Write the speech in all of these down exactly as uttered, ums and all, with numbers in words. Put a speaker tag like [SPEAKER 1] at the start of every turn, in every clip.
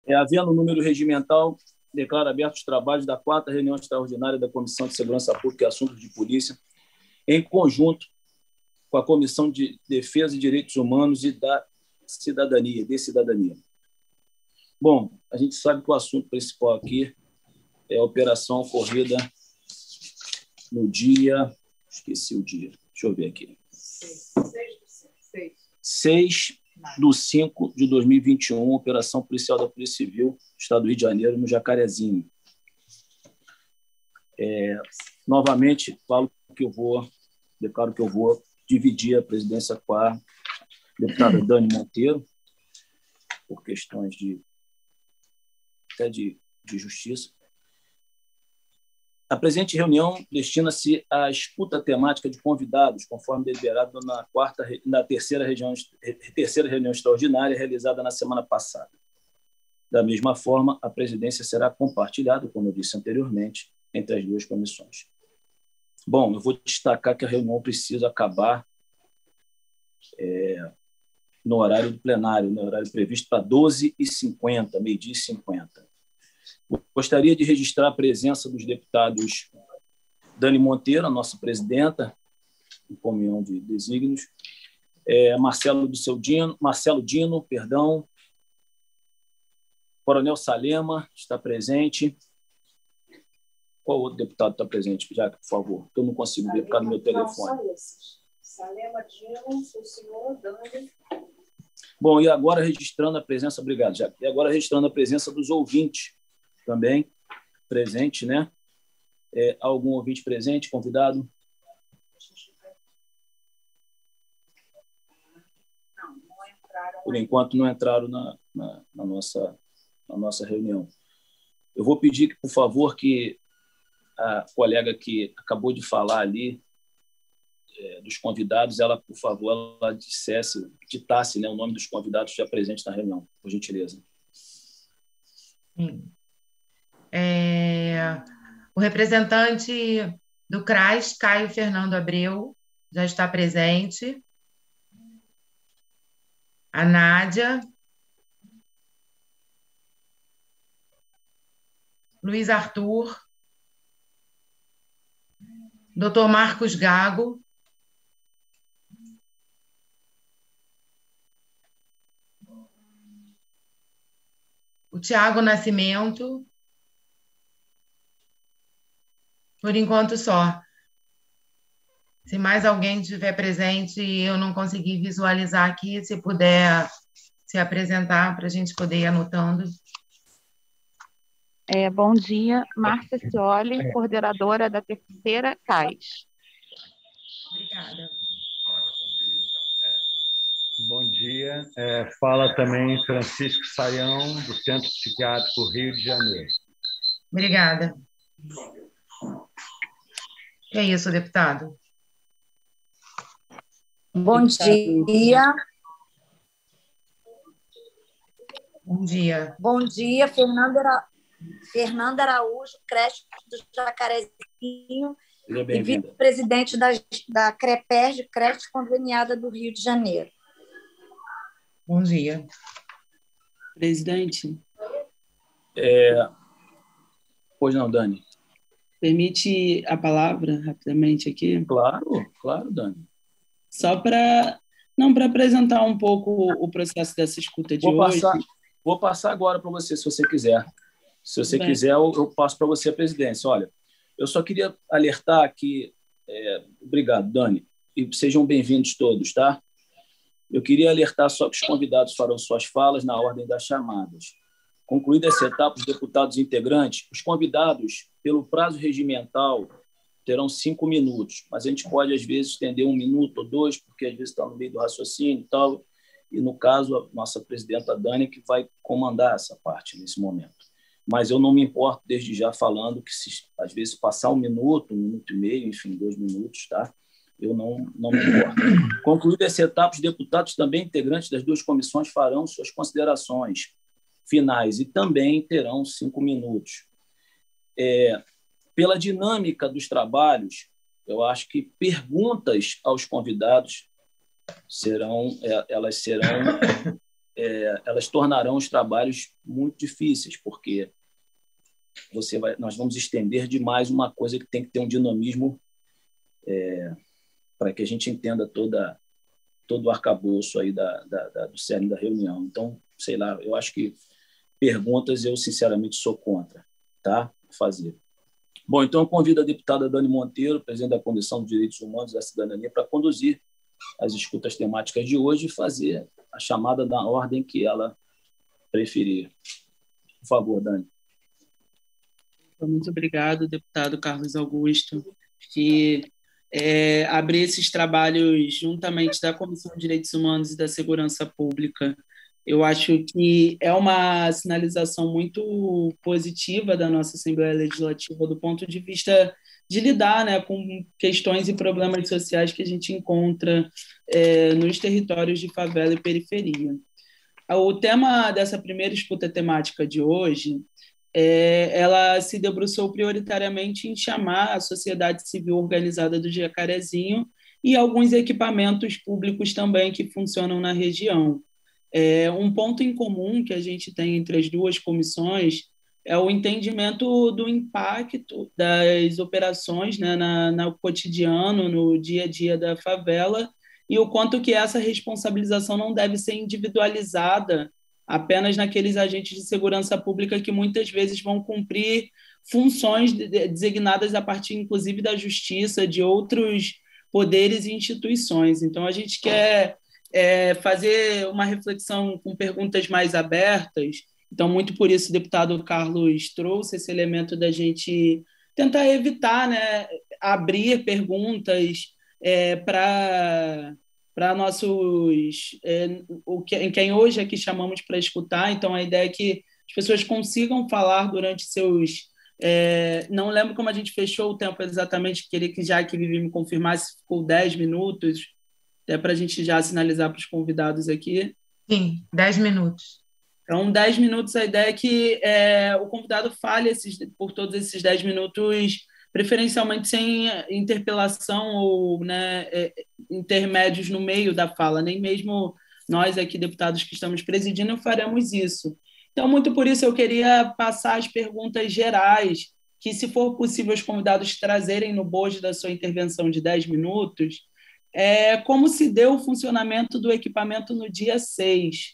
[SPEAKER 1] É, havendo número regimental, declaro abertos os trabalhos da quarta reunião extraordinária da Comissão de Segurança Pública e Assuntos de Polícia, em conjunto com a Comissão de Defesa e Direitos Humanos e da Cidadania, de Cidadania. Bom, a gente sabe que o assunto principal aqui é a operação ocorrida no dia... Esqueci o dia. Deixa eu ver aqui. seis de cinco de dois mil e vinte e um, operação policial da Polícia Civil do Estado do Rio de Janeiro, no Jacarezinho. É, novamente, falo que eu vou, declaro que eu vou dividir a presidência com a deputada Dani Monteiro, por questões de, até de, de justiça. A presente reunião destina-se à escuta temática de convidados, conforme deliberado na, quarta, na terceira, região, terceira reunião extraordinária realizada na semana passada. Da mesma forma, a presidência será compartilhada, como eu disse anteriormente, entre as duas comissões. Bom, eu vou destacar que a reunião precisa acabar é, no horário do plenário, no horário previsto para doze e cinquenta, meio-dia e cinquenta. Gostaria de registrar a presença dos deputados Dani Monteiro, a nossa presidenta, em comunhão de desígnios, é, Marcelo do Seu Dino, Marcelo Dino, perdão, Coronel Salema está presente. Qual outro deputado está presente, já, por favor? Que eu não consigo ver por causa do meu telefone. Não, só esses. Salema, Dino, o senhor, Dani. Bom, e agora registrando a presença, obrigado, Jaque. E agora registrando a presença dos ouvintes também presente, né? É, algum ouvinte presente, convidado? Por enquanto, não entraram na, na, na, nossa, na nossa reunião. Eu vou pedir, por favor, que a colega que acabou de falar ali, é, dos convidados, ela, por favor, ela dissesse, ditasse, né, o nome dos convidados já presentes na reunião, por gentileza.
[SPEAKER 2] Sim. É, o representante do CRAS, Caio Fernando Abreu, já está presente. A Nádia. Luiz Arthur. doutor Marcos Gago. O Tiago Nascimento. Por enquanto, só. Se mais alguém estiver presente e eu não conseguir visualizar aqui, se puder se apresentar para a gente poder ir anotando.
[SPEAKER 3] É, bom dia, Márcia Scioli, coordenadora da terceira C A S.
[SPEAKER 2] Obrigada.
[SPEAKER 4] Bom dia. É, fala também Francisco Saião, do Centro Psiquiátrico Rio de Janeiro.
[SPEAKER 2] Obrigada. É isso, deputado.
[SPEAKER 5] Bom deputado. dia.
[SPEAKER 2] Bom dia.
[SPEAKER 5] Bom dia, Fernanda, Ara... Fernanda Araújo, creche do Jacarezinho e vice-presidente da, da CREPERJ, creche conveniada do Rio de Janeiro.
[SPEAKER 2] Bom dia.
[SPEAKER 6] Presidente.
[SPEAKER 1] É... Pois não, Dani.
[SPEAKER 6] Permite a palavra rapidamente aqui?
[SPEAKER 1] Claro, claro, Dani.
[SPEAKER 6] Só para não para apresentar um pouco o processo dessa escuta de
[SPEAKER 1] vou
[SPEAKER 6] hoje.
[SPEAKER 1] Passar, vou passar agora para você, se você quiser. Se você Bem. quiser, eu, eu passo para você a presidência. Olha, eu só queria alertar que... É, obrigado, Dani. E sejam bem-vindos todos, tá? Eu queria alertar só que os convidados farão suas falas na ordem das chamadas. Concluída essa etapa, os deputados integrantes, os convidados, pelo prazo regimental, terão cinco minutos, mas a gente pode, às vezes, estender um minuto ou dois, porque, às vezes, está no meio do raciocínio e tal, e, no caso, a nossa presidenta Dani que vai comandar essa parte nesse momento. Mas eu não me importo, desde já, falando que, se, às vezes, passar um minuto, um minuto e meio, enfim, dois minutos, tá? Eu não, não me importo. Concluída essa etapa, os deputados também integrantes das duas comissões farão suas considerações finais e também terão cinco minutos. É, pela dinâmica dos trabalhos, eu acho que perguntas aos convidados serão, elas serão é, elas tornarão os trabalhos muito difíceis, porque você vai, nós vamos estender demais uma coisa que tem que ter um dinamismo é, para que a gente entenda toda, todo o arcabouço aí da, da, da, do cerne da reunião. Então, sei lá, eu acho que perguntas eu, sinceramente, sou contra, tá? Fazer. Bom, então eu convido a deputada Dani Monteiro, presidente da Comissão de Direitos Humanos e da Cidadania, para conduzir as escutas temáticas de hoje e fazer a chamada da ordem que ela preferir. Por favor, Dani.
[SPEAKER 6] Muito obrigado, deputado Carlos Augusto, que é, abrir esses trabalhos juntamente da Comissão de Direitos Humanos e da Segurança Pública. Eu acho que é uma sinalização muito positiva da nossa Assembleia Legislativa do ponto de vista de lidar, né, com questões e problemas sociais que a gente encontra é, nos territórios de favela e periferia. O tema dessa primeira escuta temática de hoje, é, ela se debruçou prioritariamente em chamar a sociedade civil organizada do Jacarezinho e alguns equipamentos públicos também que funcionam na região. É, um ponto em comum que a gente tem entre as duas comissões é o entendimento do impacto das operações, né, na, no cotidiano, no dia a dia da favela, e o quanto que essa responsabilização não deve ser individualizada apenas naqueles agentes de segurança pública que muitas vezes vão cumprir funções designadas a partir, inclusive, da justiça, de outros poderes e instituições. Então, a gente quer é, fazer uma reflexão com perguntas mais abertas. Então, muito por isso, o deputado Carlos trouxe esse elemento da gente tentar evitar, né, abrir perguntas é, para para nossos, é, o que, em quem hoje aqui chamamos para escutar. Então, a ideia é que as pessoas consigam falar durante seus... É, não lembro como a gente fechou o tempo exatamente, queria que já que Vivi me confirmasse, ficou dez minutos, até para a gente já sinalizar para os convidados aqui.
[SPEAKER 2] Sim, dez minutos.
[SPEAKER 6] Então, dez minutos, a ideia é que é, o convidado fale esses, por todos esses dez minutos, preferencialmente sem interpelação ou, né, intermédios no meio da fala, nem mesmo nós aqui, deputados que estamos presidindo, faremos isso. Então, muito por isso, eu queria passar as perguntas gerais, que, se for possível, os convidados trazerem no bojo da sua intervenção de dez minutos, é, como se deu o funcionamento do equipamento no dia seis,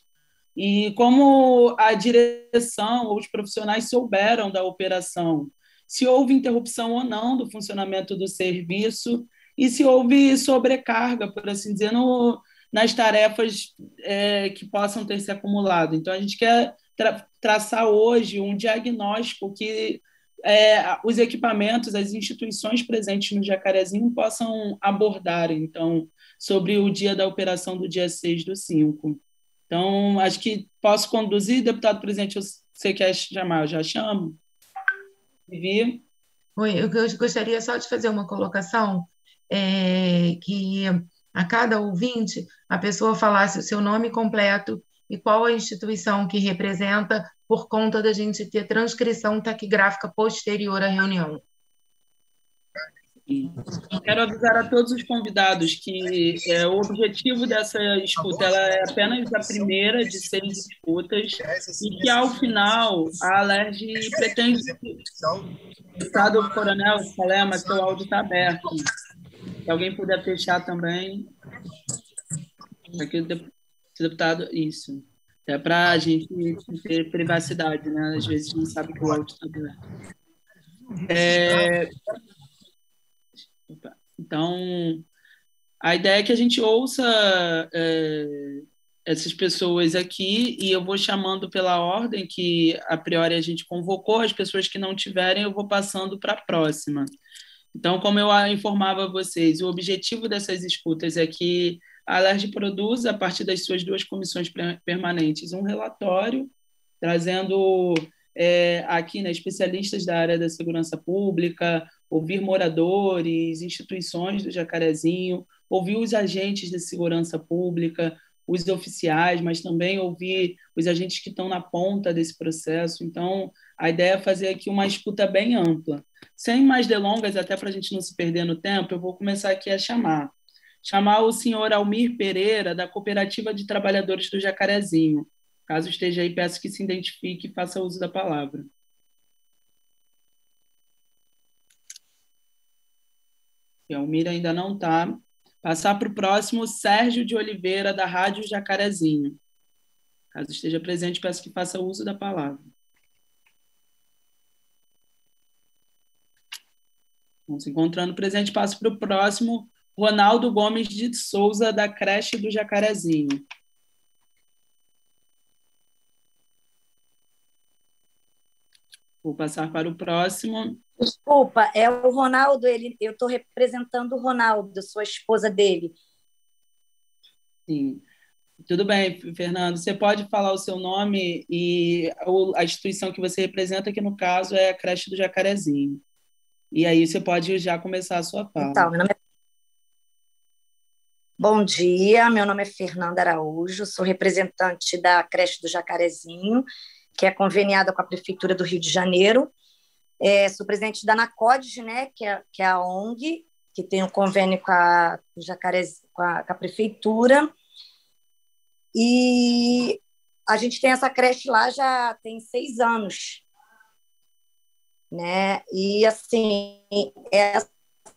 [SPEAKER 6] e como a direção ou os profissionais souberam da operação, se houve interrupção ou não do funcionamento do serviço e se houve sobrecarga, por assim dizer, no, nas tarefas é, que possam ter se acumulado. Então, a gente quer tra traçar hoje um diagnóstico que é, os equipamentos, as instituições presentes no Jacarezinho possam abordar, então, sobre o dia da operação do dia seis do cinco. Então, acho que posso conduzir, deputado presidente, você quer chamar, eu já chamo? Vivi?
[SPEAKER 2] Oi, eu gostaria só de fazer uma colocação, é, que a cada ouvinte a pessoa falasse o seu nome completo e qual a instituição que representa, por conta da gente ter transcrição taquigráfica posterior à reunião.
[SPEAKER 6] Quero avisar a todos os convidados que é, o objetivo dessa escuta ela é apenas a primeira de seis escutas e que, ao final, a Alerj pretende... Deputado Coronel Salema, seu áudio está aberto. Se alguém puder fechar também. Aqui o deputado... Isso. É para a gente ter privacidade, né? Às vezes a gente sabe que o áudio está aberto. É... Então, a ideia é que a gente ouça é, essas pessoas aqui e eu vou chamando pela ordem que, a priori, a gente convocou. As pessoas que não tiverem, eu vou passando para a próxima. Então, como eu informava vocês, o objetivo dessas escutas é que a Alerj produza, a partir das suas duas comissões permanentes, um relatório trazendo é, aqui, né, especialistas da área da segurança pública, ouvir moradores, instituições do Jacarezinho, ouvir os agentes de segurança pública, os oficiais, mas também ouvir os agentes que estão na ponta desse processo. Então, a ideia é fazer aqui uma escuta bem ampla. Sem mais delongas, até para a gente não se perder no tempo, eu vou começar aqui a chamar. Chamar o senhor Almir Pereira, da Cooperativa de Trabalhadores do Jacarezinho. Caso esteja aí, peço que se identifique e faça uso da palavra. Elmira ainda não está. Passar para o próximo, Sérgio de Oliveira, da Rádio Jacarezinho. Caso esteja presente, peço que faça uso da palavra. Não se encontrando presente, passo para o próximo, Ronaldo Gomes de Souza, da creche do Jacarezinho. Vou passar para o próximo.
[SPEAKER 5] Desculpa, é o Ronaldo, ele, eu estou representando o Ronaldo, sua esposa dele.
[SPEAKER 6] Sim. Tudo bem, Fernando. Você pode falar o seu nome e a instituição que você representa, que no caso é a creche do Jacarezinho. E aí você pode já começar a sua fala.
[SPEAKER 5] Então, meu nome é... Bom dia, meu nome é Fernanda Araújo, sou representante da creche do Jacarezinho, que é conveniada com a Prefeitura do Rio de Janeiro. É, sou presidente da ANACODES, né, que, é, que é a O N G, que tem um convênio com a, Jacarez, com a, com a Prefeitura. E a gente tem essa creche lá já tem seis anos. Né? E, assim, essas,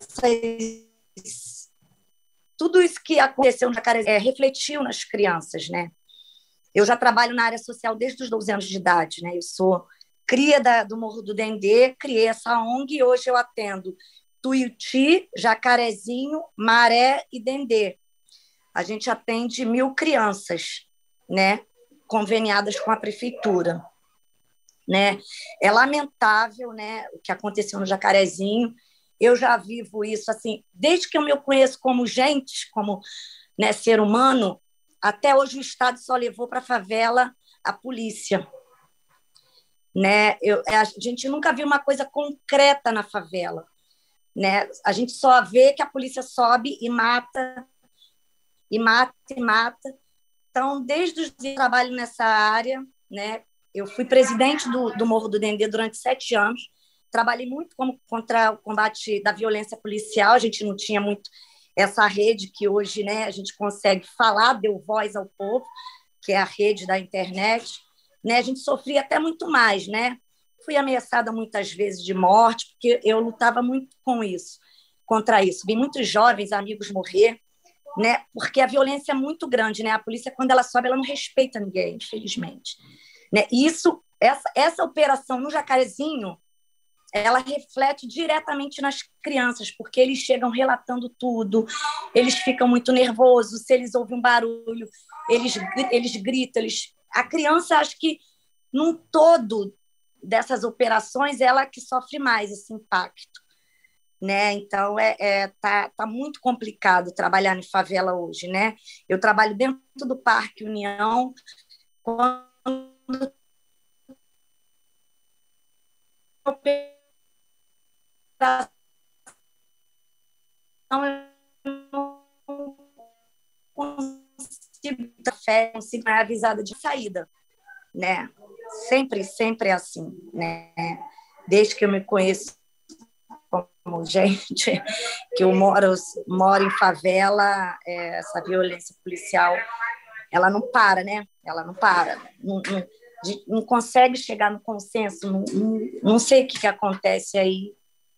[SPEAKER 5] tudo isso que aconteceu no Jacarezinho é, refletiu nas crianças, né? Eu já trabalho na área social desde os doze anos de idade, né? Eu sou cria da, do Morro do Dendê, criei essa O N G e hoje eu atendo Tuiuti, Jacarezinho, Maré e Dendê. A gente atende mil crianças, né? Conveniadas com a prefeitura. Né? É lamentável, né, o que aconteceu no Jacarezinho. Eu já vivo isso assim, desde que eu me conheço como gente, como, né, ser humano, até hoje o Estado só levou para a favela a polícia. Né? Eu, a gente nunca viu uma coisa concreta na favela. Né? A gente só vê que a polícia sobe e mata, e mata, e mata. Então, desde os dias que eu trabalho nessa área, né, eu fui presidente do, do Morro do Dendê durante sete anos, trabalhei muito como, contra o combate da violência policial, a gente não tinha muito essa rede que hoje, né, a gente consegue falar, deu voz ao povo, que é a rede da internet. Né, a gente sofria até muito mais. Né? Fui ameaçada muitas vezes de morte, porque eu lutava muito com isso, contra isso. Vi muitos jovens amigos morrer, né, porque a violência é muito grande. Né? A polícia, quando ela sobe, ela não respeita ninguém, infelizmente. Né? E isso, essa, essa operação no Jacarezinho, ela reflete diretamente nas crianças, porque eles chegam relatando tudo, eles ficam muito nervosos, se eles ouvem um barulho, eles, eles gritam, eles... A criança, acho que, num todo dessas operações, ela que sofre mais esse impacto. Né? Então, é, é, tá, tá muito complicado trabalhar em favela hoje. Né? Eu trabalho dentro do Parque União, quando eu não consigo ter fé, consigo ser avisada de saída, né? Sempre, sempre é assim, né? Desde que eu me conheço como gente, que eu moro, moro em favela, é, essa violência policial, ela não para, né? Ela não para. Não, não, não consegue chegar no consenso, não, não, não sei o que, que acontece aí,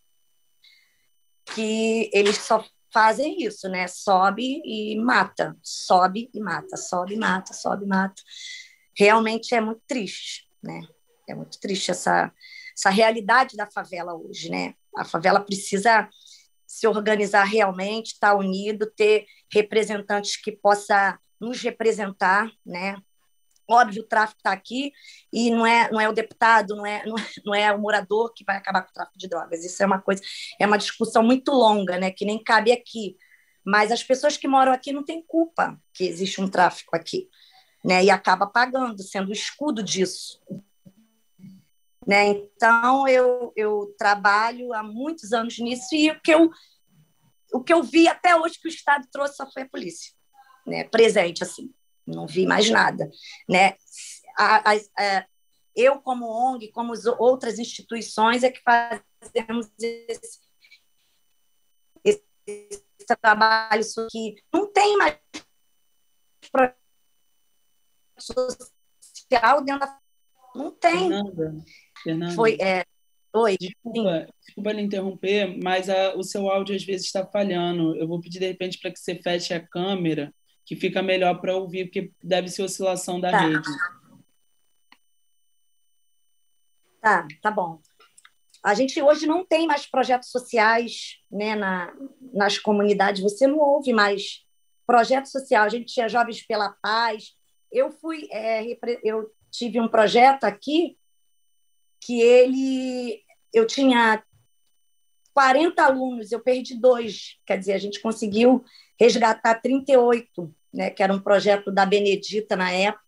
[SPEAKER 5] que eles só fazem isso, né? Sobe e mata, sobe e mata, sobe e mata, sobe e mata. Realmente é muito triste, né? É muito triste essa, essa realidade da favela hoje, né? A favela precisa se organizar realmente, estar unido, ter representantes que possam nos representar, né? Óbvio, o tráfico está aqui e não é, não é o deputado, não é, não, é, não é o morador que vai acabar com o tráfico de drogas. Isso é uma coisa, é uma discussão muito longa, né, que nem cabe aqui. Mas as pessoas que moram aqui não têm culpa que existe um tráfico aqui, né, e acaba pagando, sendo o escudo disso. Né? Então, eu, eu trabalho há muitos anos nisso e o que, eu, o que eu vi até hoje que o Estado trouxe só foi a polícia, né, presente, assim. Não vi mais nada. Né? A, a, a, eu, como O N G, como as outras instituições, é que fazemos esse, esse trabalho que não tem mais projeto social dentro da... Não tem.
[SPEAKER 6] Fernanda, Fernanda.
[SPEAKER 5] Foi, é... Oi.
[SPEAKER 6] Desculpa, desculpa lhe interromper, mas a, o seu áudio às vezes está falhando. Eu vou pedir, de repente, para que você feche a câmera, que fica melhor para ouvir, porque deve ser oscilação da
[SPEAKER 5] tá.
[SPEAKER 6] rede.
[SPEAKER 5] Tá, tá bom. A gente hoje não tem mais projetos sociais, né, na, nas comunidades. Você não ouve mais projeto social. A gente tinha Jovens pela Paz. Eu fui, é, eu tive um projeto aqui que ele, eu tinha quarenta alunos, eu perdi dois. Quer dizer, a gente conseguiu resgatar trinta e oito, né, que era um projeto da Benedita na época,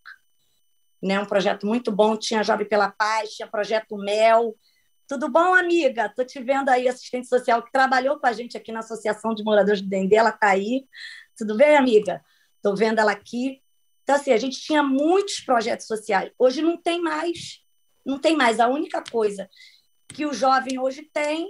[SPEAKER 5] né, um projeto muito bom. Tinha Jovem pela Paz, tinha Projeto Mel. Tudo bom, amiga? Estou te vendo aí, assistente social que trabalhou com a gente aqui na Associação de Moradores do Dendê, ela está aí. Tudo bem, amiga? Estou vendo ela aqui. Então, assim, a gente tinha muitos projetos sociais. Hoje não tem mais. Não tem mais. A única coisa que o jovem hoje tem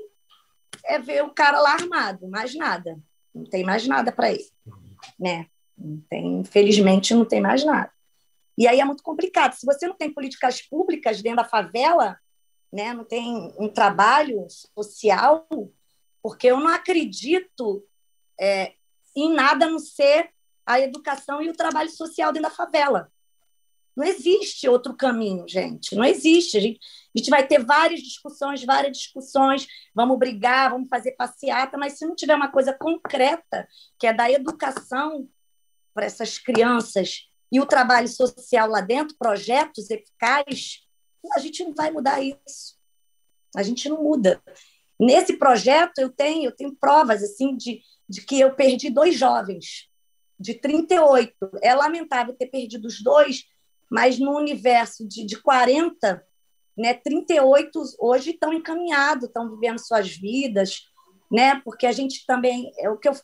[SPEAKER 5] é ver o cara lá armado, mais nada. Não tem mais nada para ele, né? Não tem, infelizmente, não tem mais nada. E aí é muito complicado. Se você não tem políticas públicas dentro da favela, né, não tem um trabalho social, porque eu não acredito é, em nada a não ser a educação e o trabalho social dentro da favela. Não existe outro caminho, gente. Não existe. A gente, a gente vai ter várias discussões, várias discussões, vamos brigar, vamos fazer passeata, mas se não tiver uma coisa concreta, que é da educação para essas crianças e o trabalho social lá dentro, projetos eficazes, a gente não vai mudar isso. A gente não muda. Nesse projeto, eu tenho, eu tenho provas assim, de, de que eu perdi dois jovens, de trinta e oito. É lamentável ter perdido os dois, mas no universo de, de quarenta, né, trinta e oito hoje estão encaminhados, estão vivendo suas vidas, né, porque a gente também... É o, que eu,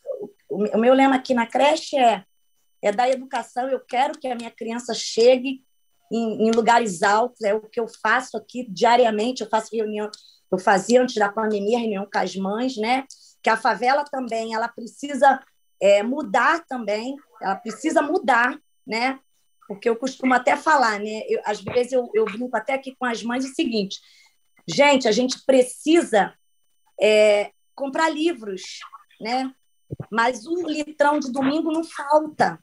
[SPEAKER 5] o meu lema aqui na creche é, é da educação. Eu quero que a minha criança chegue Em, em lugares altos, é o que eu faço aqui diariamente. Eu faço reunião, eu fazia antes da pandemia reunião com as mães, né? Que a favela também ela precisa é, mudar também, ela precisa mudar, né? Porque eu costumo até falar, né? Eu, às vezes eu, eu brinco até aqui com as mães o seguinte: gente, a gente precisa é, comprar livros, né? Mas um litrão de domingo não falta,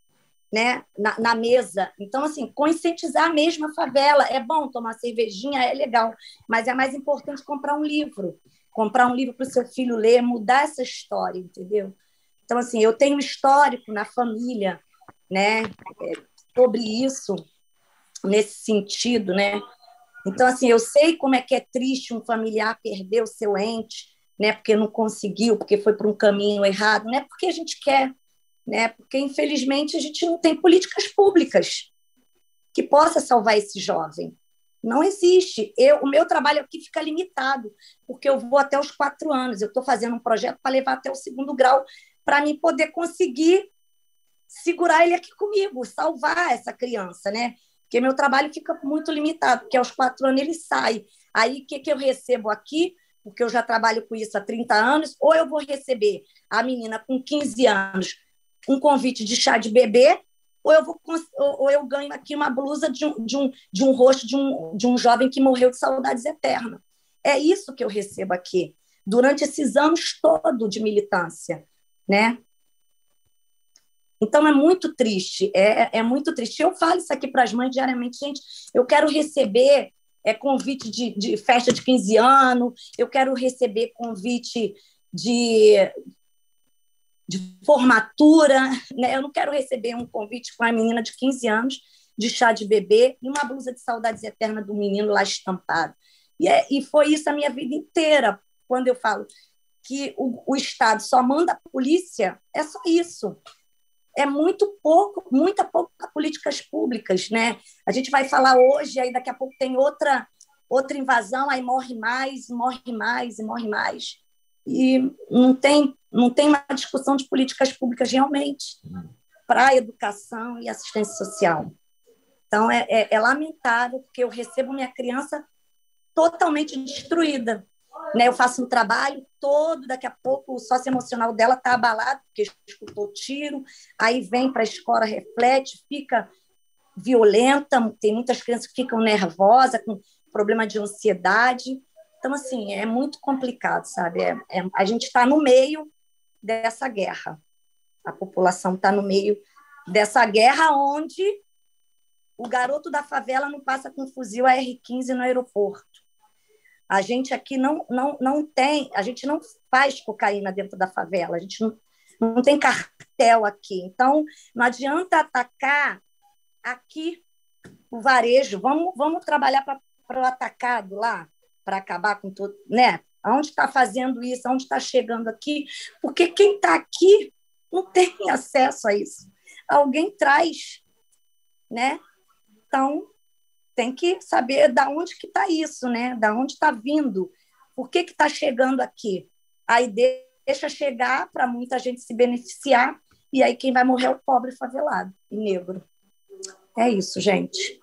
[SPEAKER 5] né, na, na mesa. Então, assim, conscientizar mesmo a favela. É bom tomar cervejinha, é legal, mas é mais importante comprar um livro, comprar um livro para o seu filho ler, mudar essa história, entendeu? Então, assim, eu tenho um histórico na família, né, sobre isso, nesse sentido, né? Então, assim, eu sei como é que é triste um familiar perder o seu ente, né, porque não conseguiu, porque foi por um caminho errado, não é porque a gente quer, né? Porque, infelizmente, a gente não tem políticas públicas que possa salvar esse jovem. Não existe. Eu, o meu trabalho aqui fica limitado, porque eu vou até os quatro anos. Eu estou fazendo um projeto para levar até o segundo grau, para mim poder conseguir segurar ele aqui comigo, salvar essa criança, né? Porque meu trabalho fica muito limitado, porque aos quatro anos ele sai. Aí, o que, que eu recebo aqui? Porque eu já trabalho com isso há trinta anos, ou eu vou receber a menina com quinze anos um convite de chá de bebê, ou eu, vou, ou eu ganho aqui uma blusa de um, de um, de um rosto de um, de um jovem que morreu de saudades eternas. É isso que eu recebo aqui, durante esses anos todos de militância, né? Então, é muito triste, é, é muito triste. Eu falo isso aqui para as mães diariamente: gente, eu quero receber é, convite de, de festa de quinze anos, eu quero receber convite de... de formatura, né? Eu não quero receber um convite com a menina de quinze anos de chá de bebê e uma blusa de saudades eternas do menino lá estampado. E, é, e foi isso a minha vida inteira. Quando eu falo que o, o Estado só manda a polícia, é só isso. É muito pouco, muita pouca políticas públicas, né? A gente vai falar hoje, aí daqui a pouco tem outra, outra invasão, aí morre mais, morre mais e morre mais. E não tem, não tem uma discussão de políticas públicas realmente para a educação e assistência social. Então, é, é, é lamentável, porque eu recebo minha criança totalmente destruída, né? Eu faço um trabalho todo, daqui a pouco o socioemocional dela está abalado, porque escutou tiro, aí vem para a escola, reflete, fica violenta, tem muitas crianças que ficam nervosas, com problema de ansiedade. Então, assim, é muito complicado, sabe? É, é, a gente está no meio dessa guerra. A população está no meio dessa guerra onde o garoto da favela não passa com um fuzil A R quinze no aeroporto. A gente aqui não, não, não tem, a gente não faz cocaína dentro da favela, a gente não, não tem cartel aqui. Então, não adianta atacar aqui o varejo. Vamos, vamos trabalhar para o atacado lá, para acabar com tudo, né? Onde está fazendo isso? Onde está chegando aqui? Porque quem está aqui não tem acesso a isso. Alguém traz, né? Então, tem que saber de onde que está isso, né? Da onde está vindo, por que que está chegando aqui. Aí deixa chegar para muita gente se beneficiar, e aí quem vai morrer é o pobre favelado e negro. É isso, gente.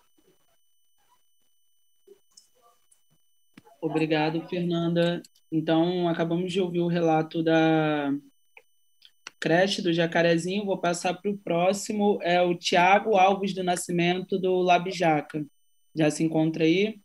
[SPEAKER 6] Obrigado, Fernanda. Então, acabamos de ouvir o relato da creche do Jacarezinho. Vou passar para o próximo, é o Tiago Alves do Nascimento, do Labijaca. Já se encontra aí?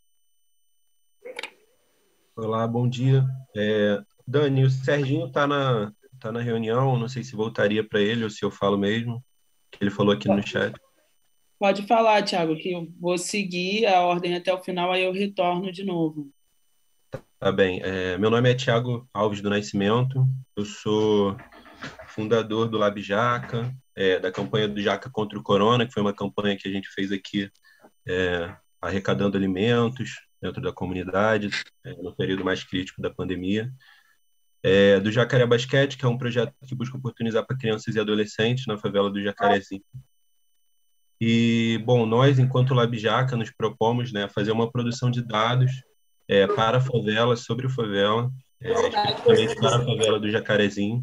[SPEAKER 7] Olá, bom dia. É, Dani, o Serginho está na, tá na reunião, não sei se voltaria para ele ou se eu falo mesmo, que ele falou aqui no chat.
[SPEAKER 6] Pode falar, Tiago, que eu vou seguir a ordem até o final, aí eu retorno de novo.
[SPEAKER 7] Tá bem. É, meu nome é Tiago Alves do Nascimento, eu sou fundador do Lab Jaca, é, da campanha do Jaca contra o Corona, que foi uma campanha que a gente fez aqui é, arrecadando alimentos dentro da comunidade, é, no período mais crítico da pandemia. É, do Jacaré Basquete, que é um projeto que busca oportunizar para crianças e adolescentes na favela do Jacarezinho. E, bom, nós, enquanto Lab Jaca, nos propomos, né, fazer uma produção de dados é, para a favela, sobre a favela, é, especificamente para a favela do Jacarezinho.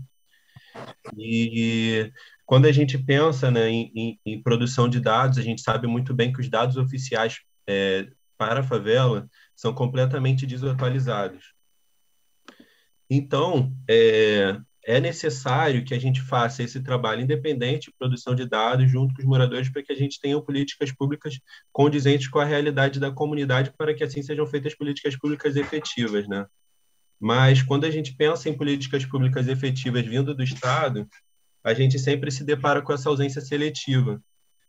[SPEAKER 7] E quando a gente pensa, né, em, em, em produção de dados, a gente sabe muito bem que os dados oficiais é, para a favela são completamente desatualizados. Então, é, é necessário que a gente faça esse trabalho independente de produção de dados junto com os moradores para que a gente tenha políticas públicas condizentes com a realidade da comunidade para que assim sejam feitas políticas públicas efetivas, né? Mas quando a gente pensa em políticas públicas efetivas vindo do Estado, a gente sempre se depara com essa ausência seletiva.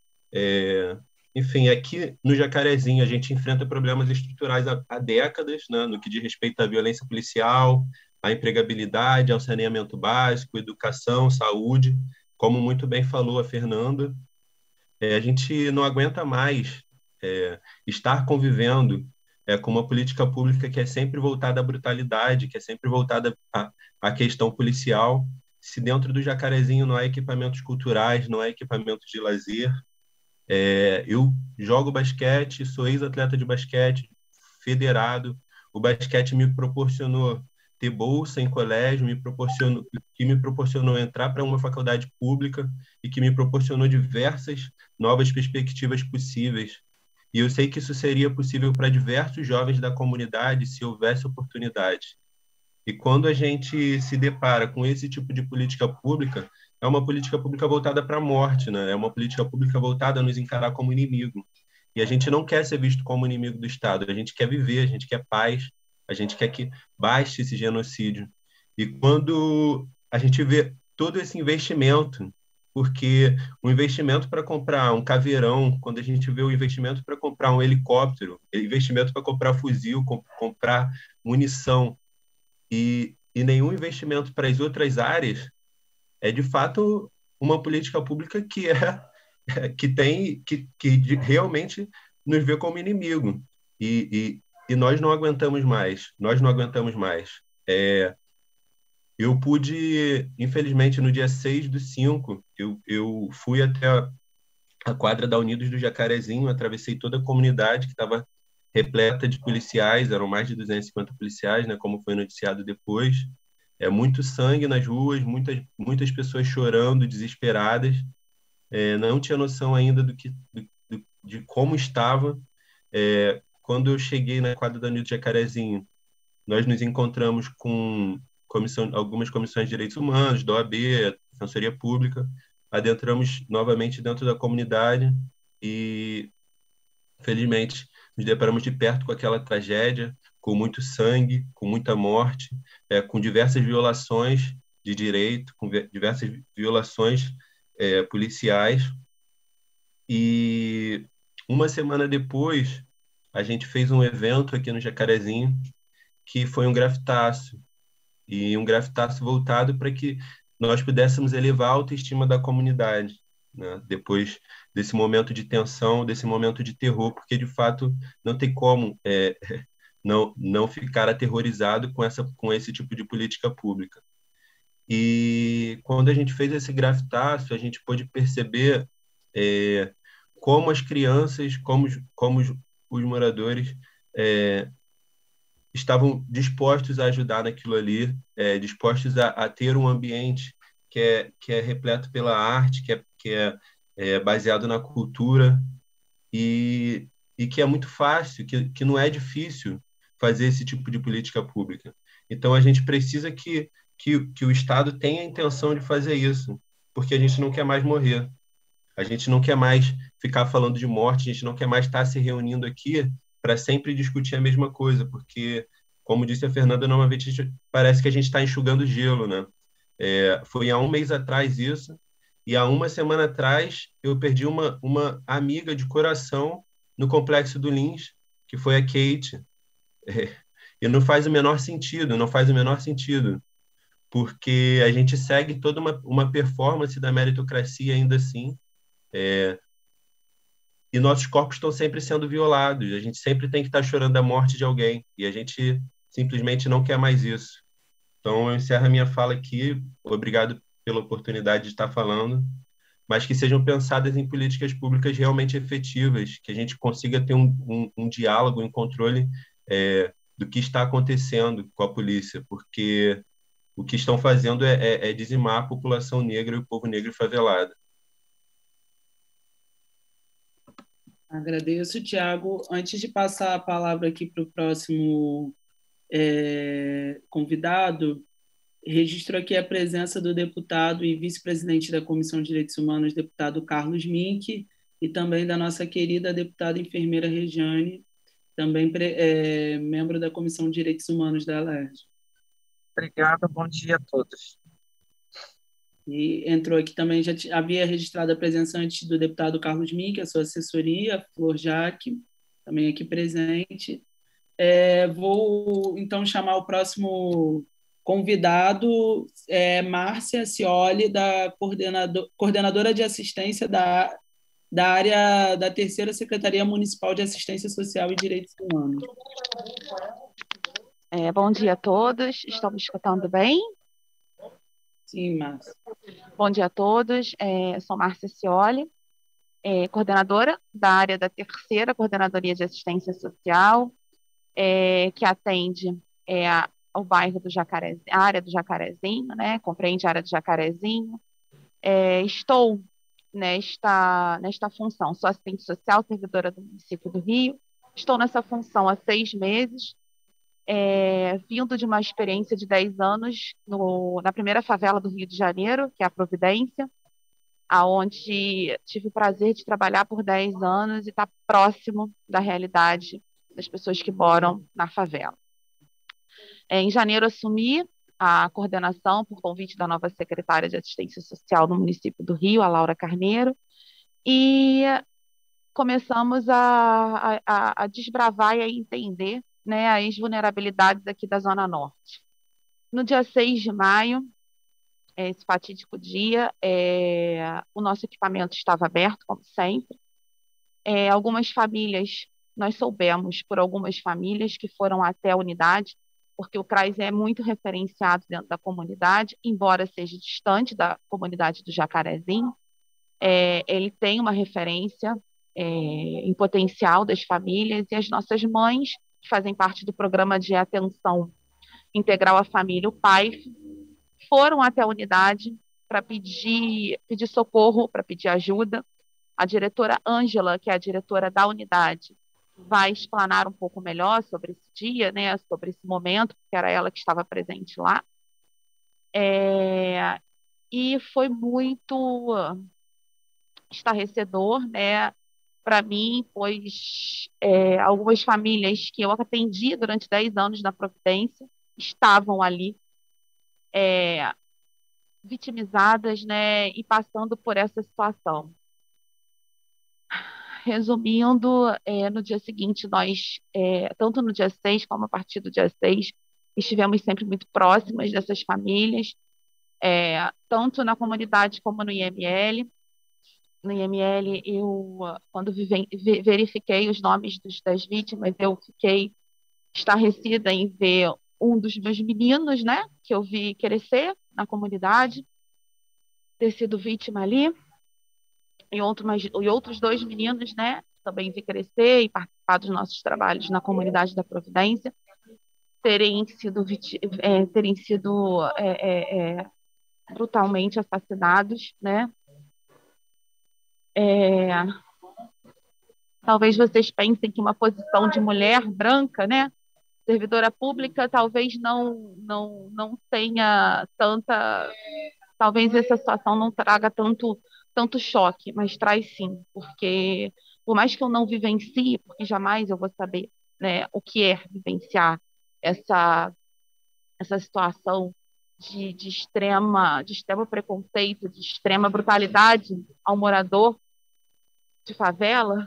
[SPEAKER 7] É, enfim, aqui no Jacarezinho a gente enfrenta problemas estruturais há, há décadas, né, no que diz respeito à violência policial, à empregabilidade, ao saneamento básico, educação, saúde, como muito bem falou a Fernanda. É, a gente não aguenta mais é, estar convivendo é, com uma política pública que é sempre voltada à brutalidade, que é sempre voltada à, à questão policial. Se dentro do Jacarezinho não há equipamentos culturais, não há equipamentos de lazer. É, eu jogo basquete, sou ex-atleta de basquete, federado. O basquete me proporcionou ter bolsa em colégio, me proporcionou, que me proporcionou entrar para uma faculdade pública e que me proporcionou diversas novas perspectivas possíveis. E eu sei que isso seria possível para diversos jovens da comunidade se houvesse oportunidade. E quando a gente se depara com esse tipo de política pública, é uma política pública voltada para a morte, né? É uma política pública voltada a nos encarar como inimigo. E a gente não quer ser visto como inimigo do Estado, a gente quer viver, a gente quer paz, a gente quer que baixe esse genocídio. E quando a gente vê todo esse investimento, porque o investimento para comprar um caveirão, quando a gente vê o investimento para comprar um helicóptero, o investimento para comprar fuzil, comp- comprar munição, e, e nenhum investimento para as outras áreas, é de fato uma política pública que é que tem que, que realmente nos vê como inimigo. E, e, e nós não aguentamos mais, nós não aguentamos mais. É, eu pude, infelizmente, no dia seis do cinco, eu, eu fui até a, a quadra da Unidos do Jacarezinho, atravessei toda a comunidade que estava repleta de policiais, eram mais de duzentos e cinquenta policiais, né, como foi noticiado depois. É muito sangue nas ruas, muitas, muitas pessoas chorando, desesperadas. É, não tinha noção ainda do que, do, de como estava. É, quando eu cheguei na quadra da Unidos do Jacarezinho, nós nos encontramos com comissão, algumas comissões de direitos humanos, da O A B, Defensoria Pública, adentramos novamente dentro da comunidade e, felizmente, nos deparamos de perto com aquela tragédia, com muito sangue, com muita morte, é, com diversas violações de direito, com diversas violações é, policiais. E uma semana depois, a gente fez um evento aqui no Jacarezinho, que foi um grafitaço, e um grafitaço voltado para que nós pudéssemos elevar a autoestima da comunidade, né? Depois desse momento de tensão, desse momento de terror, porque, de fato, não tem como é, não, não ficar aterrorizado com, essa, com esse tipo de política pública. E quando a gente fez esse grafitaço, a gente pôde perceber é, como as crianças, como os, como os, os moradores é, estavam dispostos a ajudar naquilo ali, é, dispostos a, a ter um ambiente que é, que é repleto pela arte, que é, que é, é baseado na cultura, e, e que é muito fácil, que, que não é difícil fazer esse tipo de política pública. Então, a gente precisa que, que, que o Estado tenha a intenção de fazer isso, porque a gente não quer mais morrer. A gente não quer mais ficar falando de morte, a gente não quer mais estar se reunindo aqui para sempre discutir a mesma coisa, porque, como disse a Fernanda, normalmente a gente, parece que a gente está enxugando gelo, né? É, foi há um mês atrás isso, e há uma semana atrás eu perdi uma, uma amiga de coração no Complexo do Lins, que foi a Kate. É, e não faz o menor sentido, não faz o menor sentido, porque a gente segue toda uma, uma performance da meritocracia ainda assim, é, e nossos corpos estão sempre sendo violados, a gente sempre tem que estar chorando a morte de alguém, e a gente simplesmente não quer mais isso. Então, eu encerro a minha fala aqui, obrigado pela oportunidade de estar falando, mas que sejam pensadas em políticas públicas realmente efetivas, que a gente consiga ter um, um, um diálogo, um controle é, do que está acontecendo com a polícia, porque o que estão fazendo é, é, é dizimar a população negra e o povo negro favelado.
[SPEAKER 6] Agradeço, Tiago. Antes de passar a palavra aqui para o próximo é, convidado, registro aqui a presença do deputado e vice-presidente da Comissão de Direitos Humanos, deputado Carlos Mink, e também da nossa querida deputada enfermeira Regiane, também é, membro da Comissão de Direitos Humanos da Alerj.
[SPEAKER 8] Obrigada, bom dia a todos.
[SPEAKER 6] E entrou aqui também, já havia registrado a presença antes do deputado Carlos Mink, a sua assessoria, a Flor Jaque, também aqui presente. É, vou, então, chamar o próximo convidado, é Márcia Cioli, da coordenador, coordenadora de assistência da, da área da terceira Secretaria Municipal de Assistência Social e Direitos Humanos.
[SPEAKER 3] É, bom dia a todos, estão me escutando bem?
[SPEAKER 6] Sim, Márcia.
[SPEAKER 3] Bom dia a todos, é, sou Márcia Cioli, é, coordenadora da área da terceira Coordenadoria de Assistência Social, é, que atende é, a, ao bairro do Jacarezinho, a área do Jacarezinho, né, compreende a área do Jacarezinho. É, estou nesta, nesta função, sou assistente social, servidora do município do Rio, estou nessa função há seis meses, É, vindo de uma experiência de dez anos no, na primeira favela do Rio de Janeiro, que é a Providência, aonde tive o prazer de trabalhar por dez anos e estar próximo da realidade das pessoas que moram na favela. É, em janeiro, assumi a coordenação por convite da nova secretária de Assistência Social no município do Rio, a Laura Carneiro, e começamos a, a, a desbravar e a entender, né, as vulnerabilidades aqui da Zona Norte. No dia seis de maio, esse fatídico dia, é, o nosso equipamento estava aberto, como sempre. É, algumas famílias, nós soubemos por algumas famílias que foram até a unidade, porque o CRAS é muito referenciado dentro da comunidade, embora seja distante da comunidade do Jacarezinho, é, ele tem uma referência é, em potencial das famílias, e as nossas mães, que fazem parte do programa de atenção integral à família, o P A I F, foram até a unidade para pedir, pedir socorro, para pedir ajuda. A diretora Ângela, que é a diretora da unidade, vai explanar um pouco melhor sobre esse dia, né, sobre esse momento, porque era ela que estava presente lá. É, e foi muito estarrecedor, né, para mim, pois é, algumas famílias que eu atendi durante dez anos na Providência estavam ali é, vitimizadas, né, e passando por essa situação. Resumindo, é, no dia seguinte, nós, é, tanto no dia seis como a partir do dia seis, estivemos sempre muito próximas dessas famílias, é, tanto na comunidade como no I M L. No I M L, eu, quando vive, verifiquei os nomes dos, das vítimas, eu fiquei estarrecida em ver um dos meus meninos, né, que eu vi crescer na comunidade, ter sido vítima ali, e, outro, mas, e outros dois meninos, né, também vi crescer e participar dos nossos trabalhos na comunidade da Providência, terem sido, é, terem sido é, é, é, brutalmente assassinados, né? É, talvez vocês pensem que uma posição de mulher branca, né, servidora pública, talvez não, não, não tenha tanta, talvez essa situação não traga tanto, tanto choque, mas traz sim, porque por mais que eu não vivencie, porque jamais eu vou saber, né, o que é vivenciar essa, essa situação de, de, extrema, de extremo preconceito, de extrema brutalidade ao morador de favela,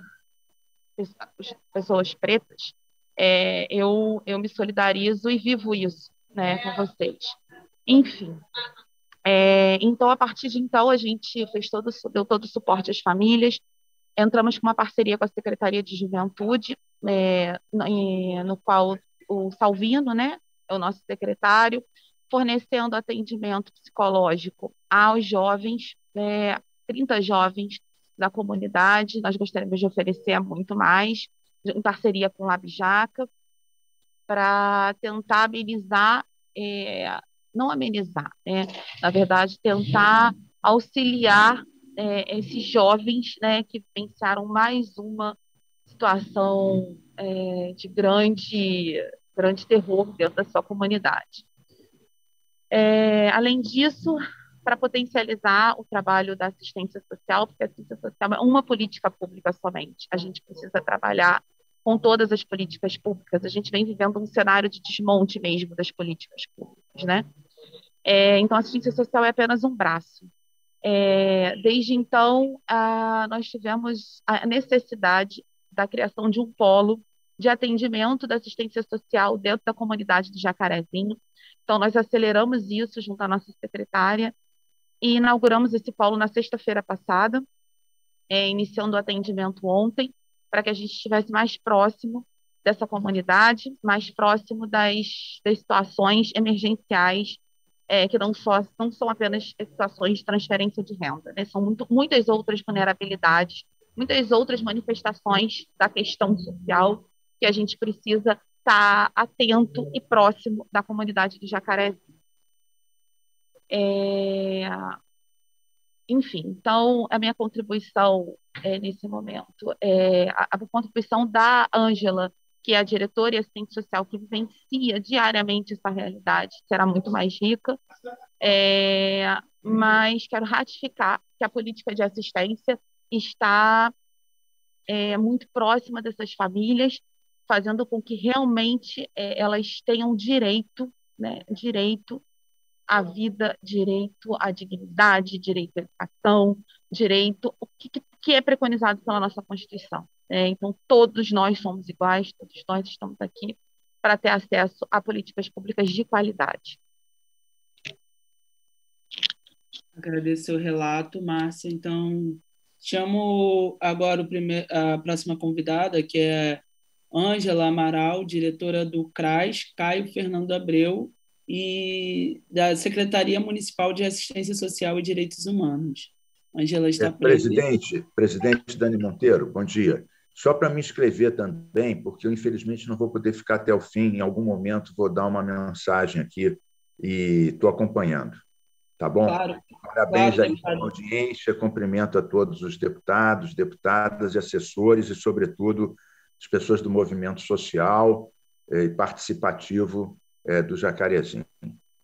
[SPEAKER 3] pessoas pretas, é, eu, eu me solidarizo e vivo isso, né, com vocês. Enfim, é, então, a partir de então, a gente fez todo, deu todo o suporte às famílias, entramos com uma parceria com a Secretaria de Juventude, é, no, no qual o Salvino, né, é o nosso secretário, fornecendo atendimento psicológico aos jovens, é, trinta jovens da comunidade. Nós gostaríamos de oferecer muito mais, em parceria com a Labjaca, para tentar amenizar, é, não amenizar, né? Na verdade, tentar auxiliar é, esses jovens, né, que vivenciaram mais uma situação é, de grande, grande terror dentro da sua comunidade. É, além disso, para potencializar o trabalho da assistência social, porque a assistência social é uma política pública somente. A gente precisa trabalhar com todas as políticas públicas. A gente vem vivendo um cenário de desmonte mesmo das políticas públicas, né? É, então, a assistência social é apenas um braço. É, desde então, a, nós tivemos a necessidade da criação de um polo de atendimento da assistência social dentro da comunidade do Jacarezinho. Então, nós aceleramos isso junto à nossa secretária e inauguramos esse polo na sexta-feira passada, é, iniciando o atendimento ontem, para que a gente estivesse mais próximo dessa comunidade, mais próximo das, das situações emergenciais, é, que não, só, não são apenas situações de transferência de renda, né? São muito, muitas outras vulnerabilidades, muitas outras manifestações da questão social que a gente precisa estar atento e próximo da comunidade do Jacarezinho. É... Enfim, então, a minha contribuição é, nesse momento, é, a, a contribuição da Ângela, que é a diretora e assistente social que vivencia diariamente essa realidade, será muito mais rica, é, mas quero ratificar que a política de assistência está é, muito próxima dessas famílias, fazendo com que realmente é, elas tenham direito, né, direito à vida, direito à dignidade, direito à educação, direito, o que, que é preconizado pela nossa Constituição. É, então, todos nós somos iguais, todos nós estamos aqui para ter acesso a políticas públicas de qualidade.
[SPEAKER 6] Agradecer o relato, Márcia. Então, chamo agora o primeiro, a próxima convidada, que é Ângela Amaral, diretora do C R A S, Caio Fernando Abreu, e da Secretaria Municipal de Assistência Social e Direitos Humanos. Ângela está presente.
[SPEAKER 9] Presidente, presidente Dani Monteiro, bom dia. Só para me inscrever também, porque eu, infelizmente, não vou poder ficar até o fim. Em algum momento, vou dar uma mensagem aqui e estou acompanhando. Tá bom?
[SPEAKER 6] Claro.
[SPEAKER 9] Parabéns
[SPEAKER 6] claro,
[SPEAKER 9] aí pela audiência, cumprimento a todos os deputados, deputadas e assessores e, sobretudo, as pessoas do movimento social e participativo do Jacarezinho.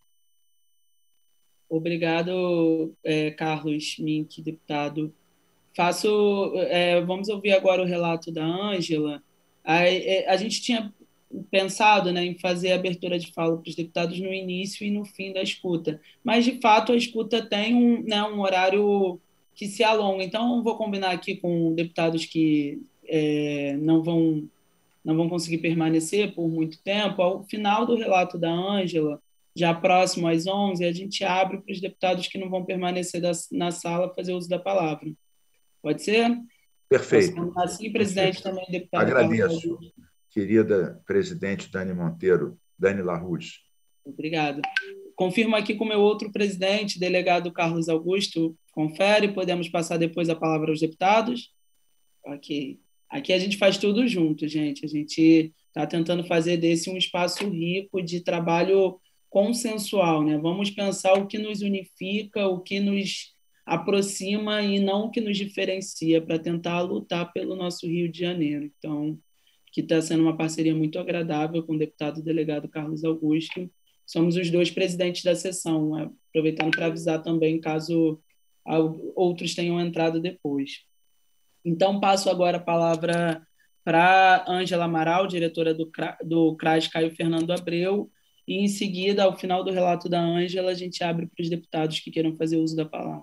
[SPEAKER 6] Obrigado, é, Carlos Mink, deputado faço, é, vamos ouvir agora o relato da Ângela. A, a gente tinha pensado, né, em fazer a abertura de fala para os deputados no início e no fim da escuta, mas de fato a escuta tem um, né, um horário que se alonga, então vou combinar aqui com deputados que é, não vão não vão conseguir permanecer por muito tempo. Ao final do relato da Ângela, já próximo às onze, a gente abre para os deputados que não vão permanecer da, na sala fazer uso da palavra. Pode ser?
[SPEAKER 9] Perfeito.
[SPEAKER 6] Assim, presidente, também deputado.
[SPEAKER 9] Agradeço, querida presidente Dani Monteiro, Dani Larrousse.
[SPEAKER 6] Obrigada. Confirmo aqui com o meu outro presidente, delegado Carlos Augusto. Confere, podemos passar depois a palavra aos deputados? Ok. Aqui a gente faz tudo junto, gente. A gente está tentando fazer desse um espaço rico de trabalho consensual, né? Vamos pensar o que nos unifica, o que nos aproxima e não o que nos diferencia, para tentar lutar pelo nosso Rio de Janeiro. Então, que está sendo uma parceria muito agradável com o deputado delegado Carlos Augusto. Somos os dois presidentes da sessão, né? Aproveitando para avisar também, caso outros tenham entrado depois. Então, passo agora a palavra para Ângela Amaral, diretora do, do C R A S Caio Fernando Abreu, e, em seguida, ao final do relato da Ângela, a gente abre para os deputados que queiram fazer uso da palavra.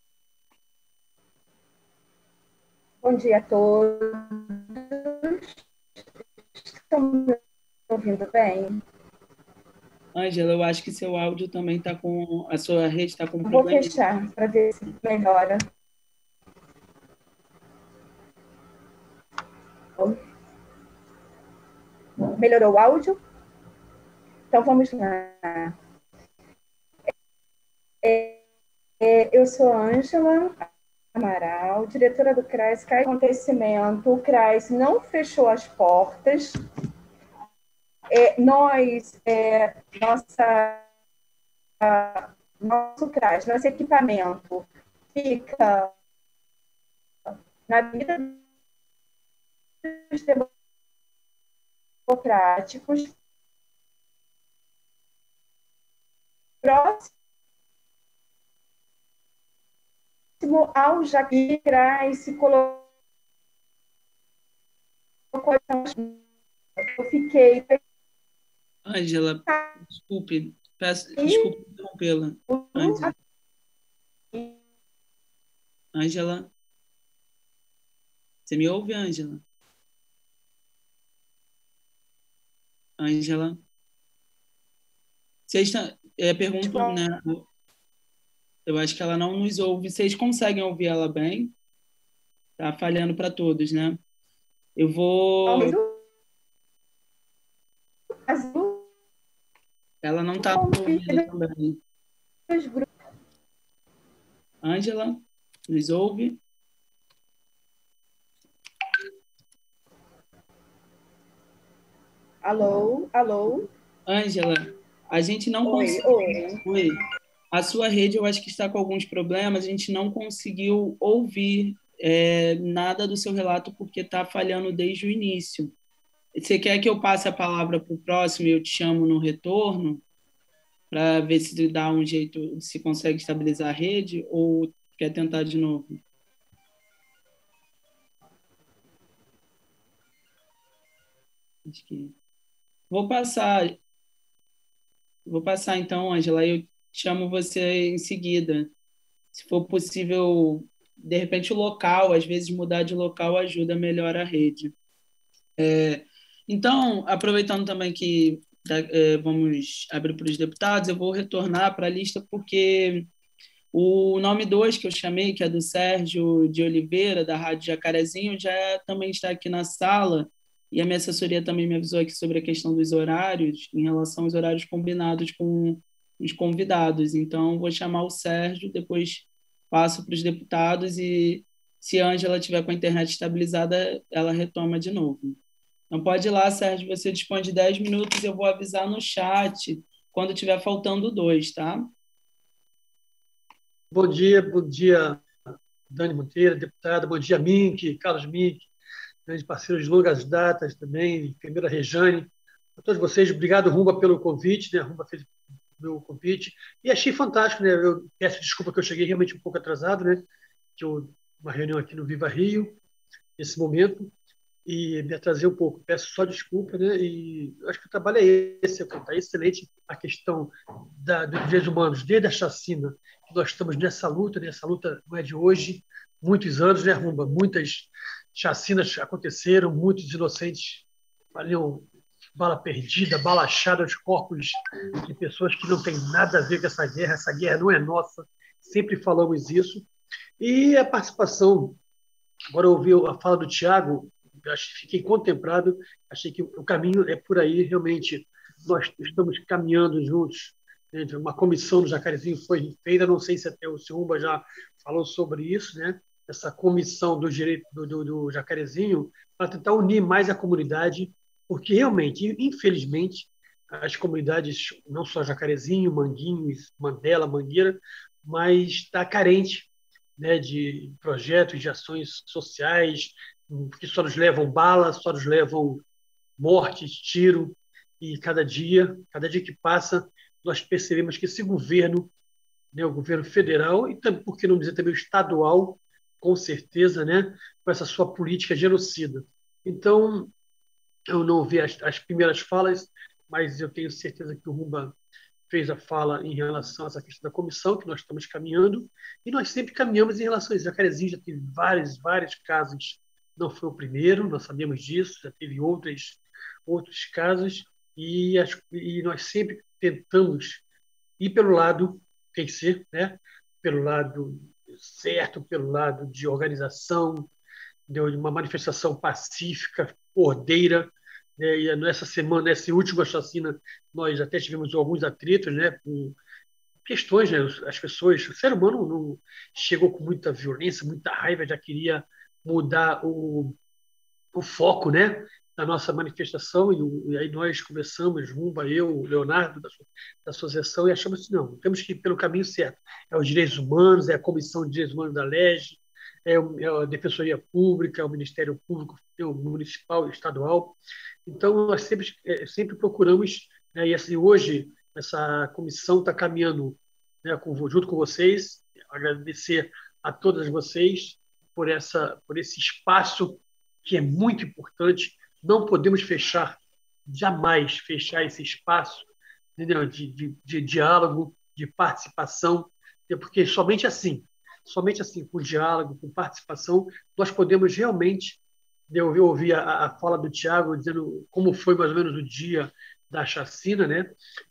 [SPEAKER 10] Bom dia a todos. Estão me ouvindo bem?
[SPEAKER 6] Ângela, eu acho que seu áudio também está com... A sua rede está com
[SPEAKER 10] problema.
[SPEAKER 6] problema.
[SPEAKER 10] Vou fechar para ver se melhora. Melhorou o áudio? Então, vamos lá. É, é, eu sou Ângela Amaral, diretora do C R A S. Cai acontecimento, o C R A S não fechou as portas. É, nós, é, nossa, a, nosso C R A S, nosso equipamento fica na vida dos democráticos, próximo ao Jaquim. C R A S se colocou. Eu fiquei.
[SPEAKER 6] Ângela, desculpe, peço, desculpe interrompê-la. Ângela. Ângela, você me ouve, Ângela? Ângela? Vocês estão... É, pergunto, né? Eu acho que ela não nos ouve. Vocês conseguem ouvir ela bem? Tá falhando para todos, né? Eu vou... Ela não está ouvindo também. Ângela, nos ouve?
[SPEAKER 10] Alô, alô.
[SPEAKER 6] Ângela, a gente não
[SPEAKER 10] oi,
[SPEAKER 6] conseguiu...
[SPEAKER 10] Oi.
[SPEAKER 6] Oi. A sua rede, eu acho que está com alguns problemas. A gente não conseguiu ouvir é, nada do seu relato porque está falhando desde o início. Você quer que eu passe a palavra para o próximo e eu te chamo no retorno para ver se dá um jeito, se consegue estabilizar a rede, ou quer tentar de novo? Acho que... Vou passar. Vou passar então, Ângela, e eu chamo você em seguida. Se for possível, de repente o local, às vezes mudar de local ajuda a melhorar a rede. É, então, aproveitando também que é, vamos abrir para os deputados, eu vou retornar para a lista porque o nome dois que eu chamei, que é do Sérgio de Oliveira, da Rádio Jacarezinho, já também está aqui na sala, e a minha assessoria também me avisou aqui sobre a questão dos horários, em relação aos horários combinados com os convidados. Então, vou chamar o Sérgio, depois passo para os deputados e, se a Ângela estiver com a internet estabilizada, ela retoma de novo. Então, pode ir lá, Sérgio, você dispõe de dez minutos, eu vou avisar no chat quando estiver faltando dois, tá?
[SPEAKER 11] Bom dia, bom dia, Dani Monteiro, deputada, bom dia, Mink, Carlos Mink, grande parceiro de longas datas também, enfermeira Rejane, a todos vocês, obrigado, Rumba, pelo convite, né? A Rumba fez o meu convite, e achei fantástico, né? Eu peço desculpa que eu cheguei realmente um pouco atrasado, né? Que eu uma reunião aqui no Viva Rio, nesse momento, e me atrasei um pouco. Peço só desculpa, né? E acho que o trabalho é esse, está excelente a questão da, dos direitos humanos, desde a chacina, que nós estamos nessa luta, né? Essa luta não é de hoje, muitos anos, né, Rumba? Muitas chacinas aconteceram, muitos inocentes valiam bala perdida, bala achada, os corpos de pessoas que não têm nada a ver com essa guerra, essa guerra não é nossa, sempre falamos isso. E a participação, agora eu ouvi a fala do Tiago, fiquei contemplado, achei que o caminho é por aí, realmente, nós estamos caminhando juntos, né? Uma comissão do Jacarezinho foi feita, não sei se até o Rumba já falou sobre isso, né? Essa comissão do direito do, do, do Jacarezinho, para tentar unir mais a comunidade, porque realmente, infelizmente, as comunidades, não só Jacarezinho, Manguinhos, Mandela, Mangueira, mas está carente, né, de projetos, de ações sociais, que só nos levam bala, só nos levam morte, tiro, e cada dia, cada dia que passa, nós percebemos que esse governo, né, o governo federal, e também, por que não dizer também o estadual, com certeza, né, com essa sua política genocida. Então, eu não ouvi as, as primeiras falas, mas eu tenho certeza que o Rumba fez a fala em relação a essa questão da comissão, que nós estamos caminhando, e nós sempre caminhamos em relação a isso. Jacarezinho já teve vários, vários casos, não foi o primeiro, nós sabemos disso, já teve outros, outros casos, e, as, e nós sempre tentamos ir pelo lado, tem que ser, né? Pelo lado certo, pelo lado de organização, de uma manifestação pacífica, ordeira, né? E nessa semana, nessa última chacina, nós até tivemos alguns atritos, né? Com questões, né? As pessoas, o ser humano não chegou com muita violência, muita raiva, já queria mudar o, o foco, né, da nossa manifestação, e, o, e aí nós começamos, Rumba, eu, o Leonardo, da, da associação, e achamos assim, não, temos que ir pelo caminho certo. É os direitos humanos, é a Comissão de Direitos Humanos da LEGE, é, o, é a Defensoria Pública, é o Ministério Público, é o municipal e estadual. Então, nós sempre, é, sempre procuramos, né, e assim, hoje, essa comissão está caminhando, né, com, junto com vocês, agradecer a todas vocês por, essa, por esse espaço que é muito importante. Não podemos fechar, jamais fechar esse espaço, entendeu? De, de, de diálogo, de participação, porque somente assim, somente assim, com diálogo, com participação, nós podemos realmente... Eu ouvi a, a fala do Tiago dizendo como foi mais ou menos o dia da chacina, né?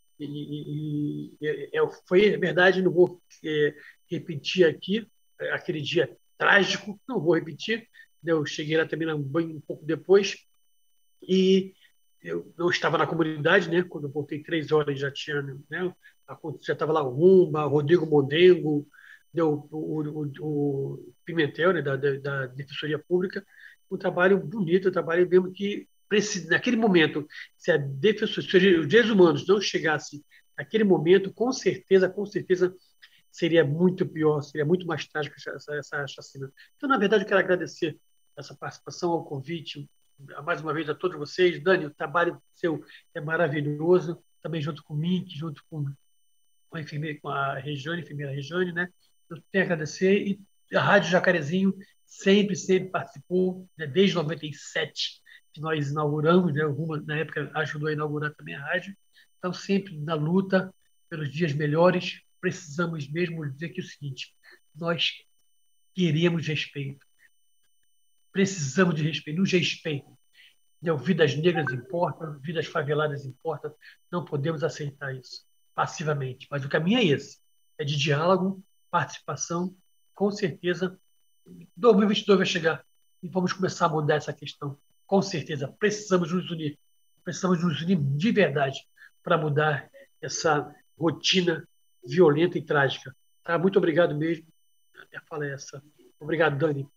[SPEAKER 11] E, e, e foi é verdade, não vou é, repetir aqui aquele dia trágico, não vou repetir. Eu cheguei lá também um pouco depois e eu não estava na comunidade, né? Quando eu voltei três horas já tinha, né? Já estava lá o Rumba, Rodrigo Mondengo, deu o, o, o Pimentel, né? Da, da, da Defensoria Pública, um trabalho bonito, um trabalho mesmo que naquele momento, se a defensoria, se os direitos humanos não chegasse naquele momento, com certeza, com certeza seria muito pior, seria muito mais trágico essa, essa chacina. Então, na verdade, eu quero agradecer essa participação, ao convite, mais uma vez a todos vocês. Dani, o trabalho seu é maravilhoso, também junto com o Mink, junto com a enfermeira, com a Regiane, a enfermeira Regiane, né? Eu tenho a agradecer, e a Rádio Jacarezinho sempre, sempre participou, né? Desde noventa e sete, que nós inauguramos, né? O Ruma, na época, ajudou a inaugurar também a rádio. Então, sempre na luta pelos dias melhores. Precisamos mesmo dizer que é o seguinte: nós queremos respeito, precisamos de respeito, nos respeitem. Vidas negras importam, vidas faveladas importam, não podemos aceitar isso passivamente. Mas o caminho é esse, é de diálogo, participação. Com certeza, dois mil e vinte e dois vai chegar e vamos começar a mudar essa questão. Com certeza, precisamos nos unir, precisamos nos unir de verdade para mudar essa rotina violenta e trágica. Tá? Muito obrigado mesmo. A fala é essa. Obrigado, Dani.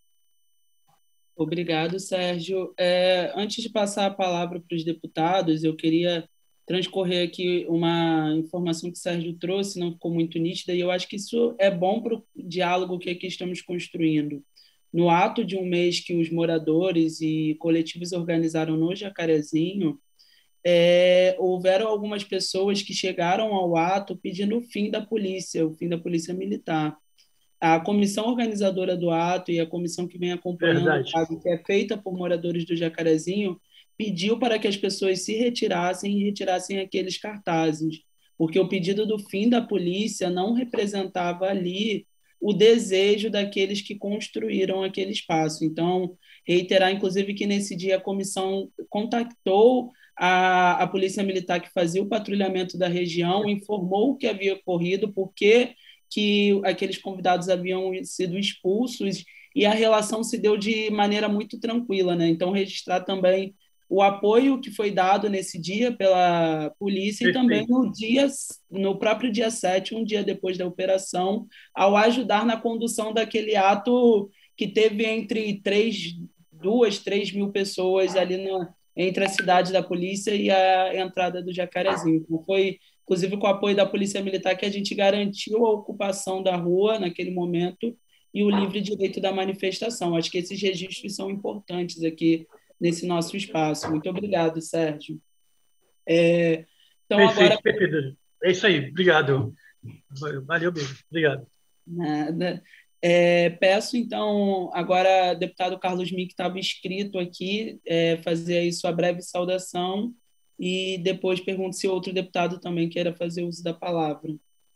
[SPEAKER 6] Obrigado, Sérgio. É, antes de passar a palavra para os deputados, eu queria transcorrer aqui uma informação que o Sérgio trouxe, não ficou muito nítida, e eu acho que isso é bom para o diálogo que aqui estamos construindo. No ato de um mês que os moradores e coletivos organizaram no Jacarezinho, é, houveram algumas pessoas que chegaram ao ato pedindo o fim da polícia, o fim da polícia militar. a comissão organizadora do ato e a comissão que vem acompanhando
[SPEAKER 11] Verdade.
[SPEAKER 6] o caso, que é feita por moradores do Jacarezinho, pediu para que as pessoas se retirassem e retirassem aqueles cartazes, porque o pedido do fim da polícia não representava ali o desejo daqueles que construíram aquele espaço. Então, reiterar, inclusive, que nesse dia a comissão contactou a, a Polícia Militar que fazia o patrulhamento da região, informou o que havia ocorrido, porque que aqueles convidados haviam sido expulsos, e a relação se deu de maneira muito tranquila, né? Então, registrar também o apoio que foi dado nesse dia pela polícia e também no dia, no próprio dia sete, um dia depois da operação, ao ajudar na condução daquele ato que teve entre três, duas, três mil pessoas ali na, entre a cidade da polícia e a entrada do Jacarezinho. Então, foi, inclusive, com o apoio da Polícia Militar que a gente garantiu a ocupação da rua naquele momento e o livre direito da manifestação. Acho que esses registros são importantes aqui nesse nosso espaço. Muito obrigado, Sérgio. É, então,
[SPEAKER 11] perfeito,
[SPEAKER 6] agora...
[SPEAKER 11] perfeito. É isso aí, obrigado. Valeu mesmo, obrigado.
[SPEAKER 6] Nada. É, peço, então, agora, deputado Carlos Mink, que estava inscrito aqui, é, fazer aí sua breve saudação e depois pergunto se outro deputado também queira fazer uso da palavra.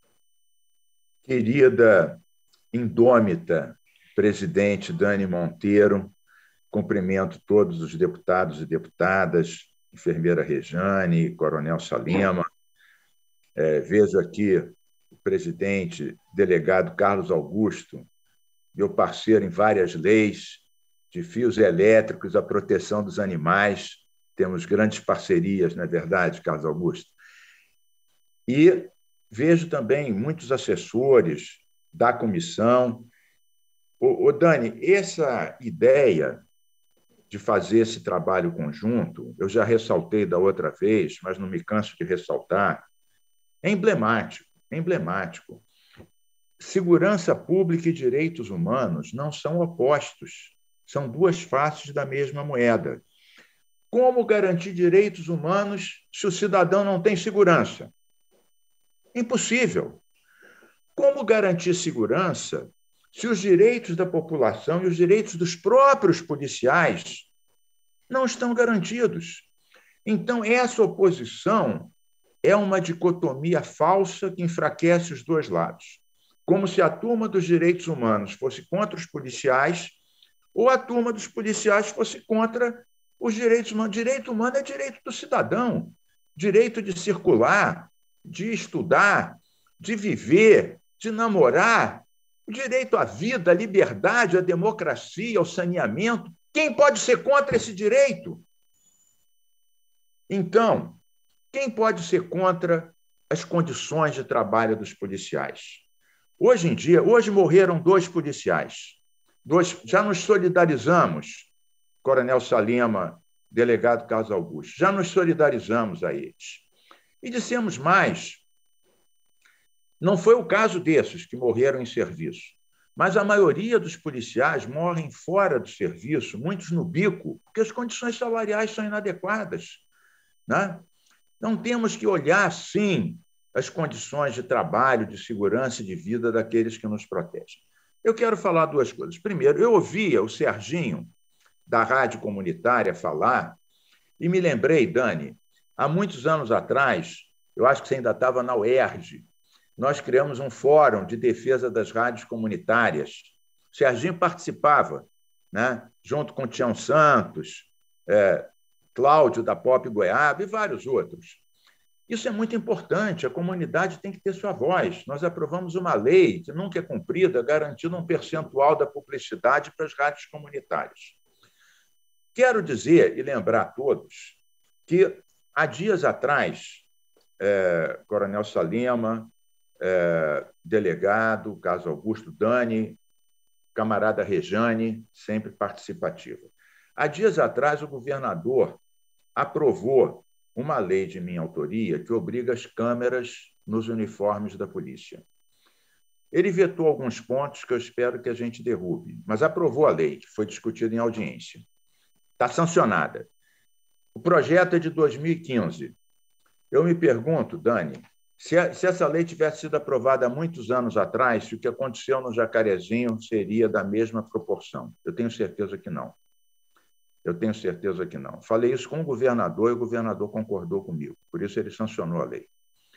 [SPEAKER 9] Querida, indômita presidente Dani Monteiro, cumprimento todos os deputados e deputadas, enfermeira Rejane, coronel Salema. É, vejo aqui o presidente, delegado Carlos Augusto, meu parceiro em várias leis, de fios elétricos, a proteção dos animais. Temos grandes parcerias, não é verdade, Carlos Augusto? E vejo também muitos assessores da comissão. Ô, ô Dani, essa ideia de fazer esse trabalho conjunto, eu já ressaltei da outra vez, mas não me canso de ressaltar, é emblemático, é emblemático. Segurança pública e direitos humanos não são opostos, são duas faces da mesma moeda. Como garantir direitos humanos se o cidadão não tem segurança? Impossível. Como garantir segurança se os direitos da população e os direitos dos próprios policiais não estão garantidos? Então, essa oposição é uma dicotomia falsa que enfraquece os dois lados, como se a turma dos direitos humanos fosse contra os policiais ou a turma dos policiais fosse contra os direitos humanos. Direito humano é direito do cidadão, direito de circular, de estudar, de viver, de namorar, o direito à vida, à liberdade, à democracia, ao saneamento. Quem pode ser contra esse direito? Então, quem pode ser contra as condições de trabalho dos policiais? Hoje em dia, hoje morreram dois policiais. Dois, já nos solidarizamos, coronel Salema, delegado Carlos Augusto, já nos solidarizamos a eles. E dissemos mais, não foi o caso desses que morreram em serviço, mas a maioria dos policiais morrem fora do serviço, muitos no bico, porque as condições salariais são inadequadas, né? Então, temos que olhar, sim, as condições de trabalho, de segurança e de vida daqueles que nos protegem. Eu quero falar duas coisas. Primeiro, eu ouvia o Serginho, da Rádio Comunitária, falar, e me lembrei, Dani, há muitos anos atrás, eu acho que você ainda estava na U E R J, nós criamos um fórum de defesa das rádios comunitárias. O Serginho participava, né? Junto com o Tião Santos, é, Cláudio, da Pop Goiaba e vários outros. Isso é muito importante, a comunidade tem que ter sua voz. Nós aprovamos uma lei que nunca é cumprida, garantindo um percentual da publicidade para as rádios comunitárias. Quero dizer e lembrar a todos que, há dias atrás, é, coronel Salema, é, delegado, Carlos Augusto, Dani, camarada Rejane, sempre participativa. Há dias atrás, o governador aprovou uma lei de minha autoria que obriga as câmeras nos uniformes da polícia. Ele vetou alguns pontos que eu espero que a gente derrube, mas aprovou a lei, que foi discutida em audiência. Está sancionada. O projeto é de dois mil e quinze. Eu me pergunto, Dani, Se, a, se essa lei tivesse sido aprovada há muitos anos atrás, o que aconteceu no Jacarezinho seria da mesma proporção. Eu tenho certeza que não. Eu tenho certeza que não. Falei isso com o governador e o governador concordou comigo. Por isso, ele sancionou a lei.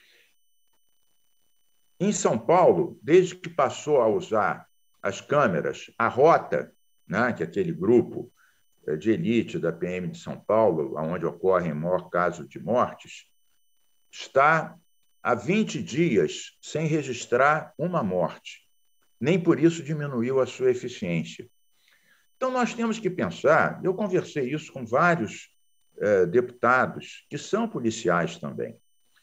[SPEAKER 9] Em São Paulo, desde que passou a usar as câmeras, a Rota, né, que é aquele grupo de elite da P M de São Paulo, onde ocorrem o maior caso de mortes, está há vinte dias sem registrar uma morte. Nem por isso diminuiu a sua eficiência. Então, nós temos que pensar, eu conversei isso com vários eh, deputados que são policiais também.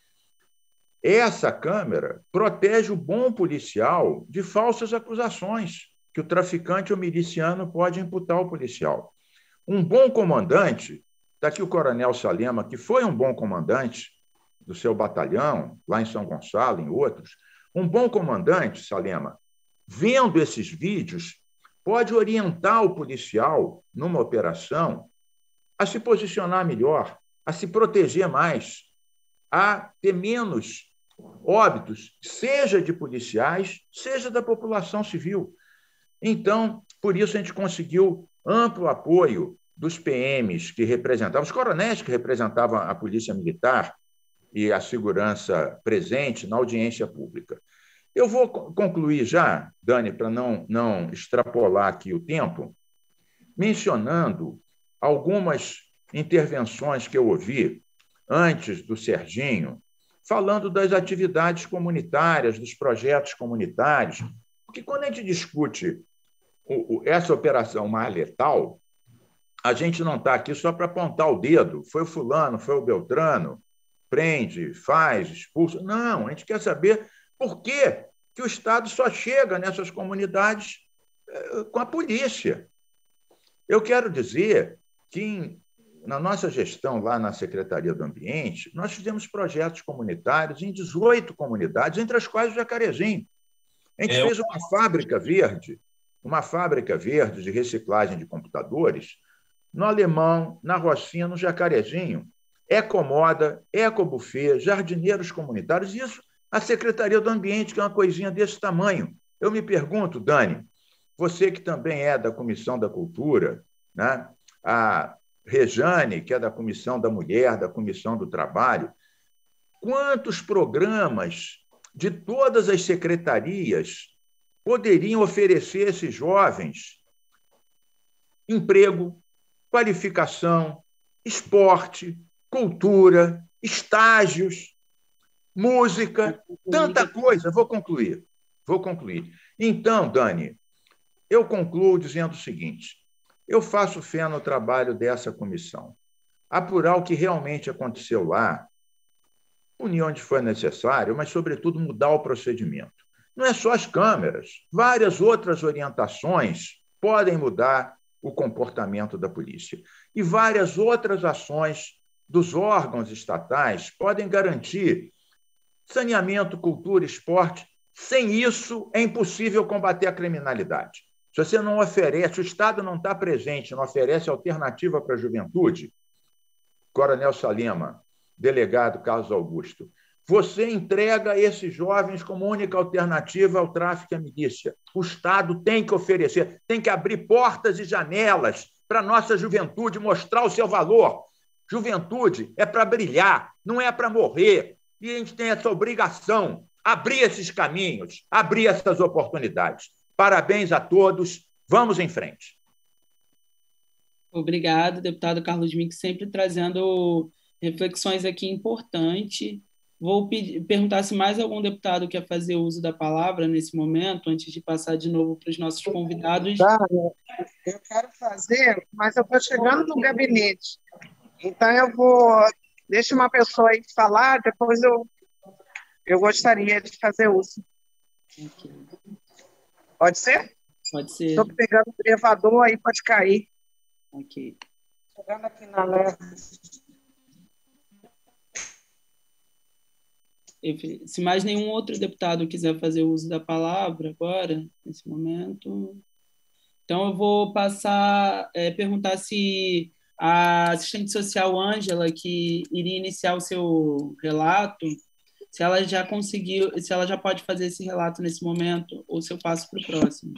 [SPEAKER 9] Essa Câmara protege o bom policial de falsas acusações que o traficante ou miliciano pode imputar ao policial. Um bom comandante, está aqui o Coronel Salema, que foi um bom comandante do seu batalhão, lá em São Gonçalo, em outros, um bom comandante, Salema, vendo esses vídeos, pode orientar o policial, numa operação, a se posicionar melhor, a se proteger mais, a ter menos óbitos, seja de policiais, seja da população civil. Então, por isso, a gente conseguiu amplo apoio dos P Ms que representavam, os coronéis que representavam a Polícia Militar e a segurança presente na audiência pública. Eu vou concluir já, Dani, para não, não extrapolar aqui o tempo, mencionando algumas intervenções que eu ouvi antes do Serginho, falando das atividades comunitárias, dos projetos comunitários, porque quando a gente discute o, o, essa operação mais letal, a gente não está aqui só para apontar o dedo, foi o fulano, foi o Beltrano, prende, faz, expulsa. Não, a gente quer saber por que que o Estado só chega nessas comunidades eh, com a polícia. Eu quero dizer que, em, na nossa gestão lá na Secretaria do Ambiente, nós fizemos projetos comunitários em dezoito comunidades, entre as quais o Jacarezinho. A gente é, fez uma fábrica verde, uma fábrica verde de reciclagem de computadores, no Alemão, na Rocinha, no Jacarezinho, Ecomoda, Ecobuffet, jardineiros comunitários, isso a Secretaria do Ambiente, que é uma coisinha desse tamanho. Eu me pergunto, Dani, você que também é da Comissão da Cultura, né? A Rejane, que é da Comissão da Mulher, da Comissão do Trabalho, quantos programas de todas as secretarias poderiam oferecer a esses jovens emprego, qualificação, esporte, cultura, estágios, música, tanta coisa. Vou concluir, vou concluir. Então, Dani, eu concluo dizendo o seguinte, eu faço fé no trabalho dessa comissão, apurar o que realmente aconteceu lá, punir onde foi necessário, mas, sobretudo, mudar o procedimento. Não é só as câmeras, várias outras orientações podem mudar o comportamento da polícia. E várias outras ações dos órgãos estatais podem garantir saneamento, cultura, esporte. Sem isso, é impossível combater a criminalidade. Se você não oferece, o Estado não está presente, não oferece alternativa para a juventude, Coronel Salema, delegado Carlos Augusto, você entrega esses jovens como única alternativa ao tráfico e à milícia. O Estado tem que oferecer, tem que abrir portas e janelas para a nossa juventude mostrar o seu valor. Juventude é para brilhar, não é para morrer. E a gente tem essa obrigação, abrir esses caminhos, abrir essas oportunidades. Parabéns a todos, vamos em frente.
[SPEAKER 6] Obrigado, deputado Carlos Mink, sempre trazendo reflexões aqui importantes. Vou pedir, perguntar se mais algum deputado quer fazer uso da palavra nesse momento, antes de passar de novo para os nossos convidados.
[SPEAKER 12] Eu quero fazer, mas eu estou chegando no gabinete. Então, eu vou... Deixa uma pessoa aí falar, depois eu, eu gostaria de fazer uso.
[SPEAKER 6] Okay.
[SPEAKER 12] Pode ser?
[SPEAKER 6] Pode ser.
[SPEAKER 12] Estou pegando o elevador, aí pode cair.
[SPEAKER 6] Ok.
[SPEAKER 12] Chegando aqui na leve.
[SPEAKER 6] Se mais nenhum outro deputado quiser fazer uso da palavra agora, nesse momento... Então, eu vou passar, é, perguntar se a assistente social Ângela, que iria iniciar o seu relato, se ela já conseguiu, se ela já pode fazer esse relato nesse momento, ou se eu passo para o próximo.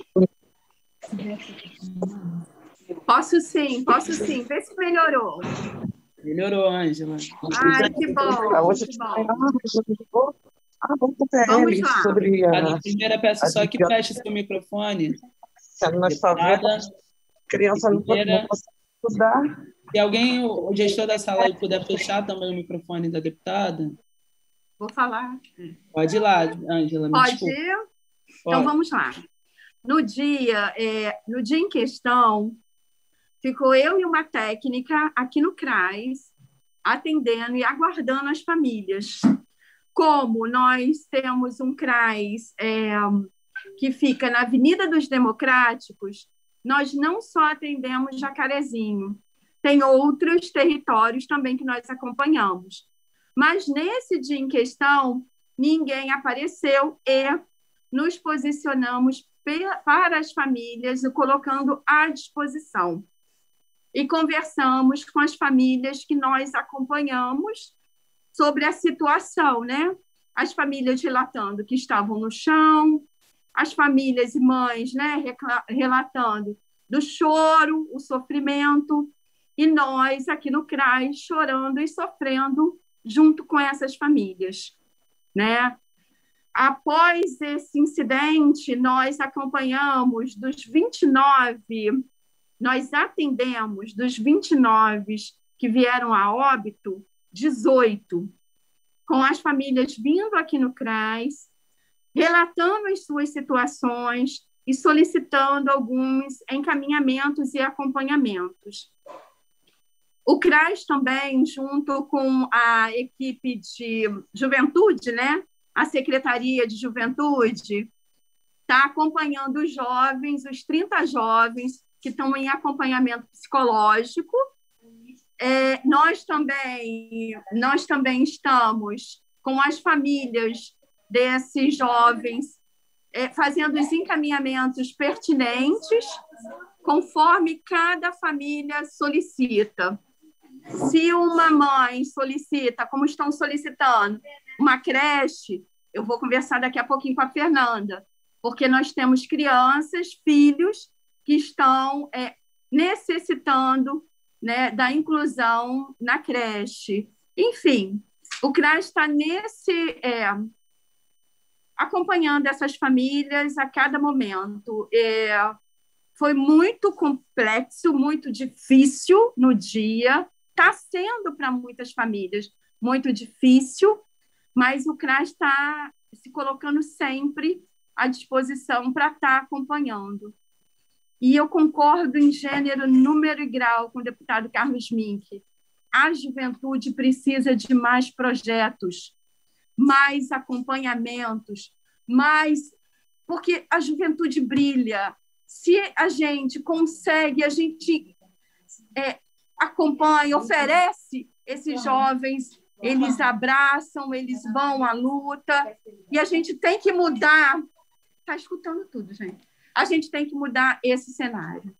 [SPEAKER 13] Posso sim, posso sim. Vê se melhorou.
[SPEAKER 6] Melhorou, Ângela.
[SPEAKER 13] Ai, que bom, que bom. Vamos lá.
[SPEAKER 7] Sobre
[SPEAKER 6] a primeira, peço só que feche seu microfone.
[SPEAKER 12] Deputada, criança não pode estudar.
[SPEAKER 6] Se alguém, o gestor da sala, aí, puder fechar também o microfone da deputada.
[SPEAKER 13] Vou falar.
[SPEAKER 6] Pode ir lá, Ângela.
[SPEAKER 13] Pode ir? Então, vamos lá. No dia, é, no dia em questão, ficou eu e uma técnica aqui no CRAS, atendendo e aguardando as famílias. Como nós temos um CRAS é, que fica na Avenida dos Democráticos, nós não só atendemos Jacarezinho, tem outros territórios também que nós acompanhamos. Mas nesse dia em questão, ninguém apareceu e nos posicionamos para as famílias, colocando à disposição. E conversamos com as famílias que nós acompanhamos sobre a situação, né? As famílias relatando que estavam no chão, as famílias e mães, né, relatando do choro, o sofrimento, e nós aqui no CRAS chorando e sofrendo junto com essas famílias, né? Após esse incidente, nós acompanhamos dos vinte e nove, nós atendemos dos vinte e nove que vieram a óbito, dezoito, com as famílias vindo aqui no CRAS, relatando as suas situações e solicitando alguns encaminhamentos e acompanhamentos. O CRAS também, junto com a equipe de juventude, né? A Secretaria de Juventude, está acompanhando os jovens, os trinta jovens que estão em acompanhamento psicológico. É, nós, também, nós também estamos com as famílias desses jovens é, fazendo os encaminhamentos pertinentes, conforme cada família solicita. Se uma mãe solicita, como estão solicitando, uma creche, eu vou conversar daqui a pouquinho com a Fernanda, porque nós temos crianças, filhos, que estão é, necessitando, né, da inclusão na creche. Enfim, o CRAS está nesse... É, acompanhando essas famílias a cada momento. É, foi muito complexo, muito difícil no dia, está sendo para muitas famílias muito difícil, mas o CRAS está se colocando sempre à disposição para estar acompanhando. E eu concordo em gênero, número e grau com o deputado Carlos Mink. A juventude precisa de mais projetos, mais acompanhamentos, mais... porque a juventude brilha. Se a gente consegue, a gente é, acompanha, oferece esses jovens, eles abraçam, eles vão à luta, e a gente tem que mudar. Está escutando tudo, gente. A gente tem que mudar esse cenário.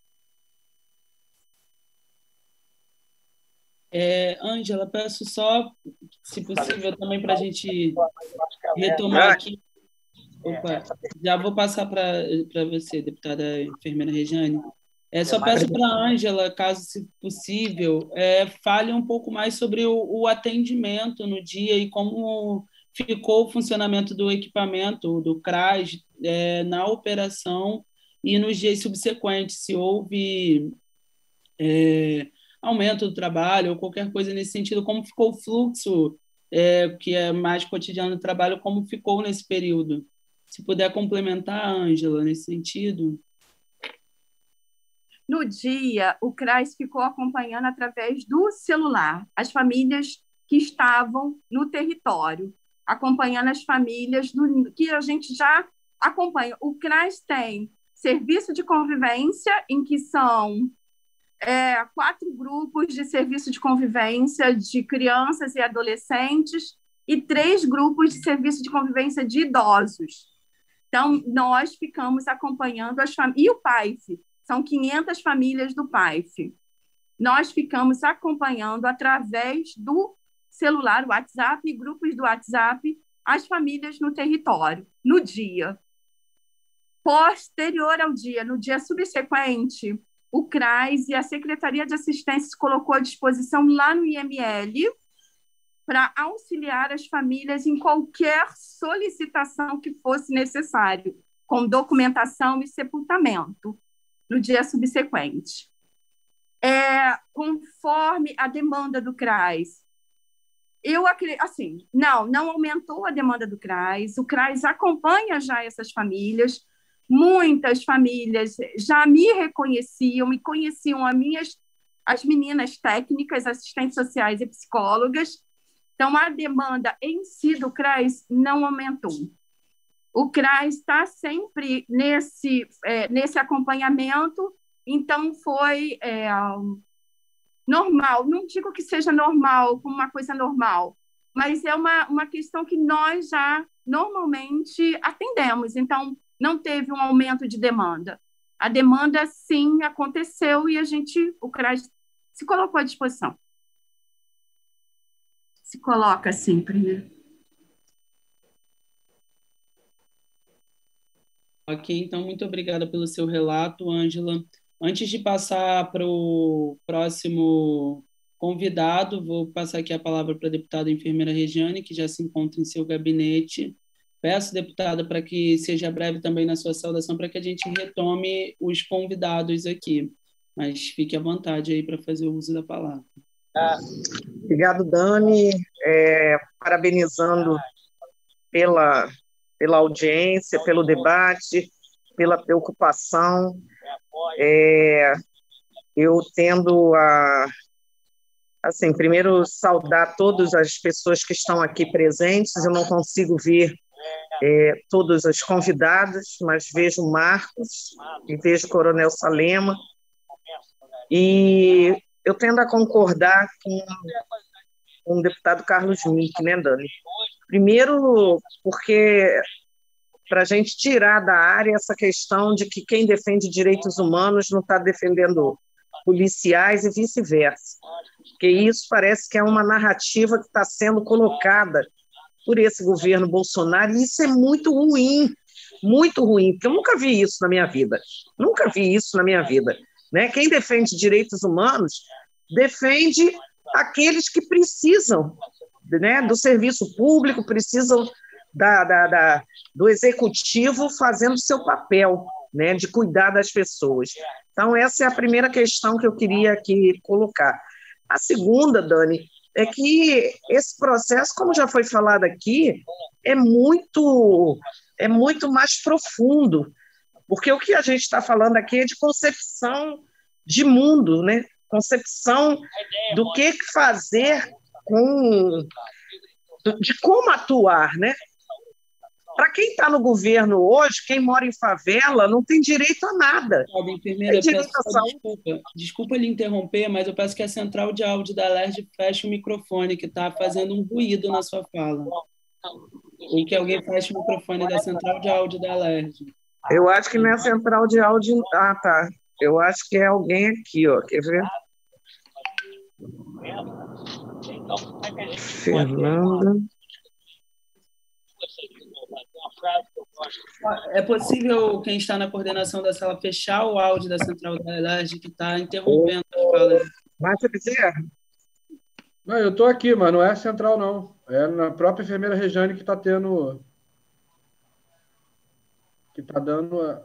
[SPEAKER 6] É, Ângela, peço só, se possível, também para a gente retomar aqui. Opa, já vou passar para você, deputada enfermeira Rejane. É, só peço para a Ângela, caso se possível, é, fale um pouco mais sobre o, o atendimento no dia e como ficou o funcionamento do equipamento, do CRAS, é, na operação e nos dias subsequentes, se houve é, aumento do trabalho ou qualquer coisa nesse sentido, como ficou o fluxo, é, que é mais cotidiano do trabalho, como ficou nesse período. Se puder complementar, Ângela, nesse sentido.
[SPEAKER 13] No dia, o CRAS ficou acompanhando através do celular as famílias que estavam no território, acompanhando as famílias do, que a gente já acompanha. O CRAS tem serviço de convivência, em que são é, quatro grupos de serviço de convivência de crianças e adolescentes e três grupos de serviço de convivência de idosos. Então, nós ficamos acompanhando as famílias. E o P A I F, são quinhentas famílias do P A I F. Nós ficamos acompanhando através do celular, WhatsApp e grupos do WhatsApp às famílias no território, no dia. Posterior ao dia, no dia subsequente, o CRAS e a Secretaria de Assistência se colocou à disposição lá no I M L para auxiliar as famílias em qualquer solicitação que fosse necessário, com documentação e sepultamento, no dia subsequente. É, conforme a demanda do CRAS, eu acredito, assim, não, não aumentou a demanda do CRAS, o CRAS acompanha já essas famílias, muitas famílias já me reconheciam e conheciam as minhas, as meninas técnicas, assistentes sociais e psicólogas, então a demanda em si do CRAS não aumentou. O CRAS está sempre nesse, é, nesse acompanhamento, então foi é, normal, não digo que seja normal, como uma coisa normal, mas é uma, uma questão que nós já normalmente atendemos, então não teve um aumento de demanda. A demanda, sim, aconteceu e a gente, o CRAS se colocou à disposição. Se coloca sempre, né?
[SPEAKER 6] Ok, então, muito obrigada pelo seu relato, Ângela. Antes de passar para o próximo convidado, vou passar aqui a palavra para a deputada enfermeira Regiane, que já se encontra em seu gabinete. Peço, deputada, para que seja breve também na sua saudação, para que a gente retome os convidados aqui. Mas fique à vontade aí para fazer o uso da palavra.
[SPEAKER 12] Obrigado, Dani. É, parabenizando pela, pela audiência, pelo debate, pela preocupação. É, eu tendo a, assim, primeiro saudar todas as pessoas que estão aqui presentes. Eu não consigo ver é, todos os convidados, mas vejo o Marcos e vejo o Coronel Salema. E eu tendo a concordar com, com o deputado Carlos Mink, né, Dani? Primeiro, porque para a gente tirar da área essa questão de que quem defende direitos humanos não está defendendo policiais e vice-versa. Porque isso parece que é uma narrativa que está sendo colocada por esse governo Bolsonaro, e isso é muito ruim, muito ruim, porque eu nunca vi isso na minha vida, nunca vi isso na minha vida. Né? Quem defende direitos humanos defende aqueles que precisam, né, do serviço público, precisam da, da, da, do executivo fazendo o seu papel, né, de cuidar das pessoas. Então, essa é a primeira questão que eu queria aqui colocar. A segunda, Dani, é que esse processo, como já foi falado aqui, é muito, é muito mais profundo, porque o que a gente está falando aqui é de concepção de mundo, né? Concepção do que fazer com, de como atuar, né? Para quem está no governo hoje, quem mora em favela não tem direito a nada.
[SPEAKER 6] Enfermeira, peço desculpa, desculpa lhe interromper, mas eu peço que a central de áudio da Alerj feche o microfone, que está fazendo um ruído na sua fala. E que alguém feche o microfone da central de áudio da Alerj.
[SPEAKER 12] Eu acho que não é a central de áudio. Ah, tá. Eu acho que é alguém aqui, ó. Quer ver? Fernanda.
[SPEAKER 6] É possível quem está na coordenação da sala fechar o áudio da central da Alerj, que está interrompendo as falas.
[SPEAKER 12] Márcia Bezerra?
[SPEAKER 14] Não, eu estou aqui, mas não é a central, não. É na própria enfermeira Regiane que está tendo... que está dando... A...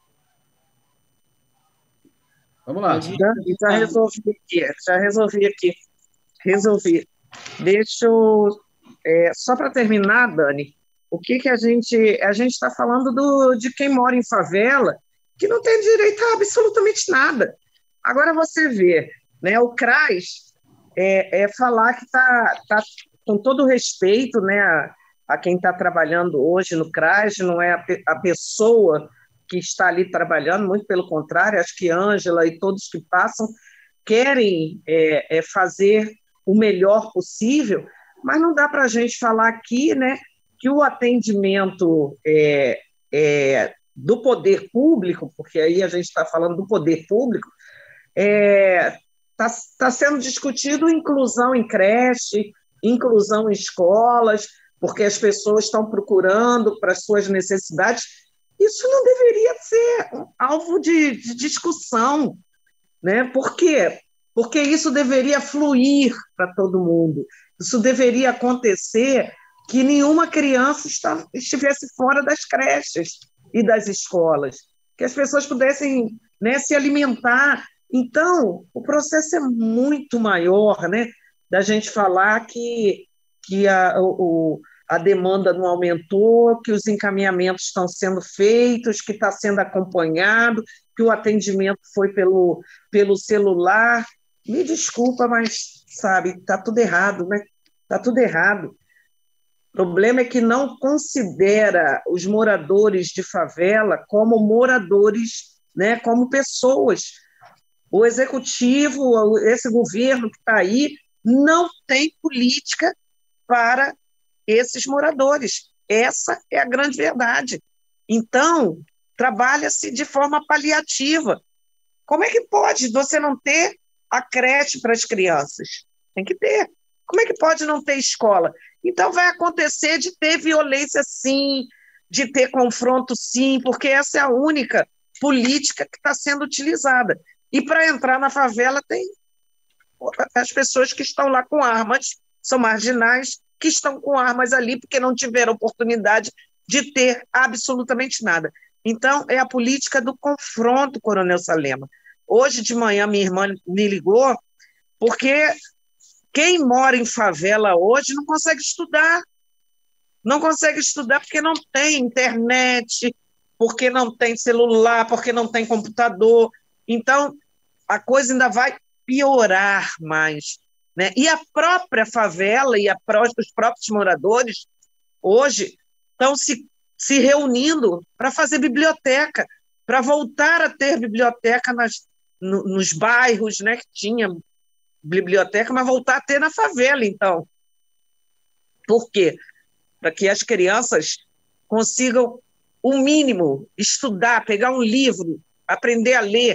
[SPEAKER 14] Vamos lá.
[SPEAKER 12] Já, já resolvi aqui, já resolvi aqui. Resolvi. Deixa eu... É, só para terminar, Dani, o que, que a gente... A gente está falando do, de quem mora em favela, que não tem direito a absolutamente nada. Agora você vê, né, o CRAS é, é falar que está, tá, com todo respeito, né, a, a quem está trabalhando hoje no CRAS, não é a, a pessoa que está ali trabalhando, muito pelo contrário, acho que Ângela e todos que passam querem é, é fazer o melhor possível, mas não dá para a gente falar aqui, né, que o atendimento é, é, do poder público, porque aí a gente está falando do poder público, está é, tá sendo discutido inclusão em creche, inclusão em escolas, porque as pessoas estão procurando para as suas necessidades. Isso não deveria ser alvo de, de discussão, né? Por quê? Porque isso deveria fluir para todo mundo. Isso deveria acontecer que nenhuma criança está, estivesse fora das creches e das escolas, que as pessoas pudessem, né, se alimentar. Então, o processo é muito maior, né, da gente falar que, que a, o, a demanda não aumentou, que os encaminhamentos estão sendo feitos, que está sendo acompanhado, que o atendimento foi pelo, pelo celular. Me desculpa, mas, sabe, está tudo errado, né? Está tudo errado. O problema é que não considera os moradores de favela como moradores, né, como pessoas. O executivo, esse governo que está aí, não tem política para esses moradores. Essa é a grande verdade. Então, trabalha-se de forma paliativa. Como é que pode você não ter a creche para as crianças? Tem que ter. Como é que pode não ter escola? Então, vai acontecer de ter violência, sim, de ter confronto, sim, porque essa é a única política que está sendo utilizada. E para entrar na favela, tem as pessoas que estão lá com armas, são marginais, que estão com armas ali porque não tiveram oportunidade de ter absolutamente nada. Então, é a política do confronto, Coronel Salema. Hoje de manhã, minha irmã me ligou, porque quem mora em favela hoje não consegue estudar. Não consegue estudar porque não tem internet, porque não tem celular, porque não tem computador. Então, a coisa ainda vai piorar mais, né? E a própria favela e a pró- os próprios moradores, hoje, estão se, se reunindo para fazer biblioteca, para voltar a ter biblioteca nas, no, nos bairros, né, que tinha biblioteca, mas voltar a ter na favela, então. Por quê? Para que as crianças consigam o mínimo, estudar, pegar um livro, aprender a ler,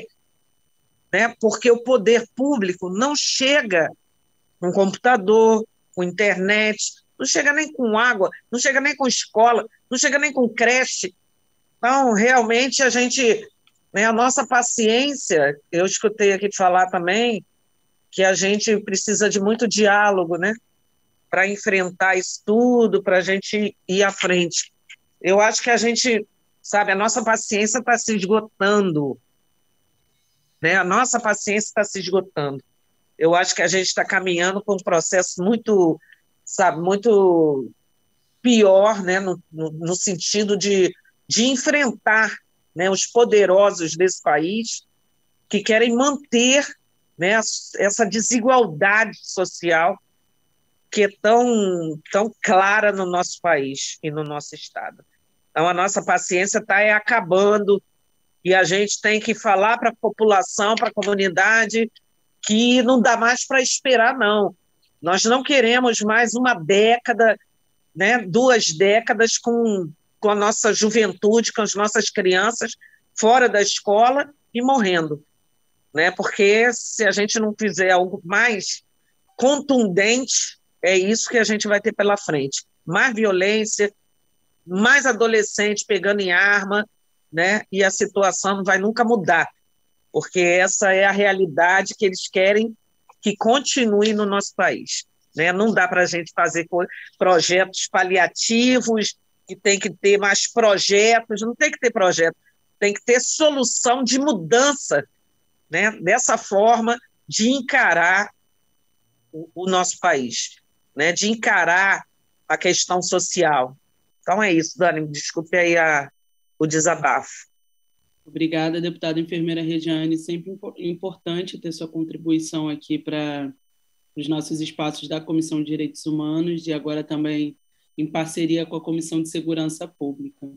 [SPEAKER 12] né? Porque o poder público não chega com computador, com internet, não chega nem com água, não chega nem com escola, não chega nem com creche. Então, realmente, a gente, né, a nossa paciência, eu escutei aqui falar também que a gente precisa de muito diálogo, né, para enfrentar isso tudo, para a gente ir à frente. Eu acho que a gente, sabe, a nossa paciência está se esgotando, né? A nossa paciência está se esgotando. Eu acho que a gente está caminhando por um processo muito, sabe, muito pior, né, no, no, no sentido de, de enfrentar, né, os poderosos desse país que querem manter, né, essa desigualdade social que é tão, tão clara no nosso país e no nosso estado. Então, a nossa paciência está acabando e a gente tem que falar para a população, para a comunidade, que não dá mais para esperar, não. Nós não queremos mais uma década, né, duas décadas com, com a nossa juventude, com as nossas crianças fora da escola e morrendo, né? Porque se a gente não fizer algo mais contundente, é isso que a gente vai ter pela frente. Mais violência, mais adolescente pegando em arma, né? E a situação não vai nunca mudar, porque essa é a realidade que eles querem que continue no nosso país, né? Não dá para a gente fazer projetos paliativos, que tem que ter mais projetos, não tem que ter projeto, tem que ter solução de mudança, né? Dessa forma de encarar o, o nosso país, né? De encarar a questão social. Então é isso, Dani, desculpe aí a, o desabafo.
[SPEAKER 6] Obrigada, deputada enfermeira Regiane. Sempre importante ter sua contribuição aqui para os nossos espaços da Comissão de Direitos Humanos e agora também em parceria com a Comissão de Segurança Pública.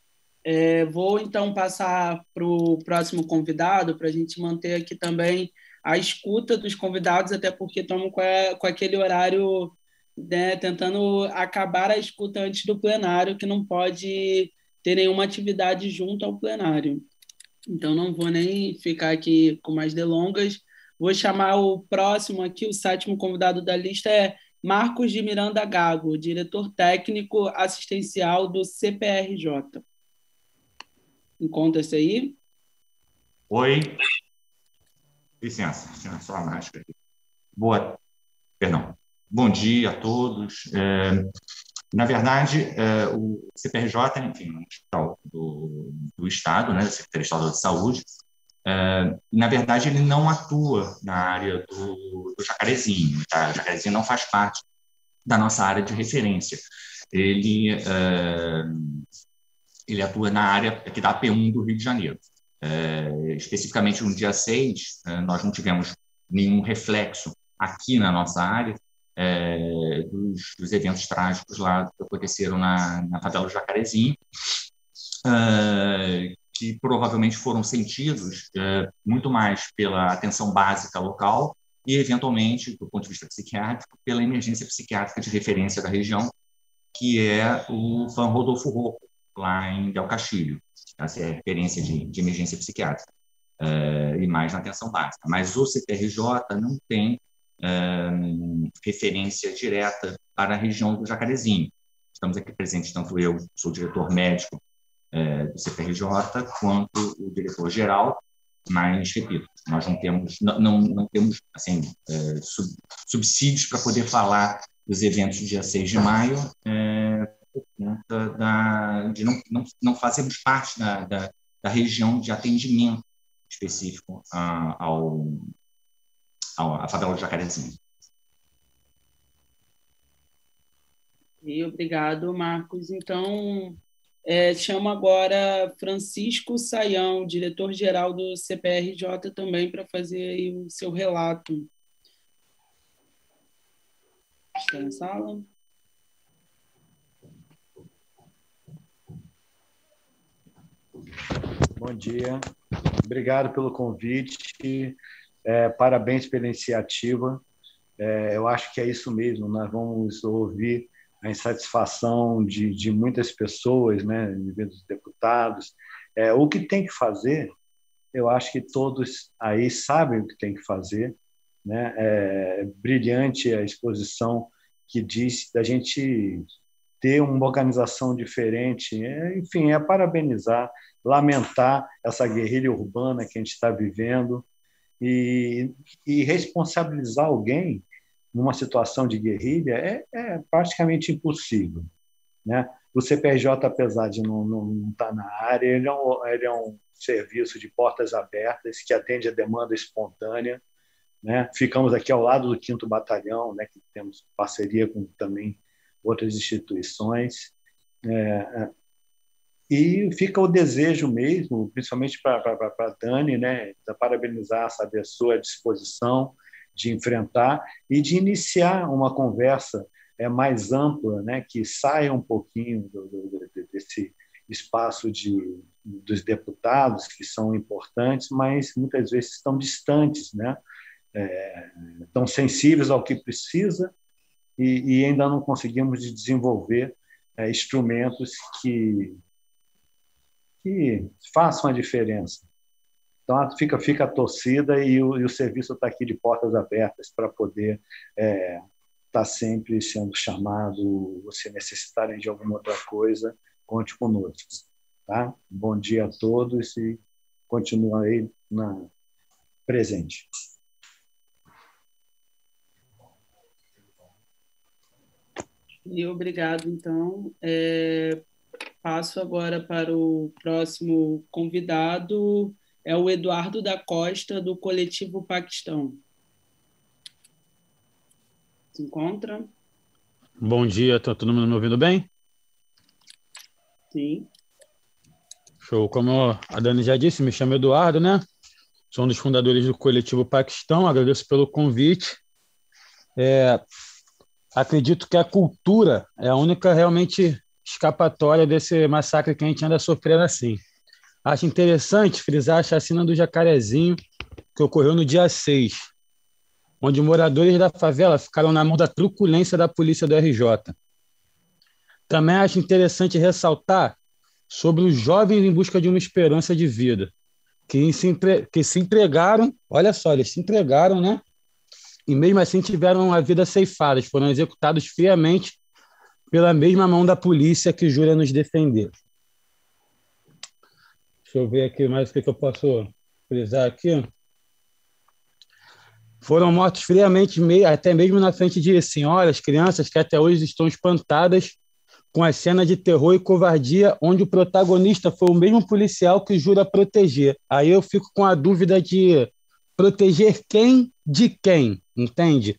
[SPEAKER 6] É, vou, então, passar para o próximo convidado, para a gente manter aqui também a escuta dos convidados, até porque estamos com, a, com aquele horário, né, tentando acabar a escuta antes do plenário, que não pode ter nenhuma atividade junto ao plenário. Então, não vou nem ficar aqui com mais delongas. Vou chamar o próximo aqui, o sétimo convidado da lista é Marcos de Miranda Gago, diretor técnico assistencial do C P R J. Encontra-se aí?
[SPEAKER 15] Oi. Licença, licença, só a máscara aqui. Boa, perdão. Bom dia a todos. É, na verdade, é, o C P R J, enfim, um hospital do, do Estado, né, da Secretaria Estadual de Saúde, é, na verdade, ele não atua na área do, do Jacarezinho. Tá? O Jacarezinho não faz parte da nossa área de referência. Ele, é, ele atua na área aqui da A P um do Rio de Janeiro. É, especificamente no dia seis, é, nós não tivemos nenhum reflexo aqui na nossa área é, dos, dos eventos trágicos lá que aconteceram na, na favela do Jacarezinho, é, que provavelmente foram sentidos é, muito mais pela atenção básica local e, eventualmente, do ponto de vista psiquiátrico, pela emergência psiquiátrica de referência da região, que é o F A M Rodolfo Rocco, lá em Del Castilho. Essa é a referência de, de emergência psiquiátrica, é, e mais na atenção básica. Mas o C P R J não tem é, referência direta para a região do Jacarezinho. Estamos aqui presentes, tanto eu, sou diretor médico é, do C P R J, quanto o diretor-geral, mas, repito, nós não temos, não, não, não temos assim, é, sub, subsídios para poder falar dos eventos do dia seis de maio, é, por conta da, de não, não, não fazermos parte da, da, da região de atendimento específico a, ao, ao, à favela do Jacarezinho.
[SPEAKER 6] E obrigado, Marcos. Então, é, chamo agora Francisco Saião, diretor-geral do C P R J, também para fazer aí o seu relato. Está na sala?
[SPEAKER 14] Bom dia, obrigado pelo convite, é, parabéns pela iniciativa. É, eu acho que é isso mesmo, nós vamos ouvir a insatisfação de, de muitas pessoas, né, dos deputados. É, o que tem que fazer, eu acho que todos aí sabem o que tem que fazer, né? É brilhante a exposição que diz da gente ter uma organização diferente, é, enfim, é parabenizar, lamentar essa guerrilha urbana que a gente está vivendo e, e responsabilizar alguém numa situação de guerrilha é, é praticamente impossível, né? O C P R J, apesar de não, não, não estar na área, ele é, um, ele é um serviço de portas abertas que atende a demanda espontânea, né? Ficamos aqui ao lado do quinto Batalhão, né, que temos parceria com também outras instituições, é, e fica o desejo mesmo, principalmente para a Dani, né, de parabenizar, sabe, a sua disposição de enfrentar e de iniciar uma conversa é, mais ampla, né, que saia um pouquinho do, do, desse espaço de, dos deputados, que são importantes, mas muitas vezes estão distantes, né, é, estão sensíveis ao que precisa e, e ainda não conseguimos desenvolver é, instrumentos que, que façam a diferença. Então, fica, fica a torcida e o, e o serviço está aqui de portas abertas para poder é, estar sempre sendo chamado, se necessitarem de alguma outra coisa, conte conosco. Tá? Bom dia a todos e continuem na presente.
[SPEAKER 6] E obrigado, então. É, passo agora para o próximo convidado, é o Eduardo da Costa, do Coletivo Paquistão. Se encontra?
[SPEAKER 16] Bom dia, está todo mundo me ouvindo bem?
[SPEAKER 6] Sim.
[SPEAKER 16] Show. Como a Dani já disse, me chamo Eduardo, né? Sou um dos fundadores do Coletivo Paquistão, agradeço pelo convite. É, acredito que a cultura é a única realmente escapatória desse massacre que a gente anda sofrendo assim. Acho interessante frisar a chacina do Jacarezinho, que ocorreu no dia seis, onde moradores da favela ficaram na mão da truculência da polícia do R J. Também acho interessante ressaltar sobre os jovens em busca de uma esperança de vida, que se, entre... que se entregaram, olha só, eles se entregaram, né, e mesmo assim tiveram a vida ceifadas, foram executados friamente pela mesma mão da polícia que jura nos defender. Deixa eu ver aqui mais o que eu posso frisar aqui. Foram mortos friamente, até mesmo na frente de senhoras, crianças que até hoje estão espantadas com a cena de terror e covardia, onde o protagonista foi o mesmo policial que jura proteger. Aí eu fico com a dúvida de proteger quem de quem, entende?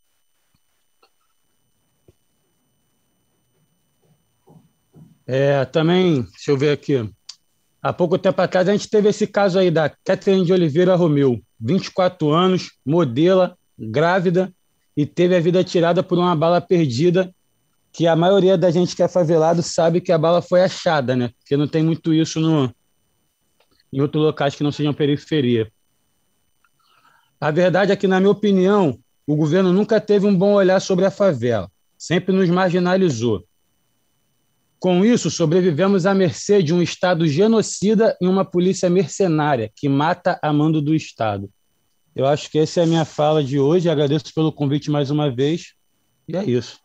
[SPEAKER 16] É, também, deixa eu ver aqui. Há pouco tempo atrás, a gente teve esse caso aí da Catherine de Oliveira Romeu, vinte e quatro anos, modelo, grávida, e teve a vida tirada por uma bala perdida, que a maioria da gente que é favelado sabe que a bala foi achada, né? Porque não tem muito isso no, em outros locais que não sejam periferia. A verdade é que, na minha opinião, o governo nunca teve um bom olhar sobre a favela, sempre nos marginalizou. Com isso, sobrevivemos à mercê de um Estado genocida e uma polícia mercenária que mata a mando do Estado. Eu acho que essa é a minha fala de hoje. Agradeço pelo convite mais uma vez. E é isso.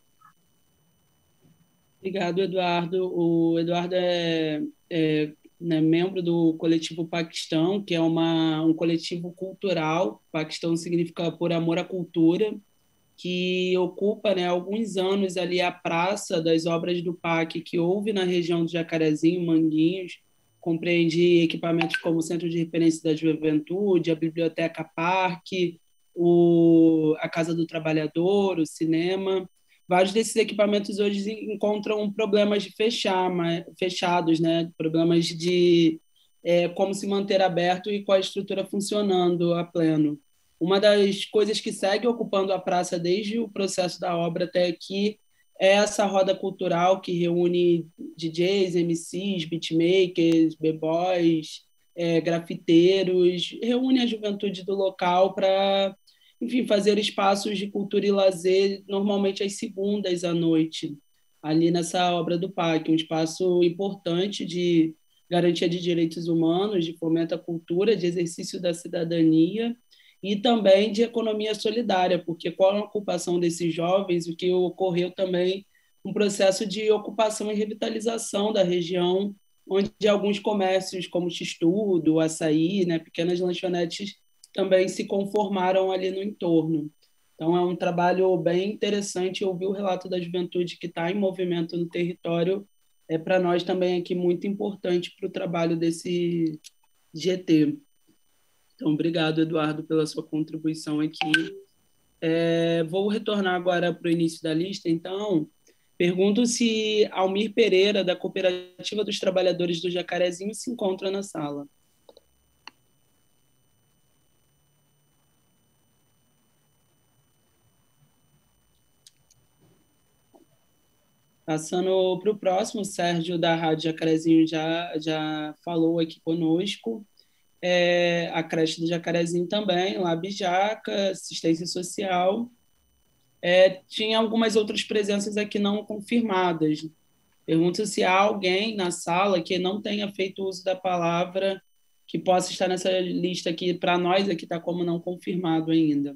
[SPEAKER 6] Obrigado, Eduardo. O Eduardo é, é né, membro do coletivo Paquistão, que é uma, um coletivo cultural. Paquistão significa por amor à cultura, que ocupa, né, alguns anos ali a praça das obras do P A C, que houve na região do Jacarezinho, Manguinhos, compreende equipamentos como o Centro de Referência da Juventude, a Biblioteca Parque, o, a Casa do Trabalhador, o cinema. Vários desses equipamentos hoje encontram problemas de fechar, mas, fechados, né, problemas de é, como se manter aberto e com a estrutura funcionando a pleno. Uma das coisas que segue ocupando a praça desde o processo da obra até aqui é essa roda cultural que reúne D Js, M Cs, beatmakers, b-boys, é, grafiteiros, reúne a juventude do local para, enfim, fazer espaços de cultura e lazer, normalmente às segundas à noite, ali nessa obra do P A C, um espaço importante de garantia de direitos humanos, de fomento à cultura, de exercício da cidadania, e também de economia solidária, porque com a ocupação desses jovens, o que ocorreu também um processo de ocupação e revitalização da região, onde alguns comércios como X-Tudo, Açaí, né, pequenas lanchonetes, também se conformaram ali no entorno. Então, é um trabalho bem interessante ouvir o relato da juventude que está em movimento no território, é para nós também aqui muito importante para o trabalho desse G T. Então, obrigado, Eduardo, pela sua contribuição aqui. É, vou retornar agora para o início da lista. Então, pergunto se Almir Pereira, da Cooperativa dos Trabalhadores do Jacarezinho, se encontra na sala. Passando para o próximo, o Sérgio, da Rádio Jacarezinho, já, já falou aqui conosco. É, a creche do Jacarezinho também, Lab Jaca, assistência social. É, tinha algumas outras presenças aqui não confirmadas. Pergunto se há alguém na sala que não tenha feito uso da palavra que possa estar nessa lista aqui, para nós aqui está como não confirmado ainda.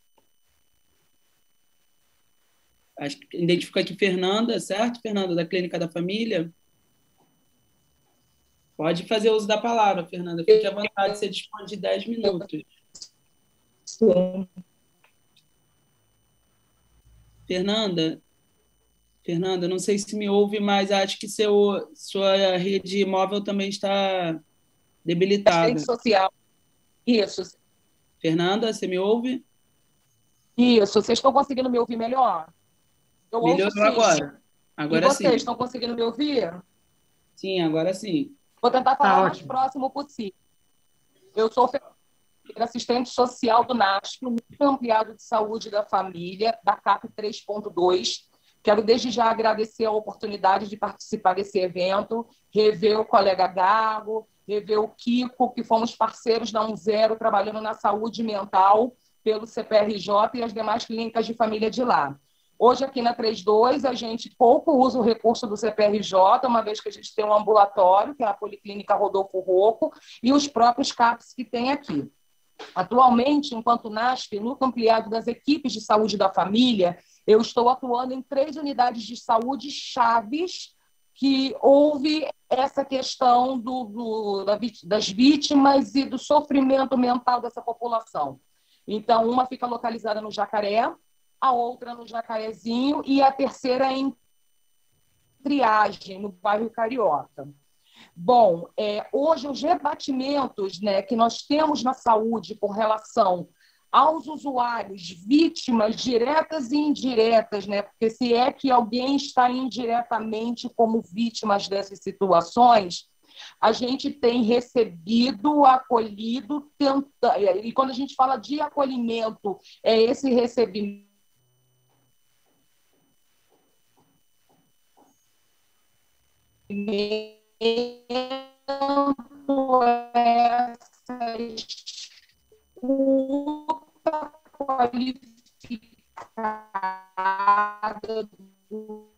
[SPEAKER 6] Acho que identifico aqui Fernanda, certo? Fernanda, da Clínica da Família. Pode fazer uso da palavra, Fernanda. Fique à vontade, você dispõe de dez minutos.
[SPEAKER 17] Sim.
[SPEAKER 6] Fernanda, Fernanda, não sei se me ouve, mas acho que seu, sua rede móvel também está debilitada.
[SPEAKER 17] Rede social. Isso.
[SPEAKER 6] Fernanda, você me ouve?
[SPEAKER 17] Isso. Vocês estão conseguindo me ouvir melhor? Eu
[SPEAKER 6] Melhorou
[SPEAKER 17] ouço, sim.
[SPEAKER 6] agora. Agora
[SPEAKER 17] e vocês
[SPEAKER 6] sim.
[SPEAKER 17] estão conseguindo me ouvir?
[SPEAKER 6] Sim, agora sim.
[SPEAKER 17] Vou tentar falar
[SPEAKER 6] Tá
[SPEAKER 17] o mais
[SPEAKER 6] ótimo.
[SPEAKER 17] próximo possível. Eu sou assistente social do NASP, o Núcleo Ampliado de Saúde da Família, da C A P três ponto dois. Quero desde já agradecer a oportunidade de participar desse evento, rever o colega Gago, rever o Kiko, que fomos parceiros da Um Zero, trabalhando na saúde mental pelo C P R J e as demais clínicas de família de lá. Hoje, aqui na três dois, a gente pouco usa o recurso do C P R J, uma vez que a gente tem um ambulatório, que é a Policlínica Rodolfo Rocco, e os próprios C A Ps que tem aqui. Atualmente, enquanto NASP, Núcleo Ampliado das Equipes de Saúde da Família, eu estou atuando em três unidades de saúde chaves que houve essa questão do, do, das vítimas e do sofrimento mental dessa população. Então, uma fica localizada no Jacaré, a outra no Jacarezinho e a terceira em Triagem, no bairro Carioca. Bom, é, hoje os rebatimentos, né, que nós temos na saúde com relação aos usuários, vítimas diretas e indiretas, né, porque se é que alguém está indiretamente como vítimas dessas situações, a gente tem recebido, acolhido, tenta, e quando a gente fala de acolhimento, é esse recebimento essa escuta qualificada do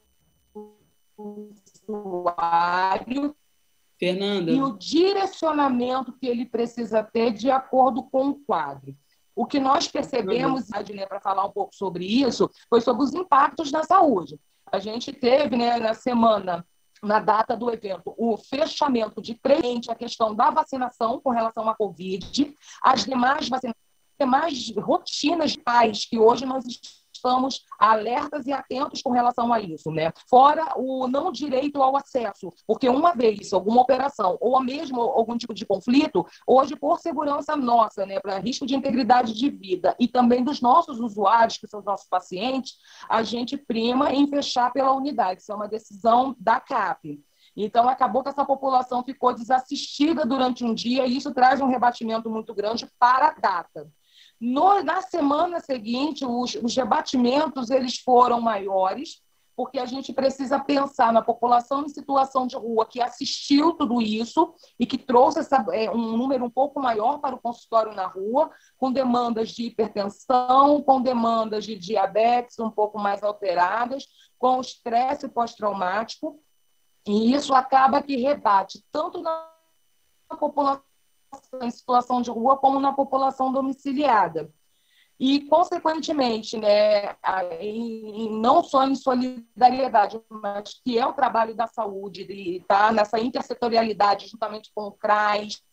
[SPEAKER 17] usuário,
[SPEAKER 6] Fernanda,
[SPEAKER 17] e o direcionamento que ele precisa ter de acordo com o quadro. O que nós percebemos, né, para falar um pouco sobre isso, foi sobre os impactos na saúde. A gente teve, né, na semana, na data do evento, o fechamento de três, a questão da vacinação com relação à Covid, as demais vacinações, demais rotinas de paz que hoje nós estamos alertas e atentos com relação a isso, né? Fora o não direito ao acesso, porque uma vez alguma operação ou mesmo algum tipo de conflito, hoje por segurança nossa, né, para risco de integridade de vida e também dos nossos usuários, que são os nossos pacientes, a gente prima em fechar pela unidade. Isso é uma decisão da C A P. Então, acabou que essa população ficou desassistida durante um dia e isso traz um rebatimento muito grande para a data. No, na semana seguinte, os, os rebatimentos eles foram maiores, porque a gente precisa pensar na população em situação de rua que assistiu tudo isso e que trouxe essa, é, um número um pouco maior para o consultório na rua, com demandas de hipertensão, com demandas de diabetes um pouco mais alteradas, com estresse pós-traumático, e isso acaba que rebate tanto na população em situação de rua como na população domiciliada. E, consequentemente, né, em, não só em solidariedade, mas que é o trabalho da saúde, de estar nessa intersetorialidade juntamente com o CRAS,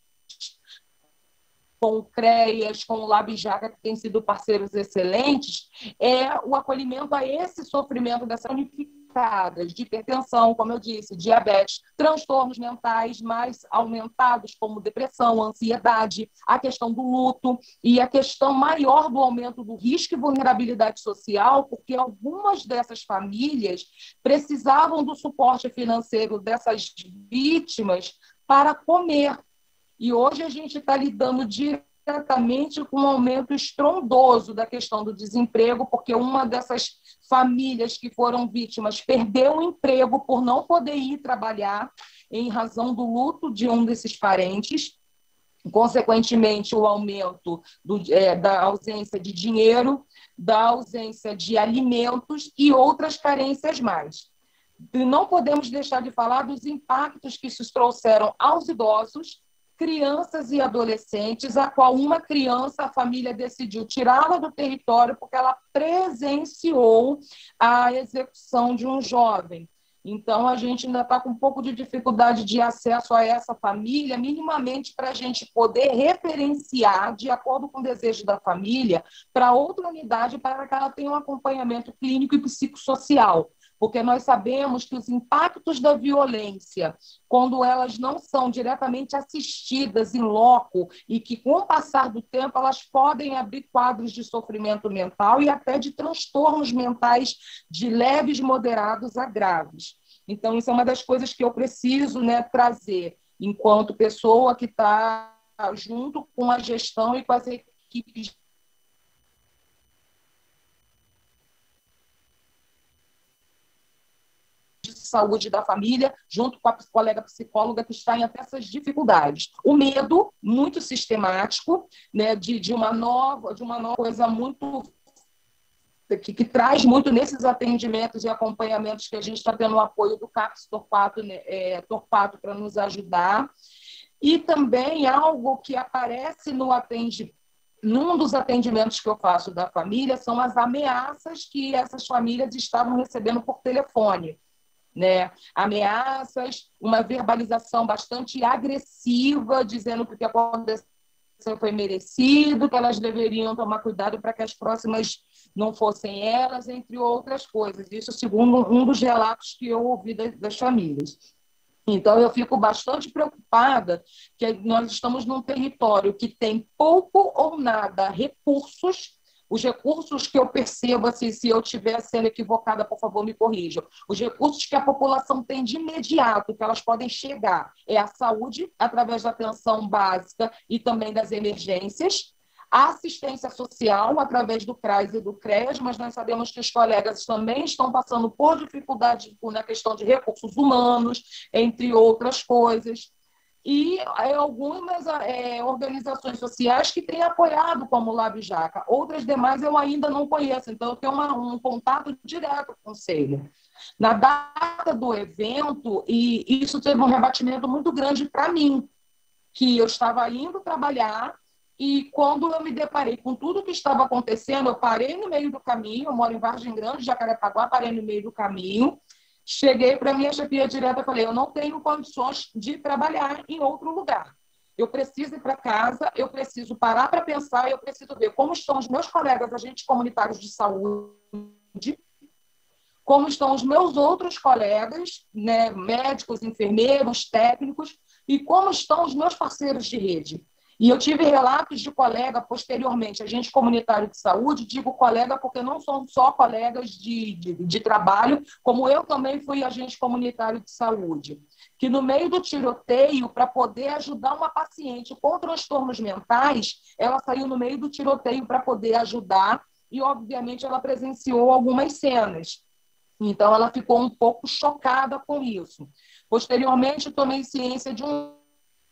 [SPEAKER 17] com o CREAS, com o LabJaca, que têm sido parceiros excelentes, é o acolhimento a esse sofrimento dessa unificação de hipertensão, como eu disse, diabetes, transtornos mentais mais aumentados, como depressão, ansiedade, a questão do luto e a questão maior do aumento do risco e vulnerabilidade social, porque algumas dessas famílias precisavam do suporte financeiro dessas vítimas para comer. E hoje a gente está lidando diretamente com um aumento estrondoso da questão do desemprego, porque uma dessas famílias que foram vítimas perdeu o emprego por não poder ir trabalhar em razão do luto de um desses parentes, consequentemente o aumento do, é, da ausência de dinheiro, da ausência de alimentos e outras carências mais. E não podemos deixar de falar dos impactos que isso trouxeram aos idosos, crianças e adolescentes, a qual uma criança, a família decidiu tirá-la do território porque ela presenciou a execução de um jovem. Então, a gente ainda está com um pouco de dificuldade de acesso a essa família, minimamente para a gente poder referenciar, de acordo com o desejo da família, para outra unidade, para que ela tenha um acompanhamento clínico e psicossocial. Porque nós sabemos que os impactos da violência, quando elas não são diretamente assistidas em loco e que, com o passar do tempo, elas podem abrir quadros de sofrimento mental e até de transtornos mentais de leves, moderados a graves. Então, isso é uma das coisas que eu preciso, né, trazer enquanto pessoa que está junto com a gestão e com as equipes de saúde da família, junto com a colega psicóloga que está em até essas dificuldades. O medo, muito sistemático, né, de, de, uma nova, de uma nova coisa muito... Que, que traz muito nesses atendimentos e acompanhamentos que a gente está tendo o apoio do CAPS Torquato, né, é, Torquato para nos ajudar. E também algo que aparece no atendimento, num dos atendimentos que eu faço da família, são as ameaças que essas famílias estavam recebendo por telefone, né? Ameaças, uma verbalização bastante agressiva, dizendo que o que aconteceu foi merecido, que elas deveriam tomar cuidado para que as próximas não fossem elas, entre outras coisas. Isso segundo um dos relatos que eu ouvi das famílias. Então, eu fico bastante preocupada que nós estamos num território que tem pouco ou nada recursos. Os recursos que eu percebo, assim, se eu estiver sendo equivocada, por favor, me corrijam. Os recursos que a população tem de imediato, que elas podem chegar, é a saúde, através da atenção básica e também das emergências, a assistência social, através do CRAS e do CREAS, mas nós sabemos que os colegas também estão passando por dificuldade na questão de recursos humanos, entre outras coisas. E é, algumas é, organizações sociais que têm apoiado, como o Lab Jaca. Outras demais eu ainda não conheço, então eu tenho uma, um contato direto com o conselho. Na data do evento, e isso teve um rebatimento muito grande para mim, que eu estava indo trabalhar e quando eu me deparei com tudo que estava acontecendo, eu parei no meio do caminho, eu moro em Vargem Grande, Jacarepaguá, parei no meio do caminho, cheguei para a minha chefia direta e falei, eu não tenho condições de trabalhar em outro lugar. Eu preciso ir para casa, eu preciso parar para pensar, eu preciso ver como estão os meus colegas agentes comunitários de saúde, como estão os meus outros colegas, né, médicos, enfermeiros, técnicos, e como estão os meus parceiros de rede. E eu tive relatos de colega, posteriormente, agente comunitário de saúde, digo colega porque não são só colegas de, de, de trabalho, como eu também fui agente comunitário de saúde, que no meio do tiroteio, para poder ajudar uma paciente com transtornos mentais, ela saiu no meio do tiroteio para poder ajudar e, obviamente, ela presenciou algumas cenas. Então, ela ficou um pouco chocada com isso. Posteriormente, tomei ciência de um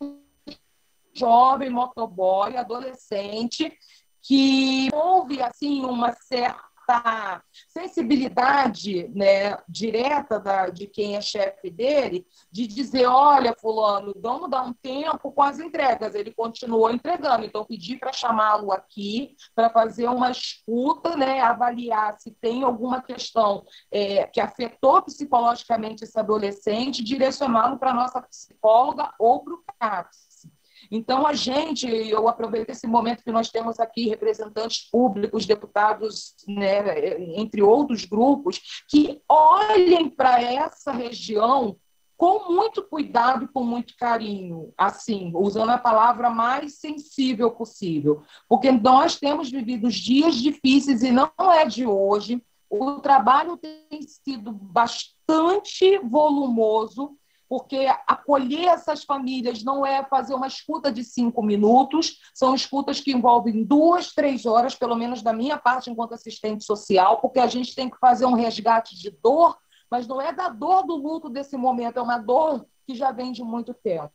[SPEAKER 17] jovem motoboy, adolescente, que houve assim, uma certa sensibilidade, né, direta da, de quem é chefe dele, de dizer, olha, fulano, vamos dar um tempo com as entregas. Ele continuou entregando, então pedi para chamá-lo aqui para fazer uma escuta, né, avaliar se tem alguma questão é, que afetou psicologicamente esse adolescente, direcioná-lo para a nossa psicóloga ou para o CAPS. Então, a gente, eu aproveito esse momento que nós temos aqui representantes públicos, deputados, né, entre outros grupos, que olhem para essa região com muito cuidado e com muito carinho, assim, usando a palavra mais sensível possível, porque nós temos vivido dias difíceis e não é de hoje. O trabalho tem sido bastante volumoso, porque acolher essas famílias não é fazer uma escuta de cinco minutos, são escutas que envolvem duas, três horas, pelo menos da minha parte, enquanto assistente social, porque a gente tem que fazer um resgate de dor, mas não é da dor do luto desse momento, é uma dor que já vem de muito tempo.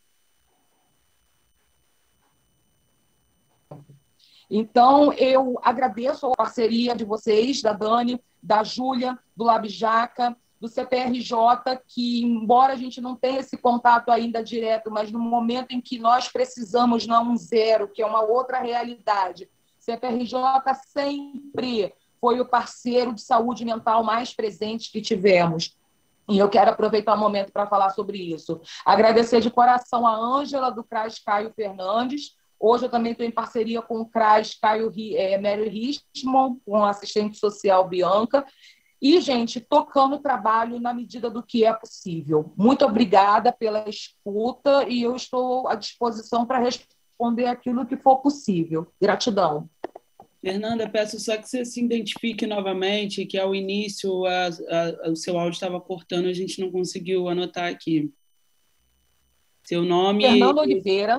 [SPEAKER 17] Então, eu agradeço a parceria de vocês, da Dani, da Júlia, do Lab Jaca, do C P R J, que, embora a gente não tenha esse contato ainda direto, mas no momento em que nós precisamos na um zero, que é uma outra realidade, C P R J sempre foi o parceiro de saúde mental mais presente que tivemos. E eu quero aproveitar o momento para falar sobre isso. Agradecer de coração a Ângela, do CRAS Caio Fernandes. Hoje eu também estou em parceria com o CRAS Caio é, Mary Richmond, com a assistente social Bianca. E, gente, tocando o trabalho na medida do que é possível. Muito obrigada pela escuta e eu estou à disposição para responder aquilo que for possível. Gratidão.
[SPEAKER 6] Fernanda, peço só que você se identifique novamente, que ao início a, a, o seu áudio estava cortando, a gente não conseguiu anotar aqui. Seu nome...
[SPEAKER 17] Fernanda Oliveira,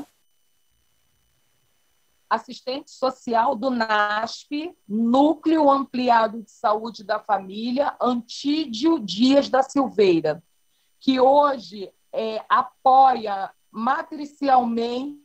[SPEAKER 17] assistente social do NASP, Núcleo Ampliado de Saúde da Família, Antídio Dias da Silveira, que hoje é, apoia matricialmente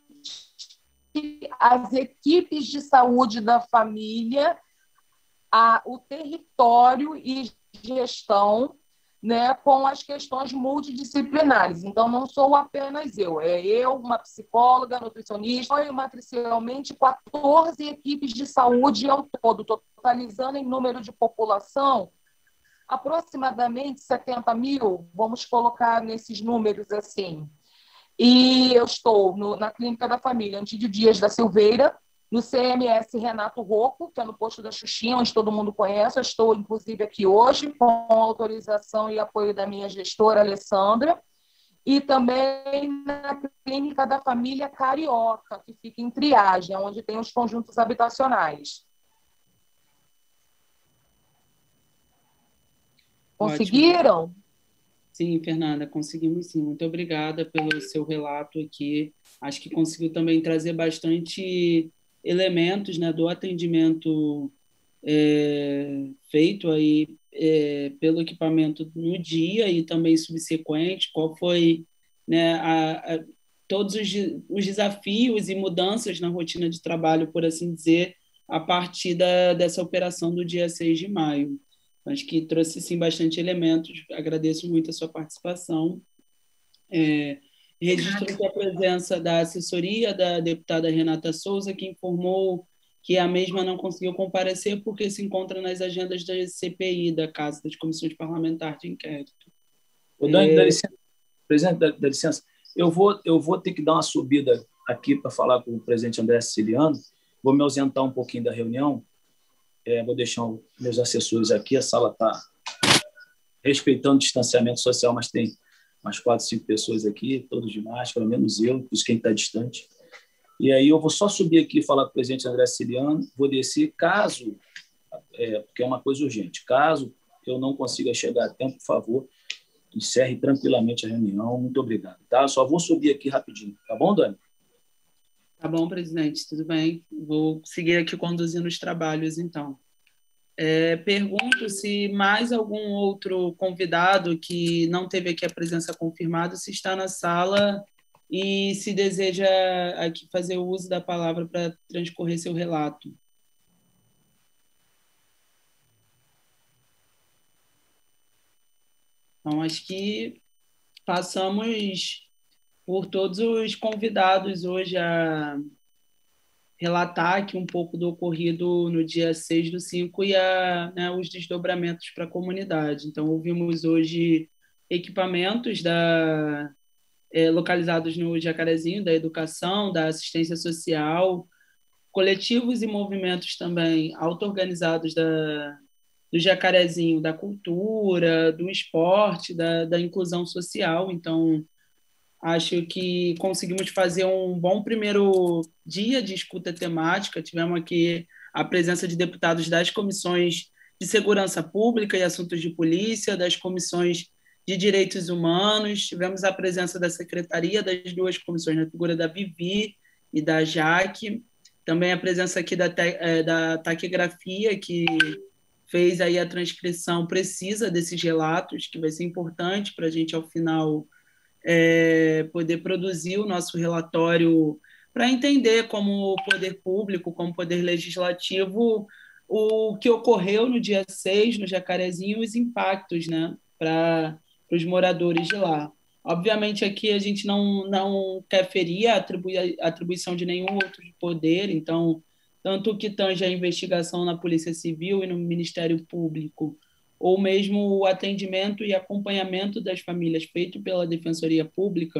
[SPEAKER 17] as equipes de saúde da família, a, o território e gestão né, com as questões multidisciplinares. Então, não sou apenas eu, é eu, uma psicóloga, nutricionista, e matricialmente quatorze equipes de saúde ao todo, totalizando em número de população aproximadamente setenta mil, vamos colocar nesses números assim. E eu estou no, na Clínica da Família Antídio Dias da Silveira, no C M S Renato Rocco, que é no posto da Xuxinha, onde todo mundo conhece. Eu estou, inclusive, aqui hoje, com autorização e apoio da minha gestora, Alessandra, e também na Clínica da Família Carioca, que fica em Triagem, onde tem os conjuntos habitacionais. Conseguiram?
[SPEAKER 6] Ótimo. Sim, Fernanda, conseguimos sim. Muito obrigada pelo seu relato aqui. Acho que conseguiu também trazer bastante elementos, né, do atendimento é, feito aí é, pelo equipamento no dia e também subsequente, qual foi, né, a, a, todos os, os desafios e mudanças na rotina de trabalho, por assim dizer, a partir da, dessa operação do dia seis de maio. Acho que trouxe, sim, bastante elementos. Agradeço muito a sua participação. É, registro aqui a presença da assessoria da deputada Renata Souza, que informou que a mesma não conseguiu comparecer porque se encontra nas agendas da C P I, da Casa das Comissões Parlamentares de Inquérito.
[SPEAKER 1] Ô, Dani, é... dá licença, presidente, dá, dá licença. Eu vou, eu vou ter que dar uma subida aqui para falar com o presidente André Siciliano. Vou me ausentar um pouquinho da reunião. É, vou deixar os meus assessores aqui. A sala está respeitando o distanciamento social, mas tem umas quatro, cinco pessoas aqui, todos de máscara, menos eu, por isso quem está distante. E aí eu vou só subir aqui e falar com o presidente André Siciliano, vou descer, caso, é, porque é uma coisa urgente, caso eu não consiga chegar a tempo, por favor, encerre tranquilamente a reunião. Muito obrigado. Tá? Só vou subir aqui rapidinho. Tá bom, Dani?
[SPEAKER 6] Tá bom, presidente, tudo bem. Vou seguir aqui conduzindo os trabalhos, então. É, pergunto se mais algum outro convidado que não teve aqui a presença confirmada, se está na sala e se deseja aqui fazer o uso da palavra para transcorrer seu relato. Então, acho que passamos por todos os convidados hoje a relatar aqui um pouco do ocorrido no dia seis do cinco e a, né, os desdobramentos para a comunidade. Então, ouvimos hoje equipamentos da, é, localizados no Jacarezinho, da educação, da assistência social, coletivos e movimentos também auto-organizados da, do Jacarezinho, da cultura, do esporte, da, da inclusão social. Então, acho que conseguimos fazer um bom primeiro dia de escuta temática. Tivemos aqui a presença de deputados das comissões de Segurança Pública e Assuntos de Polícia, das comissões de Direitos Humanos, tivemos a presença da Secretaria das duas comissões, na figura da Vivi e da Jaque, também a presença aqui da, da taquigrafia, que fez aí a transcrição precisa desses relatos, que vai ser importante para a gente, ao final, É, poder produzir o nosso relatório para entender como poder público, como poder legislativo, o que ocorreu no dia seis, no Jacarezinho, os impactos, né, para os moradores de lá. Obviamente, aqui a gente não, não quer ferir a, atribui, a atribuição de nenhum outro poder, então, tanto o que tange a investigação na Polícia Civil e no Ministério Público, ou mesmo o atendimento e acompanhamento das famílias feito pela Defensoria Pública,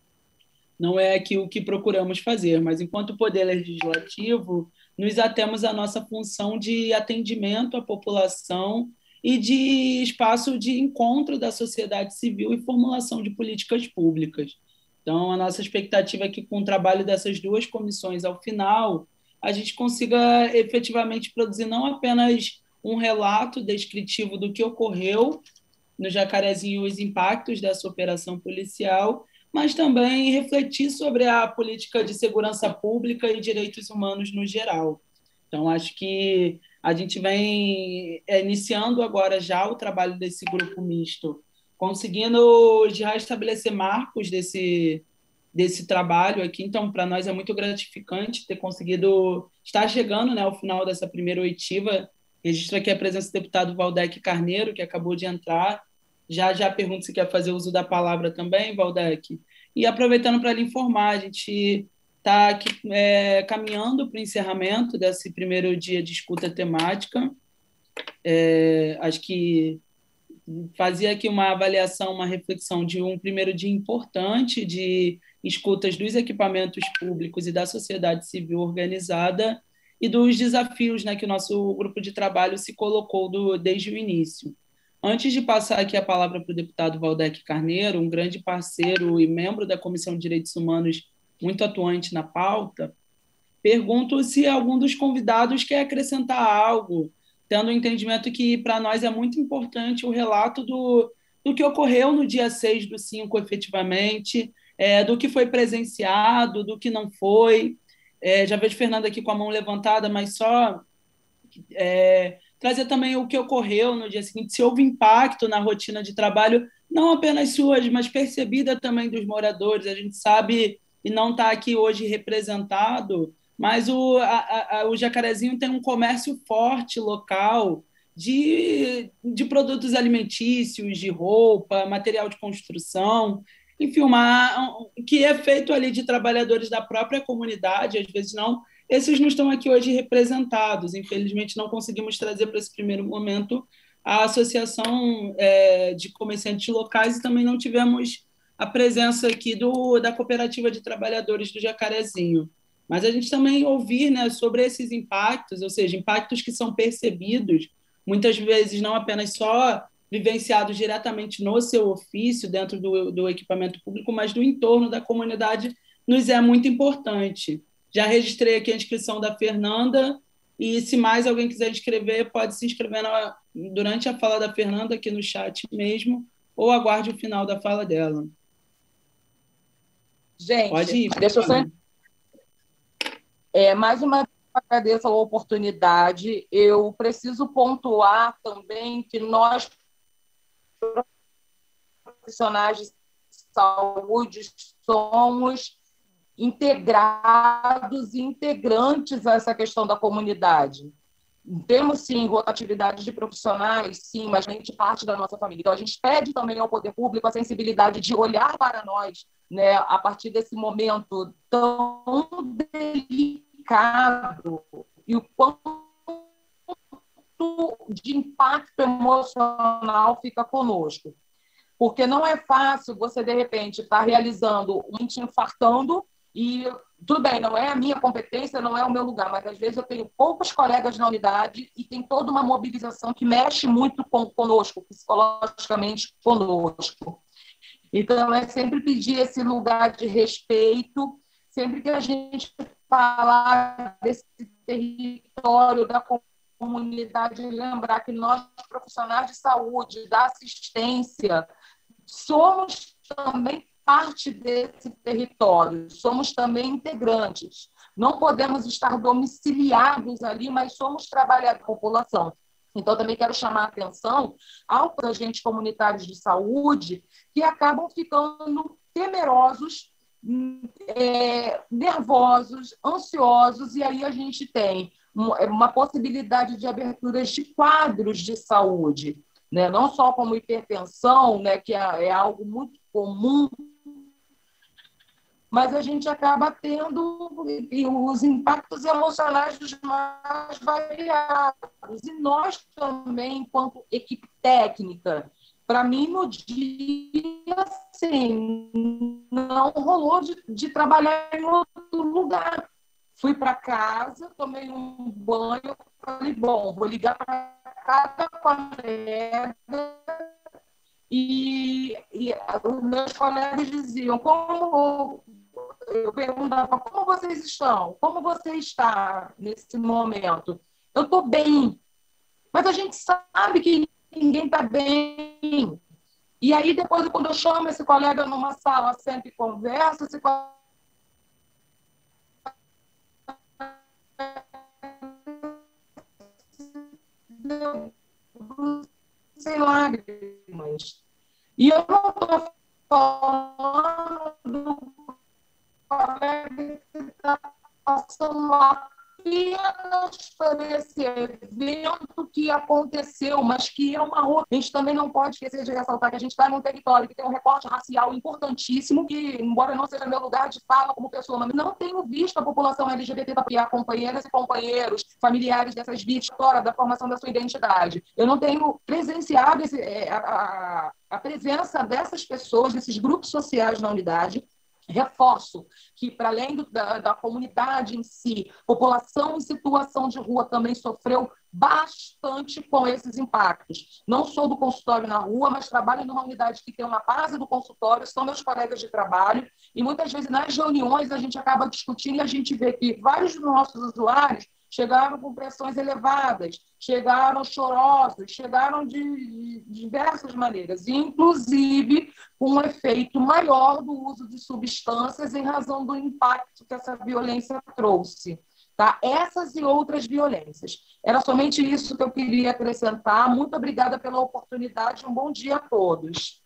[SPEAKER 6] não é aqui o que procuramos fazer, mas, enquanto Poder Legislativo, nos atemos à nossa função de atendimento à população e de espaço de encontro da sociedade civil e formulação de políticas públicas. Então, a nossa expectativa é que, com o trabalho dessas duas comissões, ao final, a gente consiga efetivamente produzir não apenas um relato descritivo do que ocorreu no Jacarezinho e os impactos dessa operação policial, mas também refletir sobre a política de segurança pública e direitos humanos no geral. Então, acho que a gente vem iniciando agora já o trabalho desse grupo misto, conseguindo já estabelecer marcos desse, desse trabalho aqui. Então, para nós é muito gratificante ter conseguido estar chegando, né, ao final dessa primeira oitiva. Registro aqui a presença do deputado Valdec Carneiro, que acabou de entrar, Já já pergunto se quer fazer uso da palavra também, Valdec. E aproveitando para lhe informar, a gente está aqui é, caminhando para o encerramento desse primeiro dia de escuta temática. É, acho que fazia aqui uma avaliação, uma reflexão de um primeiro dia importante de escutas dos equipamentos públicos e da sociedade civil organizada e dos desafios, né, que o nosso grupo de trabalho se colocou do, desde o início. Antes de passar aqui a palavra para o deputado Valdec Carneiro, um grande parceiro e membro da Comissão de Direitos Humanos muito atuante na pauta, pergunto se algum dos convidados quer acrescentar algo, tendo o entendimento que, para nós, é muito importante o relato do, do que ocorreu no dia seis do cinco, efetivamente, é, do que foi presenciado, do que não foi. É, já vejo Fernanda aqui com a mão levantada, mas só é, trazer também o que ocorreu no dia seguinte, se houve impacto na rotina de trabalho, não apenas suas, mas percebida também dos moradores. A gente sabe, e não está aqui hoje representado, mas o, a, a, o Jacarezinho tem um comércio forte local de, de produtos alimentícios, de roupa, material de construção, enfim, uma, que é feito ali de trabalhadores da própria comunidade, às vezes não. Esses não estão aqui hoje representados, infelizmente não conseguimos trazer para esse primeiro momento a Associação é, de Comerciantes Locais e também não tivemos a presença aqui do, da Cooperativa de Trabalhadores do Jacarezinho. Mas a gente também ouvir, né, sobre esses impactos, ou seja, impactos que são percebidos, muitas vezes não apenas só vivenciados diretamente no seu ofício, dentro do, do equipamento público, mas do entorno da comunidade, nos é muito importante. Já registrei aqui a inscrição da Fernanda, e se mais alguém quiser inscrever, pode se inscrever na, durante a fala da Fernanda, aqui no chat mesmo, ou aguarde o final da fala dela.
[SPEAKER 17] Gente,
[SPEAKER 6] pode ir,
[SPEAKER 17] deixa eu só... É, mais uma vez, agradeço a oportunidade. Eu preciso pontuar também que nós, profissionais de saúde, somos integrados e integrantes a essa questão da comunidade. Temos, sim, rotatividade de profissionais, sim, mas a gente parte da nossa família. Então, a gente pede também ao poder público a sensibilidade de olhar para nós, né, a partir desse momento tão delicado e o quanto de impacto emocional fica conosco. Porque não é fácil você, de repente, estar realizando um infartando e, tudo bem, não é a minha competência, não é o meu lugar, mas às vezes eu tenho poucos colegas na unidade e tem toda uma mobilização que mexe muito com, conosco, psicologicamente conosco. Então, é sempre pedir esse lugar de respeito, sempre que a gente falar desse território da comunidade, lembrar que nós, profissionais de saúde, da assistência, somos também parte desse território, somos também integrantes. Não podemos estar domiciliados ali, mas somos trabalhadores da população. Então, também quero chamar a atenção aos agentes comunitários de saúde que acabam ficando temerosos, é, nervosos, ansiosos, e aí a gente tem uma possibilidade de aberturas de quadros de saúde, né? Não só como hipertensão, né, que é, é algo muito comum, mas a gente acaba tendo os impactos emocionais dos mais variados. E nós também, enquanto equipe técnica, para mim, no dia, assim, não rolou de, de trabalhar em outro lugar. Fui para casa, tomei um banho, falei, bom, vou ligar para cada colega. E, e os meus colegas diziam, como... Eu perguntava, como vocês estão? Como você está nesse momento? Eu estou bem. Mas a gente sabe que ninguém está bem. E aí, depois, quando eu chamo esse colega numa sala, sempre conversa, esse colega... sem lágrimas. E eu não estou falando do colega que está passando um apenas para esse evento que aconteceu, mas que é uma outra. A gente também não pode esquecer de ressaltar que a gente está num território que tem um recorte racial importantíssimo, que, embora não seja meu lugar de fala como pessoa, mas não tenho visto a população L G B T apoiar companheiras e companheiros, familiares dessas vítimas fora da formação da sua identidade. Eu não tenho presenciado esse, a, a, a presença dessas pessoas, desses grupos sociais na unidade. Reforço que, para além do, da, da comunidade em si, população em situação de rua também sofreu bastante com esses impactos. Não sou do consultório na rua, mas trabalho numa unidade que tem uma base do consultório, são meus colegas de trabalho, e muitas vezes nas reuniões a gente acaba discutindo e a gente vê que vários dos nossos usuários chegaram com pressões elevadas, chegaram chorosos, chegaram de, de diversas maneiras, inclusive com um efeito maior do uso de substâncias em razão do impacto que essa violência trouxe. Tá? Essas e outras violências. Era somente isso que eu queria acrescentar. Muito obrigada pela oportunidade. Um bom dia a todos.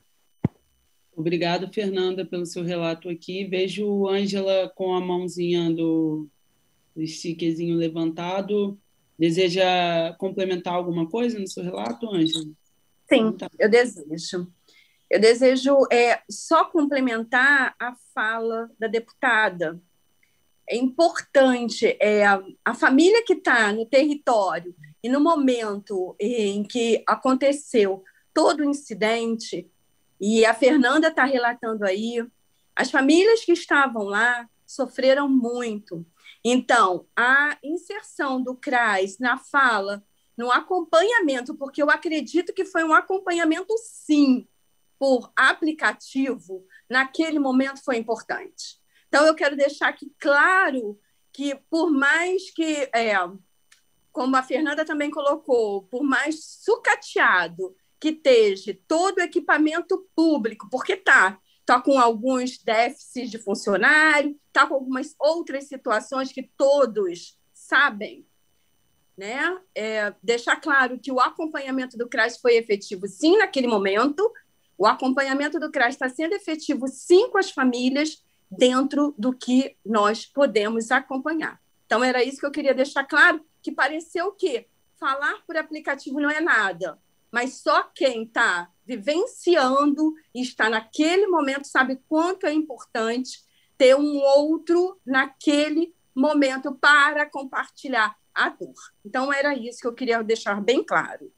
[SPEAKER 6] Obrigado, Fernanda, pelo seu relato aqui. Vejo Ângela com a mãozinha do... o stickzinho levantado. Deseja complementar alguma coisa no seu relato, Ângela?
[SPEAKER 13] Sim, tá. eu desejo. Eu desejo é, só complementar a fala da deputada. É importante, é, a, a família que está no território e no momento em que aconteceu todo o incidente, e a Fernanda está relatando aí, as famílias que estavam lá sofreram muito. Então, a inserção do CRAS na fala, no acompanhamento, porque eu acredito que foi um acompanhamento, sim, por aplicativo, naquele momento foi importante. Então, eu quero deixar aqui claro que, por mais que, é, como a Fernanda também colocou, por mais sucateado que esteja todo o equipamento público, porque está, está com alguns déficits de funcionário, está com algumas outras situações que todos sabem, né? É, deixar claro que o acompanhamento do CRAS foi efetivo, sim, naquele momento, o acompanhamento do CRAS está sendo efetivo, sim, com as famílias, dentro do que nós podemos acompanhar. Então, era isso que eu queria deixar claro, que pareceu que falar por aplicativo não é nada, mas só quem está vivenciando e está naquele momento sabe quanto é importante ter um outro naquele momento para compartilhar a dor. Então, era isso que eu queria deixar bem claro.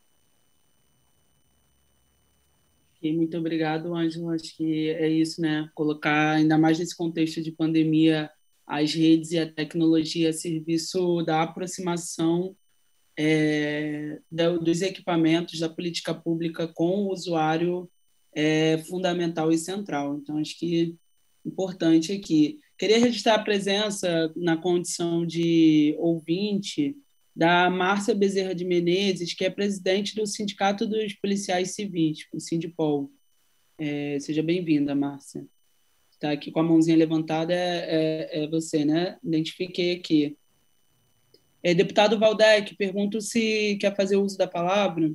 [SPEAKER 6] Muito obrigado, Ângela. Acho que é isso, né? Colocar, ainda mais nesse contexto de pandemia, as redes e a tecnologia a serviço da aproximação é, dos equipamentos, da política pública com o usuário é fundamental e central. Então, acho que é importante aqui. Queria registrar a presença na condição de ouvinte da Márcia Bezerra de Menezes, que é presidente do Sindicato dos Policiais Civis, o Sindipol. É, seja bem-vinda, Márcia. Está aqui com a mãozinha levantada, é, é, é você, né? Identifiquei aqui. É, deputado Valdec, pergunto se quer fazer uso da palavra.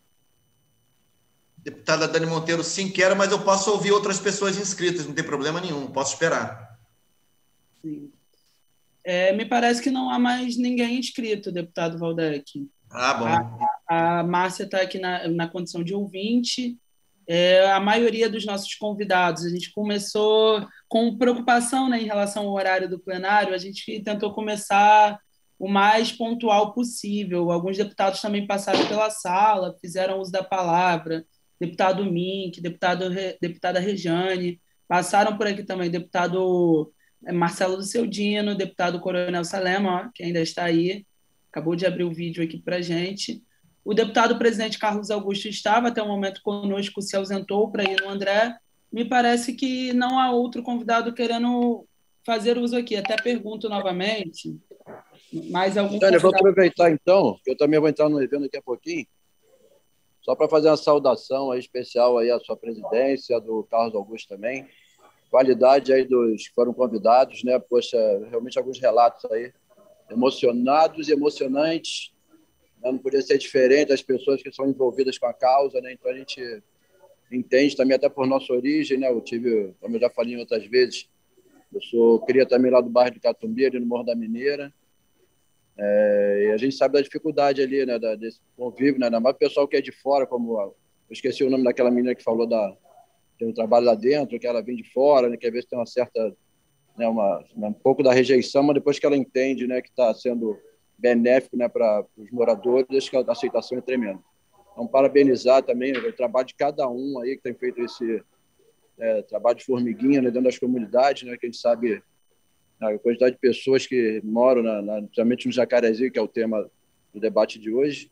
[SPEAKER 18] Deputada Dani Monteiro, sim, quero, mas eu posso ouvir outras pessoas inscritas, não tem problema nenhum, posso esperar.
[SPEAKER 6] Sim. É, me parece que não há mais ninguém inscrito, deputado Valdec.
[SPEAKER 18] Ah, bom.
[SPEAKER 6] A, a Márcia está aqui na, na condição de ouvinte. É, a maioria dos nossos convidados, a gente começou com preocupação, né, em relação ao horário do plenário, a gente tentou começar o mais pontual possível. Alguns deputados também passaram pela sala, fizeram uso da palavra. Deputado Mink, deputado, deputada Rejane, passaram por aqui também, deputado Marcelo do Seudino, deputado Coronel Salema, ó, que ainda está aí, acabou de abrir o vídeo aqui para a gente. O deputado presidente Carlos Augusto estava até o momento conosco, se ausentou para ir no André. Me parece que não há outro convidado querendo fazer uso aqui. Até pergunto novamente, mais algum
[SPEAKER 19] Tânia,
[SPEAKER 6] convidado...
[SPEAKER 19] vou aproveitar então, que eu também vou entrar no evento daqui a pouquinho, só para fazer uma saudação aí especial aí à sua presidência, do Carlos Augusto também, qualidade aí dos que foram convidados, né? Poxa, realmente alguns relatos aí emocionados e emocionantes, né? Não podia ser diferente das pessoas que são envolvidas com a causa, né? Então a gente entende também até por nossa origem, né? Eu tive, como eu já falei outras vezes, eu sou cria também lá do bairro do Catumbi, ali no Morro da Mineira, É, e a gente sabe da dificuldade ali, né, da, desse convívio, né, ainda mais o pessoal que é de fora, como a, eu esqueci o nome daquela menina que falou da tem um trabalho lá dentro, que ela vem de fora, né, que às vezes tem uma certa, né, uma, um pouco da rejeição, mas depois que ela entende, né, que está sendo benéfico, né, para os moradores, acho que a aceitação é tremenda. Então, parabenizar também o trabalho de cada um aí que tem feito esse é, trabalho de formiguinha, né, dentro das comunidades, né, que a gente sabe a quantidade de pessoas que moram, na, na, principalmente no Jacarezinho, que é o tema do debate de hoje,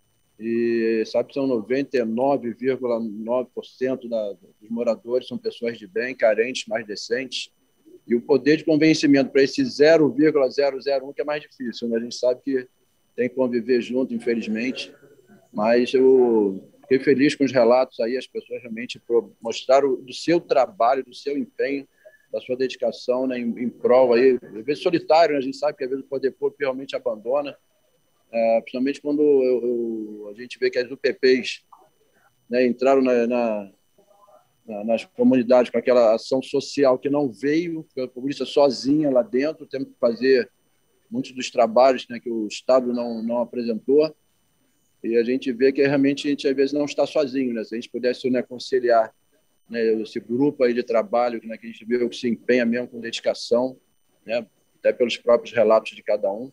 [SPEAKER 19] e sabe que são noventa e nove vírgula nove por cento da, dos moradores são pessoas de bem, carentes, mais decentes, e o poder de convencimento para esse zero vírgula zero zero um que é mais difícil, né? A gente sabe que tem que conviver junto, infelizmente, mas eu fiquei feliz com os relatos aí, as pessoas realmente mostraram do seu trabalho, do seu empenho, da sua dedicação, né, em, em prol aí, às vezes solitário, né? A gente sabe que às vezes o poder público realmente abandona, é, principalmente quando eu, eu, a gente vê que as U P Ps, né, entraram na, na, na, nas comunidades com aquela ação social que não veio, a polícia sozinha lá dentro, temos que fazer muitos dos trabalhos, né, que o Estado não, não apresentou, e a gente vê que realmente a gente às vezes não está sozinho, né? Se a gente pudesse, né, conciliar, né, esse grupo aí de trabalho, né, que a gente vê que se empenha mesmo com dedicação, né, até pelos próprios relatos de cada um.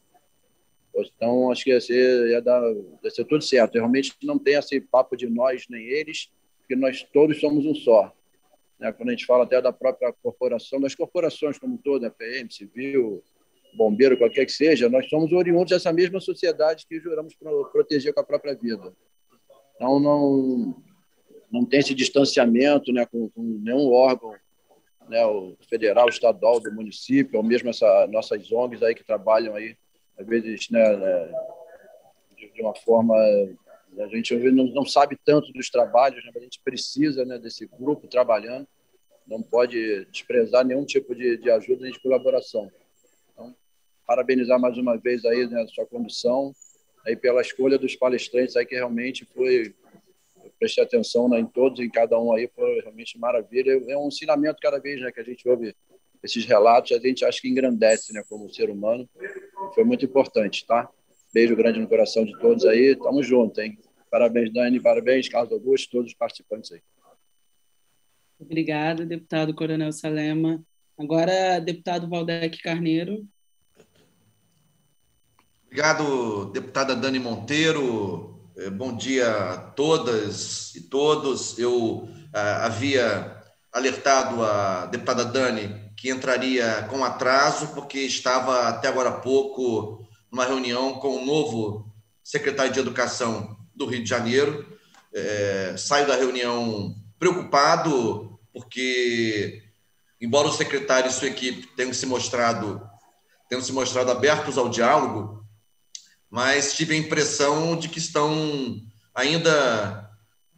[SPEAKER 19] Então, acho que ia ser, ia dar, ia ser tudo certo. Realmente não tem esse papo de nós nem eles, porque nós todos somos um só. Né? Quando a gente fala até da própria corporação, das corporações como toda, P M, civil, bombeiro, qualquer que seja, nós somos oriundos dessa mesma sociedade que juramos proteger com a própria vida. Então, não... não tem esse distanciamento, né, com, com nenhum órgão, né, o federal, o estadual, do município, ou mesmo essa, nossas O N Gs aí que trabalham aí, às vezes, né, né, de, de uma forma... A gente não, não sabe tanto dos trabalhos, né, mas a gente precisa, né, desse grupo trabalhando, não pode desprezar nenhum tipo de, de ajuda e de colaboração. Então, parabenizar mais uma vez aí, né, a sua condução, aí pela escolha dos palestrantes aí, que realmente foi... prestei atenção, né, em todos, em cada um aí, foi realmente maravilha. É um ensinamento cada vez, né, que a gente ouve esses relatos, a gente acha que engrandece, né, como ser humano. Foi muito importante, tá? Beijo grande no coração de todos aí. Tamo junto, hein? Parabéns, Dani, parabéns, Carlos Augusto, todos os participantes aí.
[SPEAKER 6] Obrigada, deputado Coronel Salema. Agora, deputado Valdec Carneiro.
[SPEAKER 18] Obrigado, deputada Dani Monteiro. Bom dia a todas e todos. Eu ah, havia alertado a deputada Dani que entraria com atraso, porque estava até agora há pouco numa reunião com o novo secretário de Educação do Rio de Janeiro. É, saio da reunião preocupado, porque, embora o secretário e sua equipe tenham se mostrado, tenham se mostrado abertos ao diálogo, mas tive a impressão de que estão ainda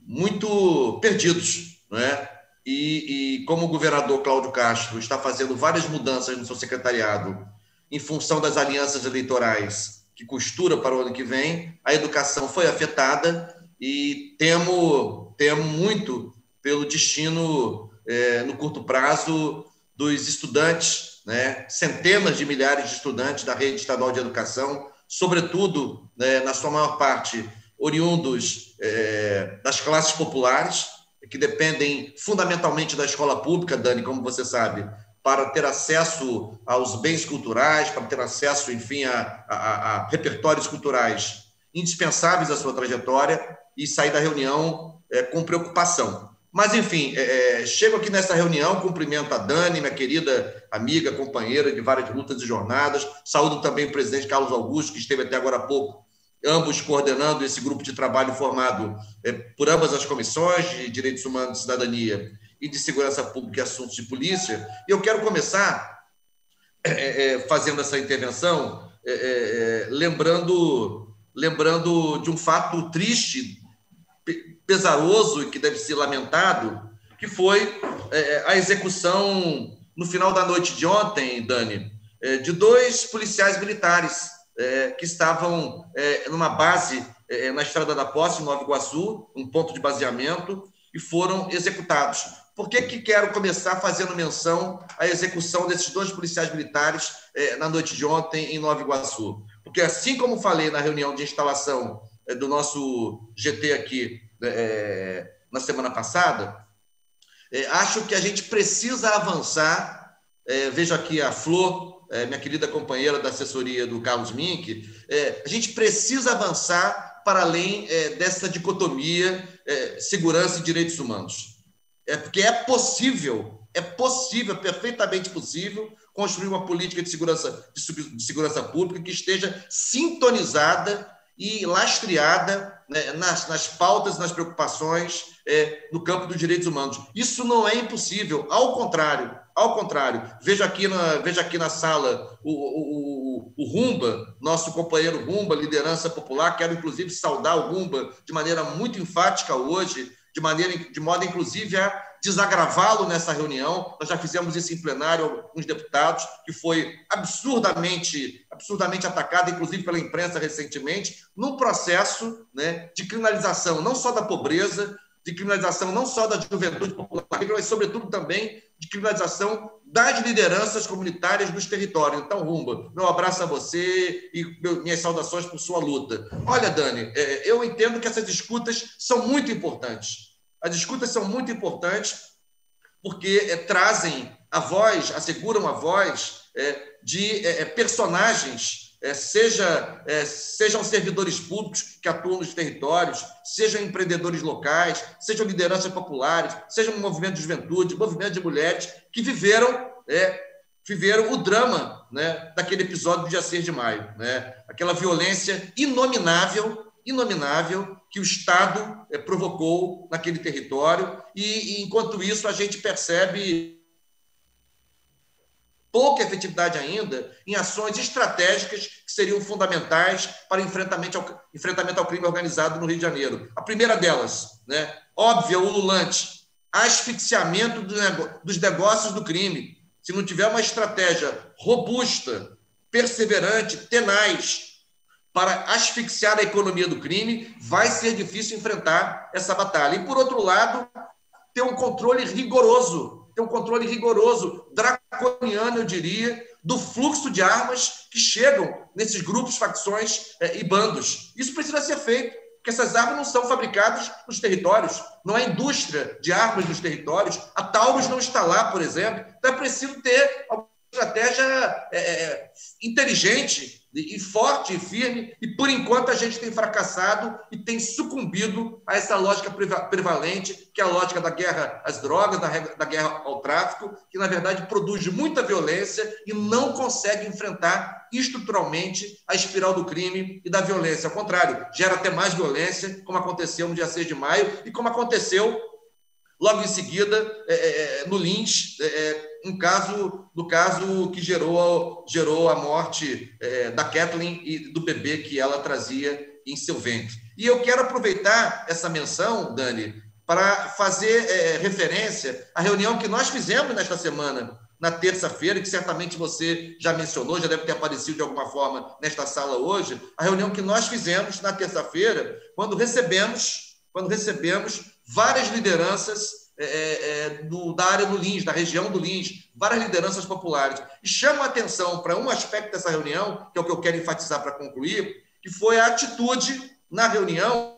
[SPEAKER 18] muito perdidos, não é? E, e como o governador Cláudio Castro está fazendo várias mudanças no seu secretariado em função das alianças eleitorais que costura para o ano que vem, a educação foi afetada e temo, temo muito pelo destino, é, no curto prazo, dos estudantes, né? Centenas de milhares de estudantes da rede estadual de educação, sobretudo, né, na sua maior parte, oriundos é, das classes populares, que dependem fundamentalmente da escola pública, Dani, como você sabe, para ter acesso aos bens culturais, para ter acesso, enfim, a, a, a repertórios culturais indispensáveis à sua trajetória, e sair da reunião é, com preocupação. Mas, enfim, é, chego aqui nessa reunião, cumprimento a Dani, minha querida amiga, companheira de várias lutas e jornadas, saúdo também o presidente Carlos Augusto, que esteve até agora há pouco, ambos coordenando esse grupo de trabalho formado é, por ambas as comissões de Direitos Humanos e Cidadania e de Segurança Pública e Assuntos de Polícia. E eu quero começar é, é, fazendo essa intervenção, é, é, lembrando, lembrando de um fato triste, pesaroso e que deve ser lamentado, que foi é, a execução, no final da noite de ontem, Dani, é, de dois policiais militares é, que estavam é, numa base é, na Estrada da Posse, em Nova Iguaçu, um ponto de baseamento, e foram executados. Por que que quero começar fazendo menção à execução desses dois policiais militares é, na noite de ontem, em Nova Iguaçu? porque assim como falei na reunião de instalação do nosso G T aqui é, na semana passada, é, acho que a gente precisa avançar. É, vejo aqui a Flor, é, minha querida companheira da assessoria do Carlos Mink, é, a gente precisa avançar para além é, dessa dicotomia é, segurança e direitos humanos. É porque é possível, é possível, perfeitamente possível, construir uma política de segurança, de segurança pública que esteja sintonizada e lastreada, né, nas, nas pautas, nas preocupações é, no campo dos direitos humanos. Isso não é impossível, ao contrário, ao contrário. Veja aqui na, veja aqui na sala o, o, o, o Rumba, nosso companheiro Rumba, liderança popular. Quero, inclusive, saudar o Rumba de maneira muito enfática hoje, de, maneira, de modo, inclusive, a desagravá-lo nessa reunião. Nós já fizemos isso em plenário, alguns deputados, que foi absurdamente, absurdamente atacado, inclusive pela imprensa recentemente, num processo, né, de criminalização não só da pobreza, de criminalização não só da juventude popular, mas, sobretudo, também de criminalização das lideranças comunitárias dos territórios. Então, Rumba, meu abraço a você e minhas saudações por sua luta. Olha, Dani, eu entendo que essas disputas são muito importantes. As disputas são muito importantes porque é, trazem a voz, asseguram a voz é, de é, personagens, é, seja, é, sejam servidores públicos que atuam nos territórios, sejam empreendedores locais, sejam lideranças populares, sejam movimento de juventude, movimento de mulheres, que viveram, é, viveram o drama, né, daquele episódio do dia seis de maio. Né? Aquela violência inominável, inominável que o Estado eh, provocou naquele território e, e, enquanto isso, a gente percebe pouca efetividade ainda em ações estratégicas que seriam fundamentais para enfrentamento ao, enfrentamento ao crime organizado no Rio de Janeiro. A primeira delas, né, óbvia, ululante, asfixiamento do nego, dos negócios do crime. Se não tiver uma estratégia robusta, perseverante, tenaz, para asfixiar a economia do crime, vai ser difícil enfrentar essa batalha. E, por outro lado, ter um controle rigoroso, ter um controle rigoroso, draconiano, eu diria, do fluxo de armas que chegam nesses grupos, facções eh, e bandos. Isso precisa ser feito, porque essas armas não são fabricadas nos territórios, não há indústria de armas nos territórios, a Taurus não está lá, por exemplo. Então é preciso ter uma estratégia é, inteligente e forte e firme, e por enquanto a gente tem fracassado e tem sucumbido a essa lógica prevalente, que é a lógica da guerra às drogas, da guerra ao tráfico, que na verdade produz muita violência e não consegue enfrentar estruturalmente a espiral do crime e da violência. Ao contrário, gera até mais violência, como aconteceu no dia seis de maio e como aconteceu logo em seguida é, no Lins, é, um caso, no caso que gerou, gerou a morte é, da Kathleen e do bebê que ela trazia em seu ventre. E eu quero aproveitar essa menção, Dani, para fazer é, referência à reunião que nós fizemos nesta semana, na terça-feira, que certamente você já mencionou, já deve ter aparecido de alguma forma nesta sala hoje, a reunião que nós fizemos na terça-feira, quando recebemos, quando recebemos várias lideranças É, é, do, da área do Lins, da região do Lins, várias lideranças populares. E chamo a atenção para um aspecto dessa reunião, que é o que eu quero enfatizar para concluir, que foi a atitude na reunião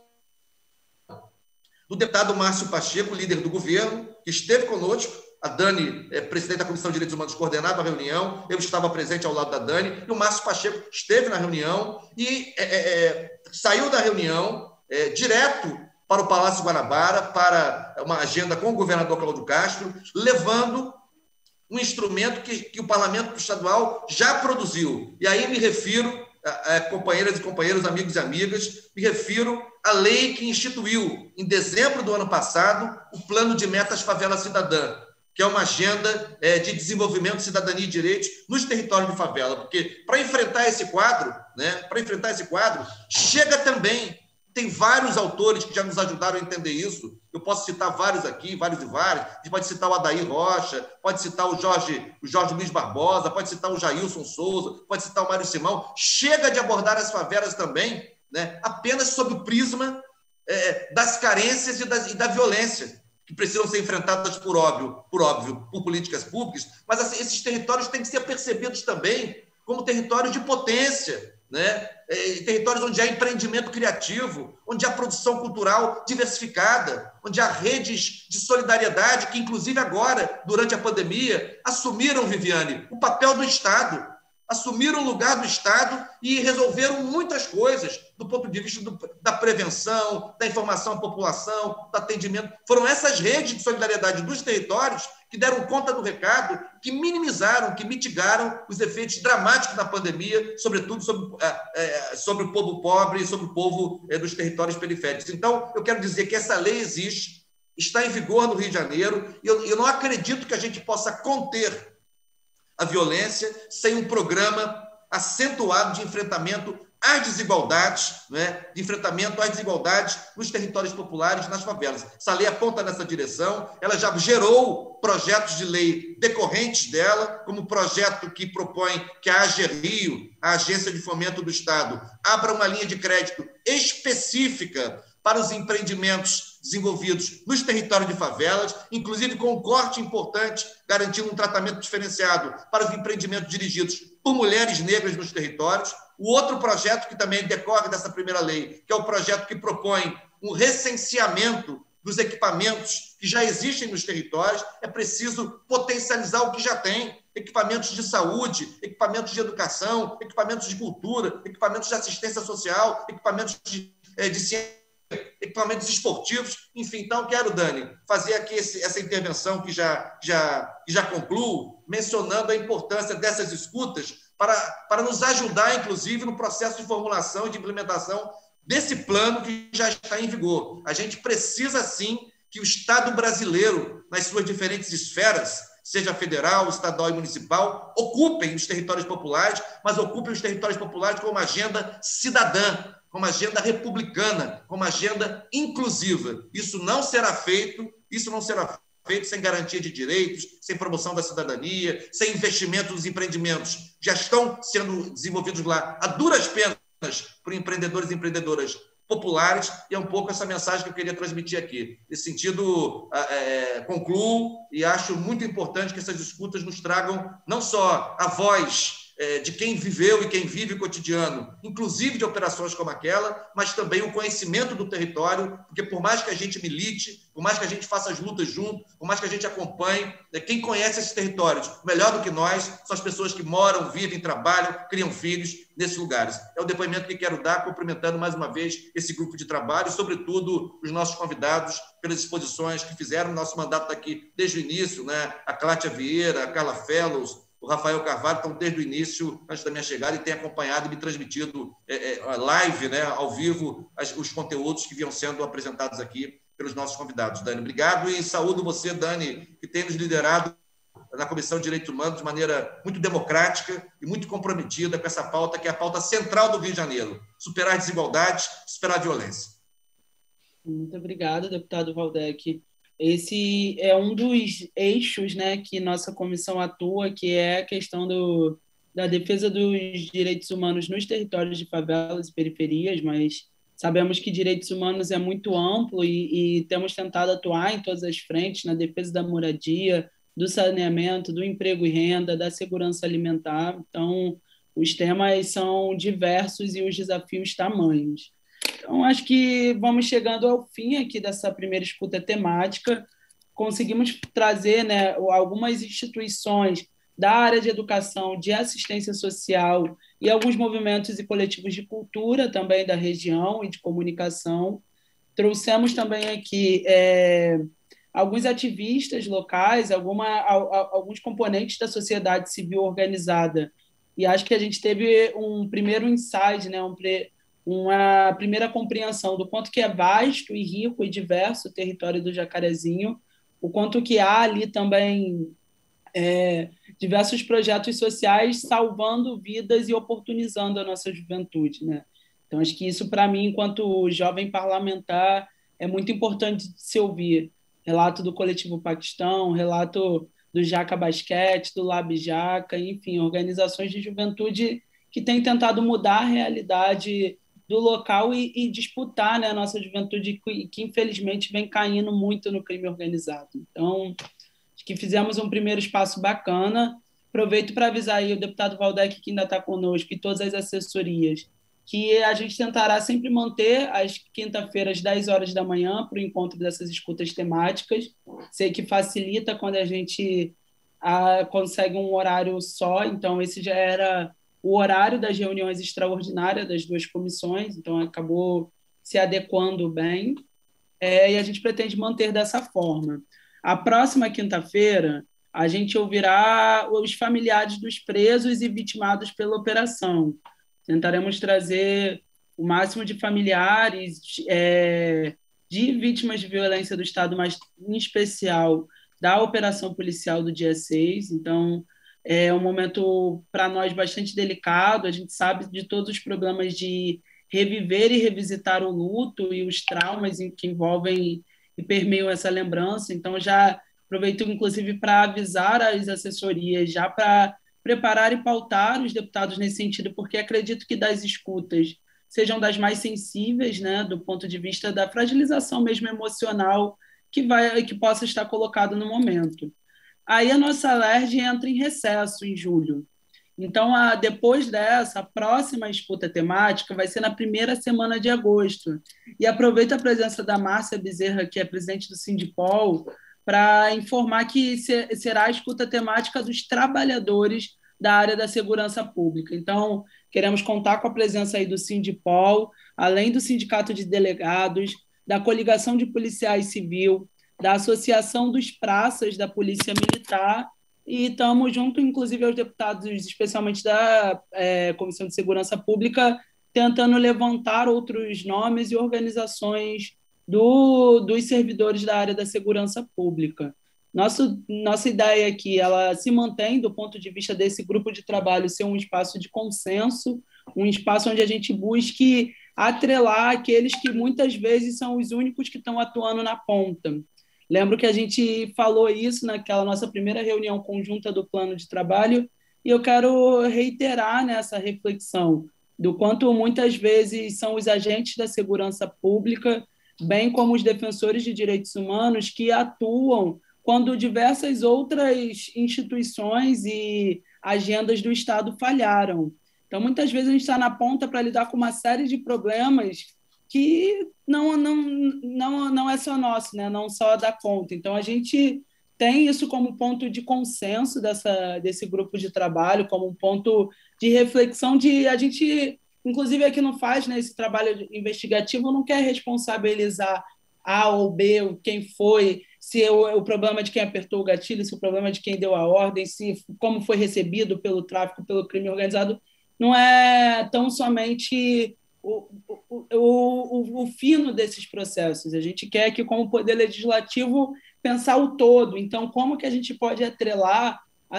[SPEAKER 18] do deputado Márcio Pacheco, líder do governo, que esteve conosco. A Dani, é, presidente da Comissão de Direitos Humanos, coordenava a reunião, eu estava presente ao lado da Dani, e o Márcio Pacheco esteve na reunião e é, é, saiu da reunião é, direto para o Palácio Guanabara, para uma agenda com o governador Cláudio Castro, levando um instrumento que, que o Parlamento Estadual já produziu. E aí me refiro, a, a companheiras e companheiros, amigos e amigas, me refiro à lei que instituiu, em dezembro do ano passado, o Plano de Metas Favela Cidadã, que é uma agenda é, de desenvolvimento, cidadania e direitos nos territórios de favela. Porque, para enfrentar esse quadro, né, para enfrentar esse quadro, chega também. Tem vários autores que já nos ajudaram a entender isso. Eu posso citar vários aqui, vários e vários. A gente pode citar o Adair Rocha, pode citar o Jorge, o Jorge Luiz Barbosa, pode citar o Jailson Souza, pode citar o Mário Simão. Chega de abordar as favelas também, né, apenas sob o prisma é, das carências e, das, e da violência, que precisam ser enfrentadas por óbvio, por óbvio, por políticas públicas, mas assim, esses territórios têm que ser percebidos também como territórios de potência, né? Territórios onde há empreendimento criativo, onde há produção cultural diversificada, onde há redes de solidariedade que, inclusive agora, durante a pandemia, assumiram, Viviane, o papel do Estado, assumiram o lugar do Estado e resolveram muitas coisas do ponto de vista do, da prevenção, da informação à população, do atendimento. Foram essas redes de solidariedade dos territórios que deram conta do recado, que minimizaram, que mitigaram os efeitos dramáticos da pandemia, sobretudo sobre, é, sobre o povo pobre, sobre o povo é, dos territórios periféricos. Então, eu quero dizer que essa lei existe, está em vigor no Rio de Janeiro, e eu, eu não acredito que a gente possa conter a violência sem um programa acentuado de enfrentamento às desigualdades, né? de enfrentamento às desigualdades nos territórios populares, nas favelas. Essa lei aponta nessa direção, ela já gerou projetos de lei decorrentes dela, como o projeto que propõe que a AGERRIO, a Agência de Fomento do Estado, abra uma linha de crédito específica para os empreendimentos desenvolvidos nos territórios de favelas, inclusive com um corte importante, garantindo um tratamento diferenciado para os empreendimentos dirigidos por mulheres negras nos territórios. O outro projeto que também decorre dessa primeira lei, que é o projeto que propõe um recenseamento dos equipamentos que já existem nos territórios, é preciso potencializar o que já tem, equipamentos de saúde, equipamentos de educação, equipamentos de cultura, equipamentos de assistência social, equipamentos de, de ciência, equipamentos esportivos, enfim. Então, quero, Dani, fazer aqui esse, essa intervenção que já, já, que já concluo, mencionando a importância dessas escutas para, para nos ajudar, inclusive, no processo de formulação e de implementação desse plano que já está em vigor. A gente precisa, sim, que o Estado brasileiro, nas suas diferentes esferas, seja federal, estadual e municipal, ocupem os territórios populares, mas ocupem os territórios populares com uma agenda cidadã, com uma agenda republicana, com uma agenda inclusiva. Isso não será feito, isso não será feito sem garantia de direitos, sem promoção da cidadania, sem investimento nos empreendimentos que já estão sendo desenvolvidos lá a duras penas por empreendedores e empreendedoras populares, e é um pouco essa mensagem que eu queria transmitir aqui. Nesse sentido, é, concluo e acho muito importante que essas escutas nos tragam não só a voz de quem viveu e quem vive o cotidiano, inclusive de operações como aquela, mas também o conhecimento do território, porque por mais que a gente milite, por mais que a gente faça as lutas junto, por mais que a gente acompanhe, quem conhece esses territórios melhor do que nós são as pessoas que moram, vivem, trabalham, criam filhos nesses lugares. É o depoimento que quero dar, cumprimentando mais uma vez esse grupo de trabalho e, sobretudo, os nossos convidados pelas exposições que fizeram no nosso mandato aqui desde o início, né? A Cláudia Vieira, a Carla Fellows, o Rafael Carvalho, estão desde o início, antes da minha chegada, e têm acompanhado e me transmitido é, é, live, né, ao vivo, as, os conteúdos que vinham sendo apresentados aqui pelos nossos convidados. Dani, obrigado, e saúdo você, Dani, que tem nos liderado na Comissão de Direitos Humanos de maneira muito democrática e muito comprometida com essa pauta, que é a pauta central do Rio de Janeiro: superar desigualdades, superar a violência.
[SPEAKER 6] Muito obrigada, deputado Valdec. Esse é um dos eixos, né, que nossa comissão atua, que é a questão do, da defesa dos direitos humanos nos territórios de favelas e periferias, mas sabemos que direitos humanos é muito amplo e, e temos tentado atuar em todas as frentes, na defesa da moradia, do saneamento, do emprego e renda, da segurança alimentar. Então, os temas são diversos e os desafios tamanhos. Então, acho que vamos chegando ao fim aqui dessa primeira escuta temática. Conseguimos trazer, né, algumas instituições da área de educação, de assistência social e alguns movimentos e coletivos de cultura também da região e de comunicação. Trouxemos também aqui é, alguns ativistas locais, alguma, alguns componentes da sociedade civil organizada. E acho que a gente teve um primeiro insight, né, um pre uma primeira compreensão do quanto que é vasto e rico e diverso o território do Jacarezinho, o quanto que há ali também é, diversos projetos sociais salvando vidas e oportunizando a nossa juventude, né? Então, acho que isso, para mim, enquanto jovem parlamentar, é muito importante de se ouvir. Relato do Coletivo Paquistão, relato do Jaca Basquete, do Lab Jaca, enfim, organizações de juventude que têm tentado mudar a realidade do local e, e disputar, né, a nossa juventude que, que, infelizmente, vem caindo muito no crime organizado. Então, acho que fizemos um primeiro espaço bacana. aproveito para avisar aí o deputado Valdec, que ainda está conosco, e todas as assessorias, que a gente tentará sempre manter as quinta-feiras, dez horas da manhã, para o encontro dessas escutas temáticas. Sei que facilita quando a gente a, consegue um horário só, então esse já era o horário das reuniões extraordinárias das duas comissões, então acabou se adequando bem, é, e a gente pretende manter dessa forma. A próxima quinta-feira, a gente ouvirá os familiares dos presos e vitimados pela operação. Tentaremos trazer o máximo de familiares é, de vítimas de violência do Estado, mas em especial da operação policial do dia seis. Então, é um momento para nós bastante delicado. A gente sabe de todos os problemas de reviver e revisitar o luto e os traumas que envolvem e permeiam essa lembrança. Então, já aproveito, inclusive, para avisar as assessorias, já para preparar e pautar os deputados nesse sentido, porque acredito que das escutas sejam das mais sensíveis, né, do ponto de vista da fragilização mesmo emocional que, vai, que possa estar colocado no momento. Aí a nossa alerj entra em recesso em julho. Então, a, depois dessa, a próxima escuta temática vai ser na primeira semana de agosto. E aproveito a presença da Márcia Bezerra, que é presidente do Sindipol, para informar que se, será a escuta temática dos trabalhadores da área da segurança pública. Então, queremos contar com a presença aí do Sindipol, além do Sindicato de Delegados, da Coligação de Policiais Civil, da Associação dos Praças da Polícia Militar, e estamos junto, inclusive, aos deputados, especialmente da é, Comissão de Segurança Pública, tentando levantar outros nomes e organizações do, dos servidores da área da segurança pública. Nosso, nossa ideia aqui, ela se mantém do ponto de vista desse grupo de trabalho ser um espaço de consenso, um espaço onde a gente busque atrelar aqueles que muitas vezes são os únicos que estão atuando na ponta. Lembro que a gente falou isso naquela nossa primeira reunião conjunta do plano de trabalho, e eu quero reiterar nessa reflexão do quanto muitas vezes são os agentes da segurança pública, bem como os defensores de direitos humanos, que atuam quando diversas outras instituições e agendas do Estado falharam. Então, muitas vezes a gente está na ponta para lidar com uma série de problemas que não, não, não, não é só nosso, né? Não só dá conta. Então, a gente tem isso como ponto de consenso dessa, desse grupo de trabalho, como um ponto de reflexão de a gente, inclusive aqui não faz, né, esse trabalho investigativo, não quer responsabilizar A ou B, quem foi, se o, o problema de quem apertou o gatilho, se o problema de quem deu a ordem, se como foi recebido pelo tráfico, pelo crime organizado, não é tão somente o, o, o, o fino desses processos. A gente quer que, como Poder Legislativo, pensar o todo. Então, como que a gente pode atrelar a,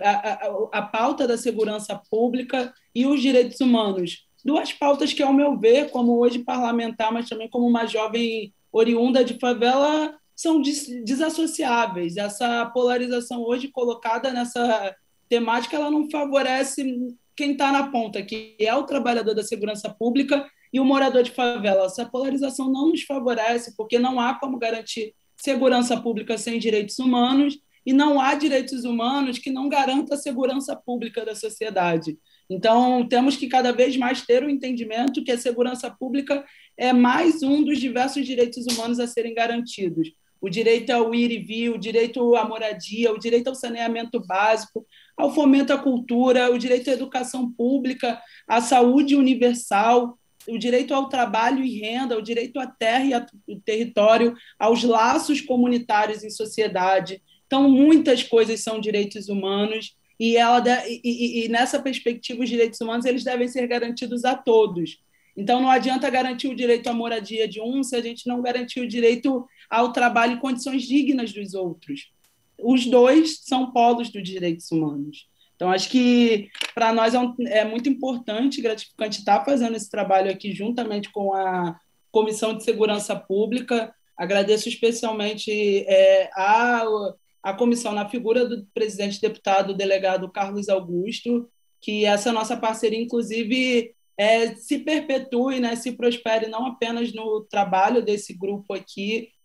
[SPEAKER 6] a, a pauta da segurança pública e os direitos humanos? Duas pautas que, ao meu ver, como hoje parlamentar, mas também como uma jovem oriunda de favela, são desassociáveis. Essa polarização hoje colocada nessa temática, ela não favorece quem está na ponta, que é o trabalhador da segurança pública e o morador de favela. Essa polarização não nos favorece, porque não há como garantir segurança pública sem direitos humanos, e não há direitos humanos que não garantam a segurança pública da sociedade. Então, temos que cada vez mais ter o entendimento que a segurança pública é mais um dos diversos direitos humanos a serem garantidos. O direito ao ir e vir, o direito à moradia, o direito ao saneamento básico, ao fomento à cultura, o direito à educação pública, à saúde universal, o direito ao trabalho e renda, o direito à terra e ao território, aos laços comunitários em sociedade. Então, muitas coisas são direitos humanos, e, ela de, e, e, e nessa perspectiva, os direitos humanos eles devem ser garantidos a todos. Então, não adianta garantir o direito à moradia de um se a gente não garantir o direito ao trabalho em condições dignas dos outros. Os dois são polos dos direitos humanos. Então, acho que, para nós, é, um, é muito importante e gratificante estar fazendo esse trabalho aqui juntamente com a Comissão de Segurança Pública. Agradeço especialmente é, a, a comissão, na figura do presidente deputado delegado Carlos Augusto, que essa nossa parceria, inclusive, é, se perpetue, né, se prospere não apenas no trabalho desse grupo aqui,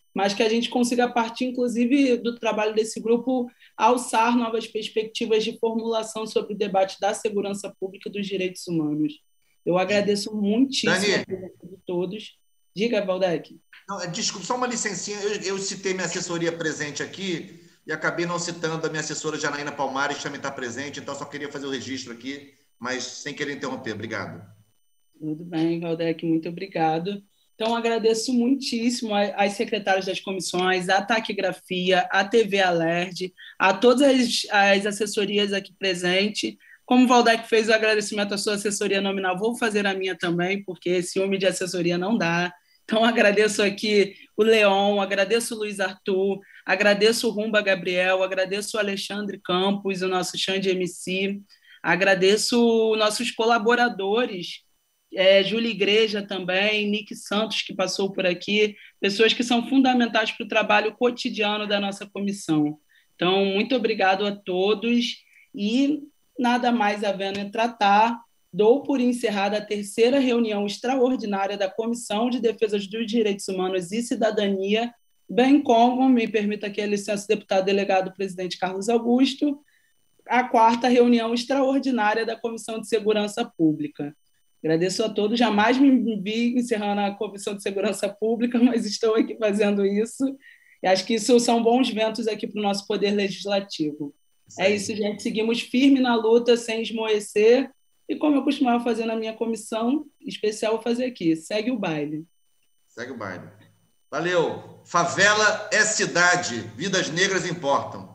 [SPEAKER 6] mas que a gente consiga, a partir, inclusive, do trabalho desse grupo, alçar novas perspectivas de formulação sobre o debate da segurança pública e dos direitos humanos. Eu agradeço muitíssimo
[SPEAKER 18] Dani,
[SPEAKER 6] a presença de todos. Diga, Valdec.
[SPEAKER 18] Não, desculpa, só uma licencinha. Eu, eu citei minha assessoria presente aqui e acabei não citando a minha assessora Janaína Palmares, que também está presente, então só queria fazer o registro aqui, mas sem querer interromper. Obrigado.
[SPEAKER 6] Tudo bem, Valdec, muito obrigado. Então, agradeço muitíssimo às secretárias das comissões, à Taquigrafia, à T V Alerj, a todas as, as assessorias aqui presentes. Como o Valdec fez o agradecimento à sua assessoria nominal, vou fazer a minha também, porque ciúme de assessoria não dá. Então, agradeço aqui o Leon, agradeço o Luiz Arthur, agradeço o Rumba Gabriel, agradeço o Alexandre Campos, o nosso Xande M C, agradeço nossos colaboradores, é, Júlia Igreja também, Nick Santos, que passou por aqui, pessoas que são fundamentais para o trabalho cotidiano da nossa comissão. Então, muito obrigado a todos e nada mais havendo em tratar, dou por encerrada a terceira reunião extraordinária da Comissão de Defesa dos Direitos Humanos e Cidadania, bem como, me permita aqui a licença, deputado delegado presidente Carlos Augusto, a quarta reunião extraordinária da Comissão de Segurança Pública. Agradeço a todos, jamais me vi encerrando a Comissão de Segurança Pública, mas estou aqui fazendo isso, e acho que isso são bons ventos aqui para o nosso Poder Legislativo. Sim. É isso, gente, seguimos firme na luta, sem esmorecer, e como eu costumava fazer na minha comissão, especial vou fazer aqui, segue o baile.
[SPEAKER 18] Segue o baile. Valeu. Favela é cidade, vidas negras importam.